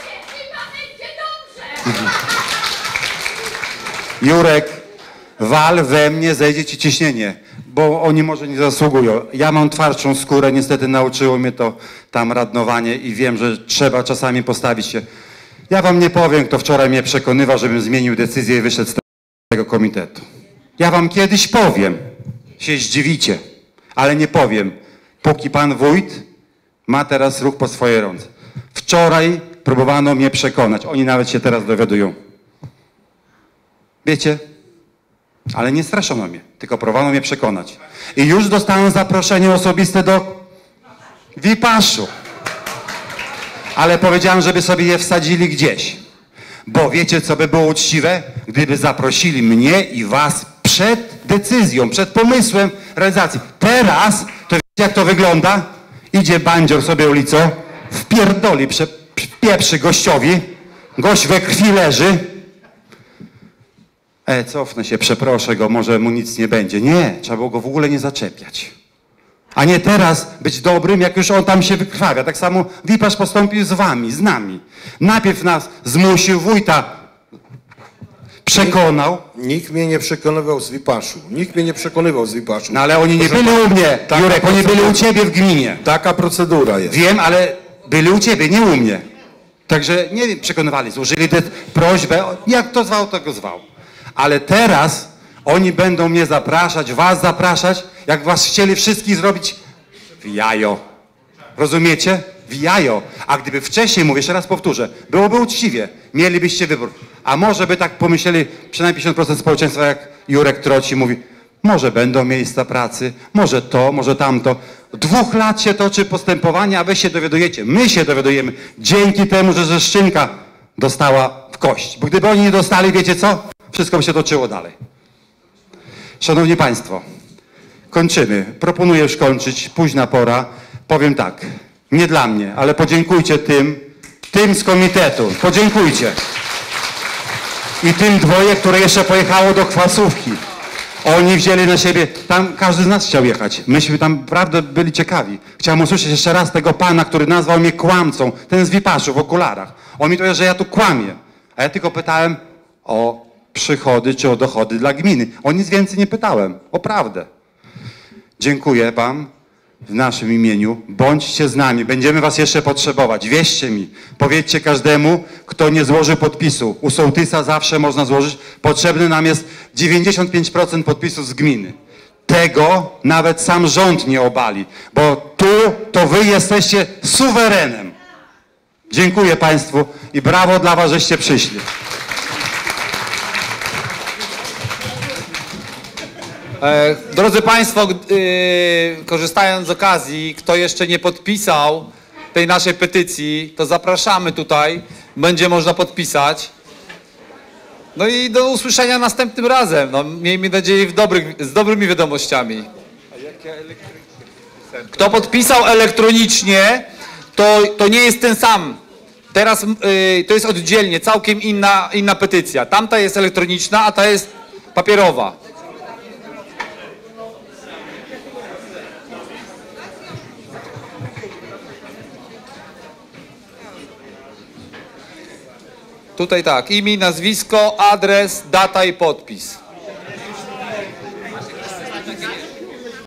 Speaker 1: Jurek, wal we mnie, zejdzie ci ciśnienie, bo oni może nie zasługują. Ja mam twardszą skórę, niestety nauczyło mnie to tam radnowanie i wiem, że trzeba czasami postawić się. Ja wam nie powiem, kto wczoraj mnie przekonywał, żebym zmienił decyzję i wyszedł z tego komitetu. Ja wam kiedyś powiem, się zdziwicie, ale nie powiem, póki pan wójt ma teraz ruch po swojej ręce. Wczoraj próbowano mnie przekonać, oni nawet się teraz dowiadują. Wiecie? Ale nie straszono mnie, tylko próbowano mnie przekonać. I już dostałem zaproszenie osobiste do Wipaszu. Ale powiedziałem, żeby sobie je wsadzili gdzieś. Bo wiecie, co by było uczciwe? Gdyby zaprosili mnie i was przed decyzją, przed pomysłem realizacji. Teraz, to wiecie, jak to wygląda? Idzie bandzior sobie ulicą, wpierdoli, pieprzy gościowi, gość we krwi leży. E, cofnę się, przeproszę go, może mu nic nie będzie. Nie, trzeba było go w ogóle nie zaczepiać. A nie teraz być dobrym, jak już on tam się wykrwawia. Tak samo Wipasz postąpił z wami, z nami. Najpierw nas zmusił, wójta przekonał.
Speaker 6: Nikt, nikt mnie nie przekonywał z Wipaszu. Nikt mnie nie przekonywał z Wipaszu.
Speaker 1: No ale oni nie byli u mnie, Jurek, oni byli u ciebie w gminie.
Speaker 6: Taka procedura jest.
Speaker 1: Wiem, ale byli u ciebie, nie u mnie. Także nie wiem, przekonywali, złożyli tę prośbę, jak to zwał, to go zwał. Ale teraz oni będą mnie zapraszać, was zapraszać, jak was chcieli wszystkich zrobić w jajo. Rozumiecie? W jajo. A gdyby wcześniej, mówię, jeszcze raz powtórzę, byłoby uczciwie, mielibyście wybór. A może by tak pomyśleli przynajmniej pięćdziesiąt procent społeczeństwa, jak Jurek Troci mówi, może będą miejsca pracy, może to, może tamto. Dwóch lat się toczy postępowanie, a wy się dowiadujecie. My się dowiadujemy dzięki temu, że Rzeszczynka dostała w kość. Bo gdyby oni nie dostali, wiecie co? Wszystko by się toczyło dalej. Szanowni Państwo, kończymy. Proponuję już kończyć, późna pora. Powiem tak, nie dla mnie, ale podziękujcie tym, tym z komitetu. Podziękujcie. I tym dwoje, które jeszcze pojechało do Chwasówki. Oni wzięli na siebie, tam każdy z nas chciał jechać. Myśmy tam naprawdę byli ciekawi. Chciałem usłyszeć jeszcze raz tego pana, który nazwał mnie kłamcą, ten z Wipaszu w okularach. On mi powiedział, że ja tu kłamię. A ja tylko pytałem o przychody czy o dochody dla gminy. O nic więcej nie pytałem, o prawdę. Dziękuję wam w naszym imieniu. Bądźcie z nami, będziemy was jeszcze potrzebować. Wierzcie mi, powiedzcie każdemu, kto nie złoży podpisu. U sołtysa zawsze można złożyć. Potrzebny nam jest dziewięćdziesiąt pięć procent podpisów z gminy. Tego nawet sam rząd nie obali, bo tu to wy jesteście suwerenem. Dziękuję państwu i brawo dla was, żeście przyszli.
Speaker 10: E, drodzy Państwo, yy, korzystając z okazji, kto jeszcze nie podpisał tej naszej petycji, to zapraszamy tutaj, będzie można podpisać. No i do usłyszenia następnym razem. No, miejmy nadzieję w dobrych, z dobrymi wiadomościami. Kto podpisał elektronicznie, to, to nie jest ten sam. Teraz yy, to jest oddzielnie, całkiem inna, inna petycja. Tamta jest elektroniczna, a ta jest papierowa. Tutaj tak, imię, nazwisko, adres, data i podpis.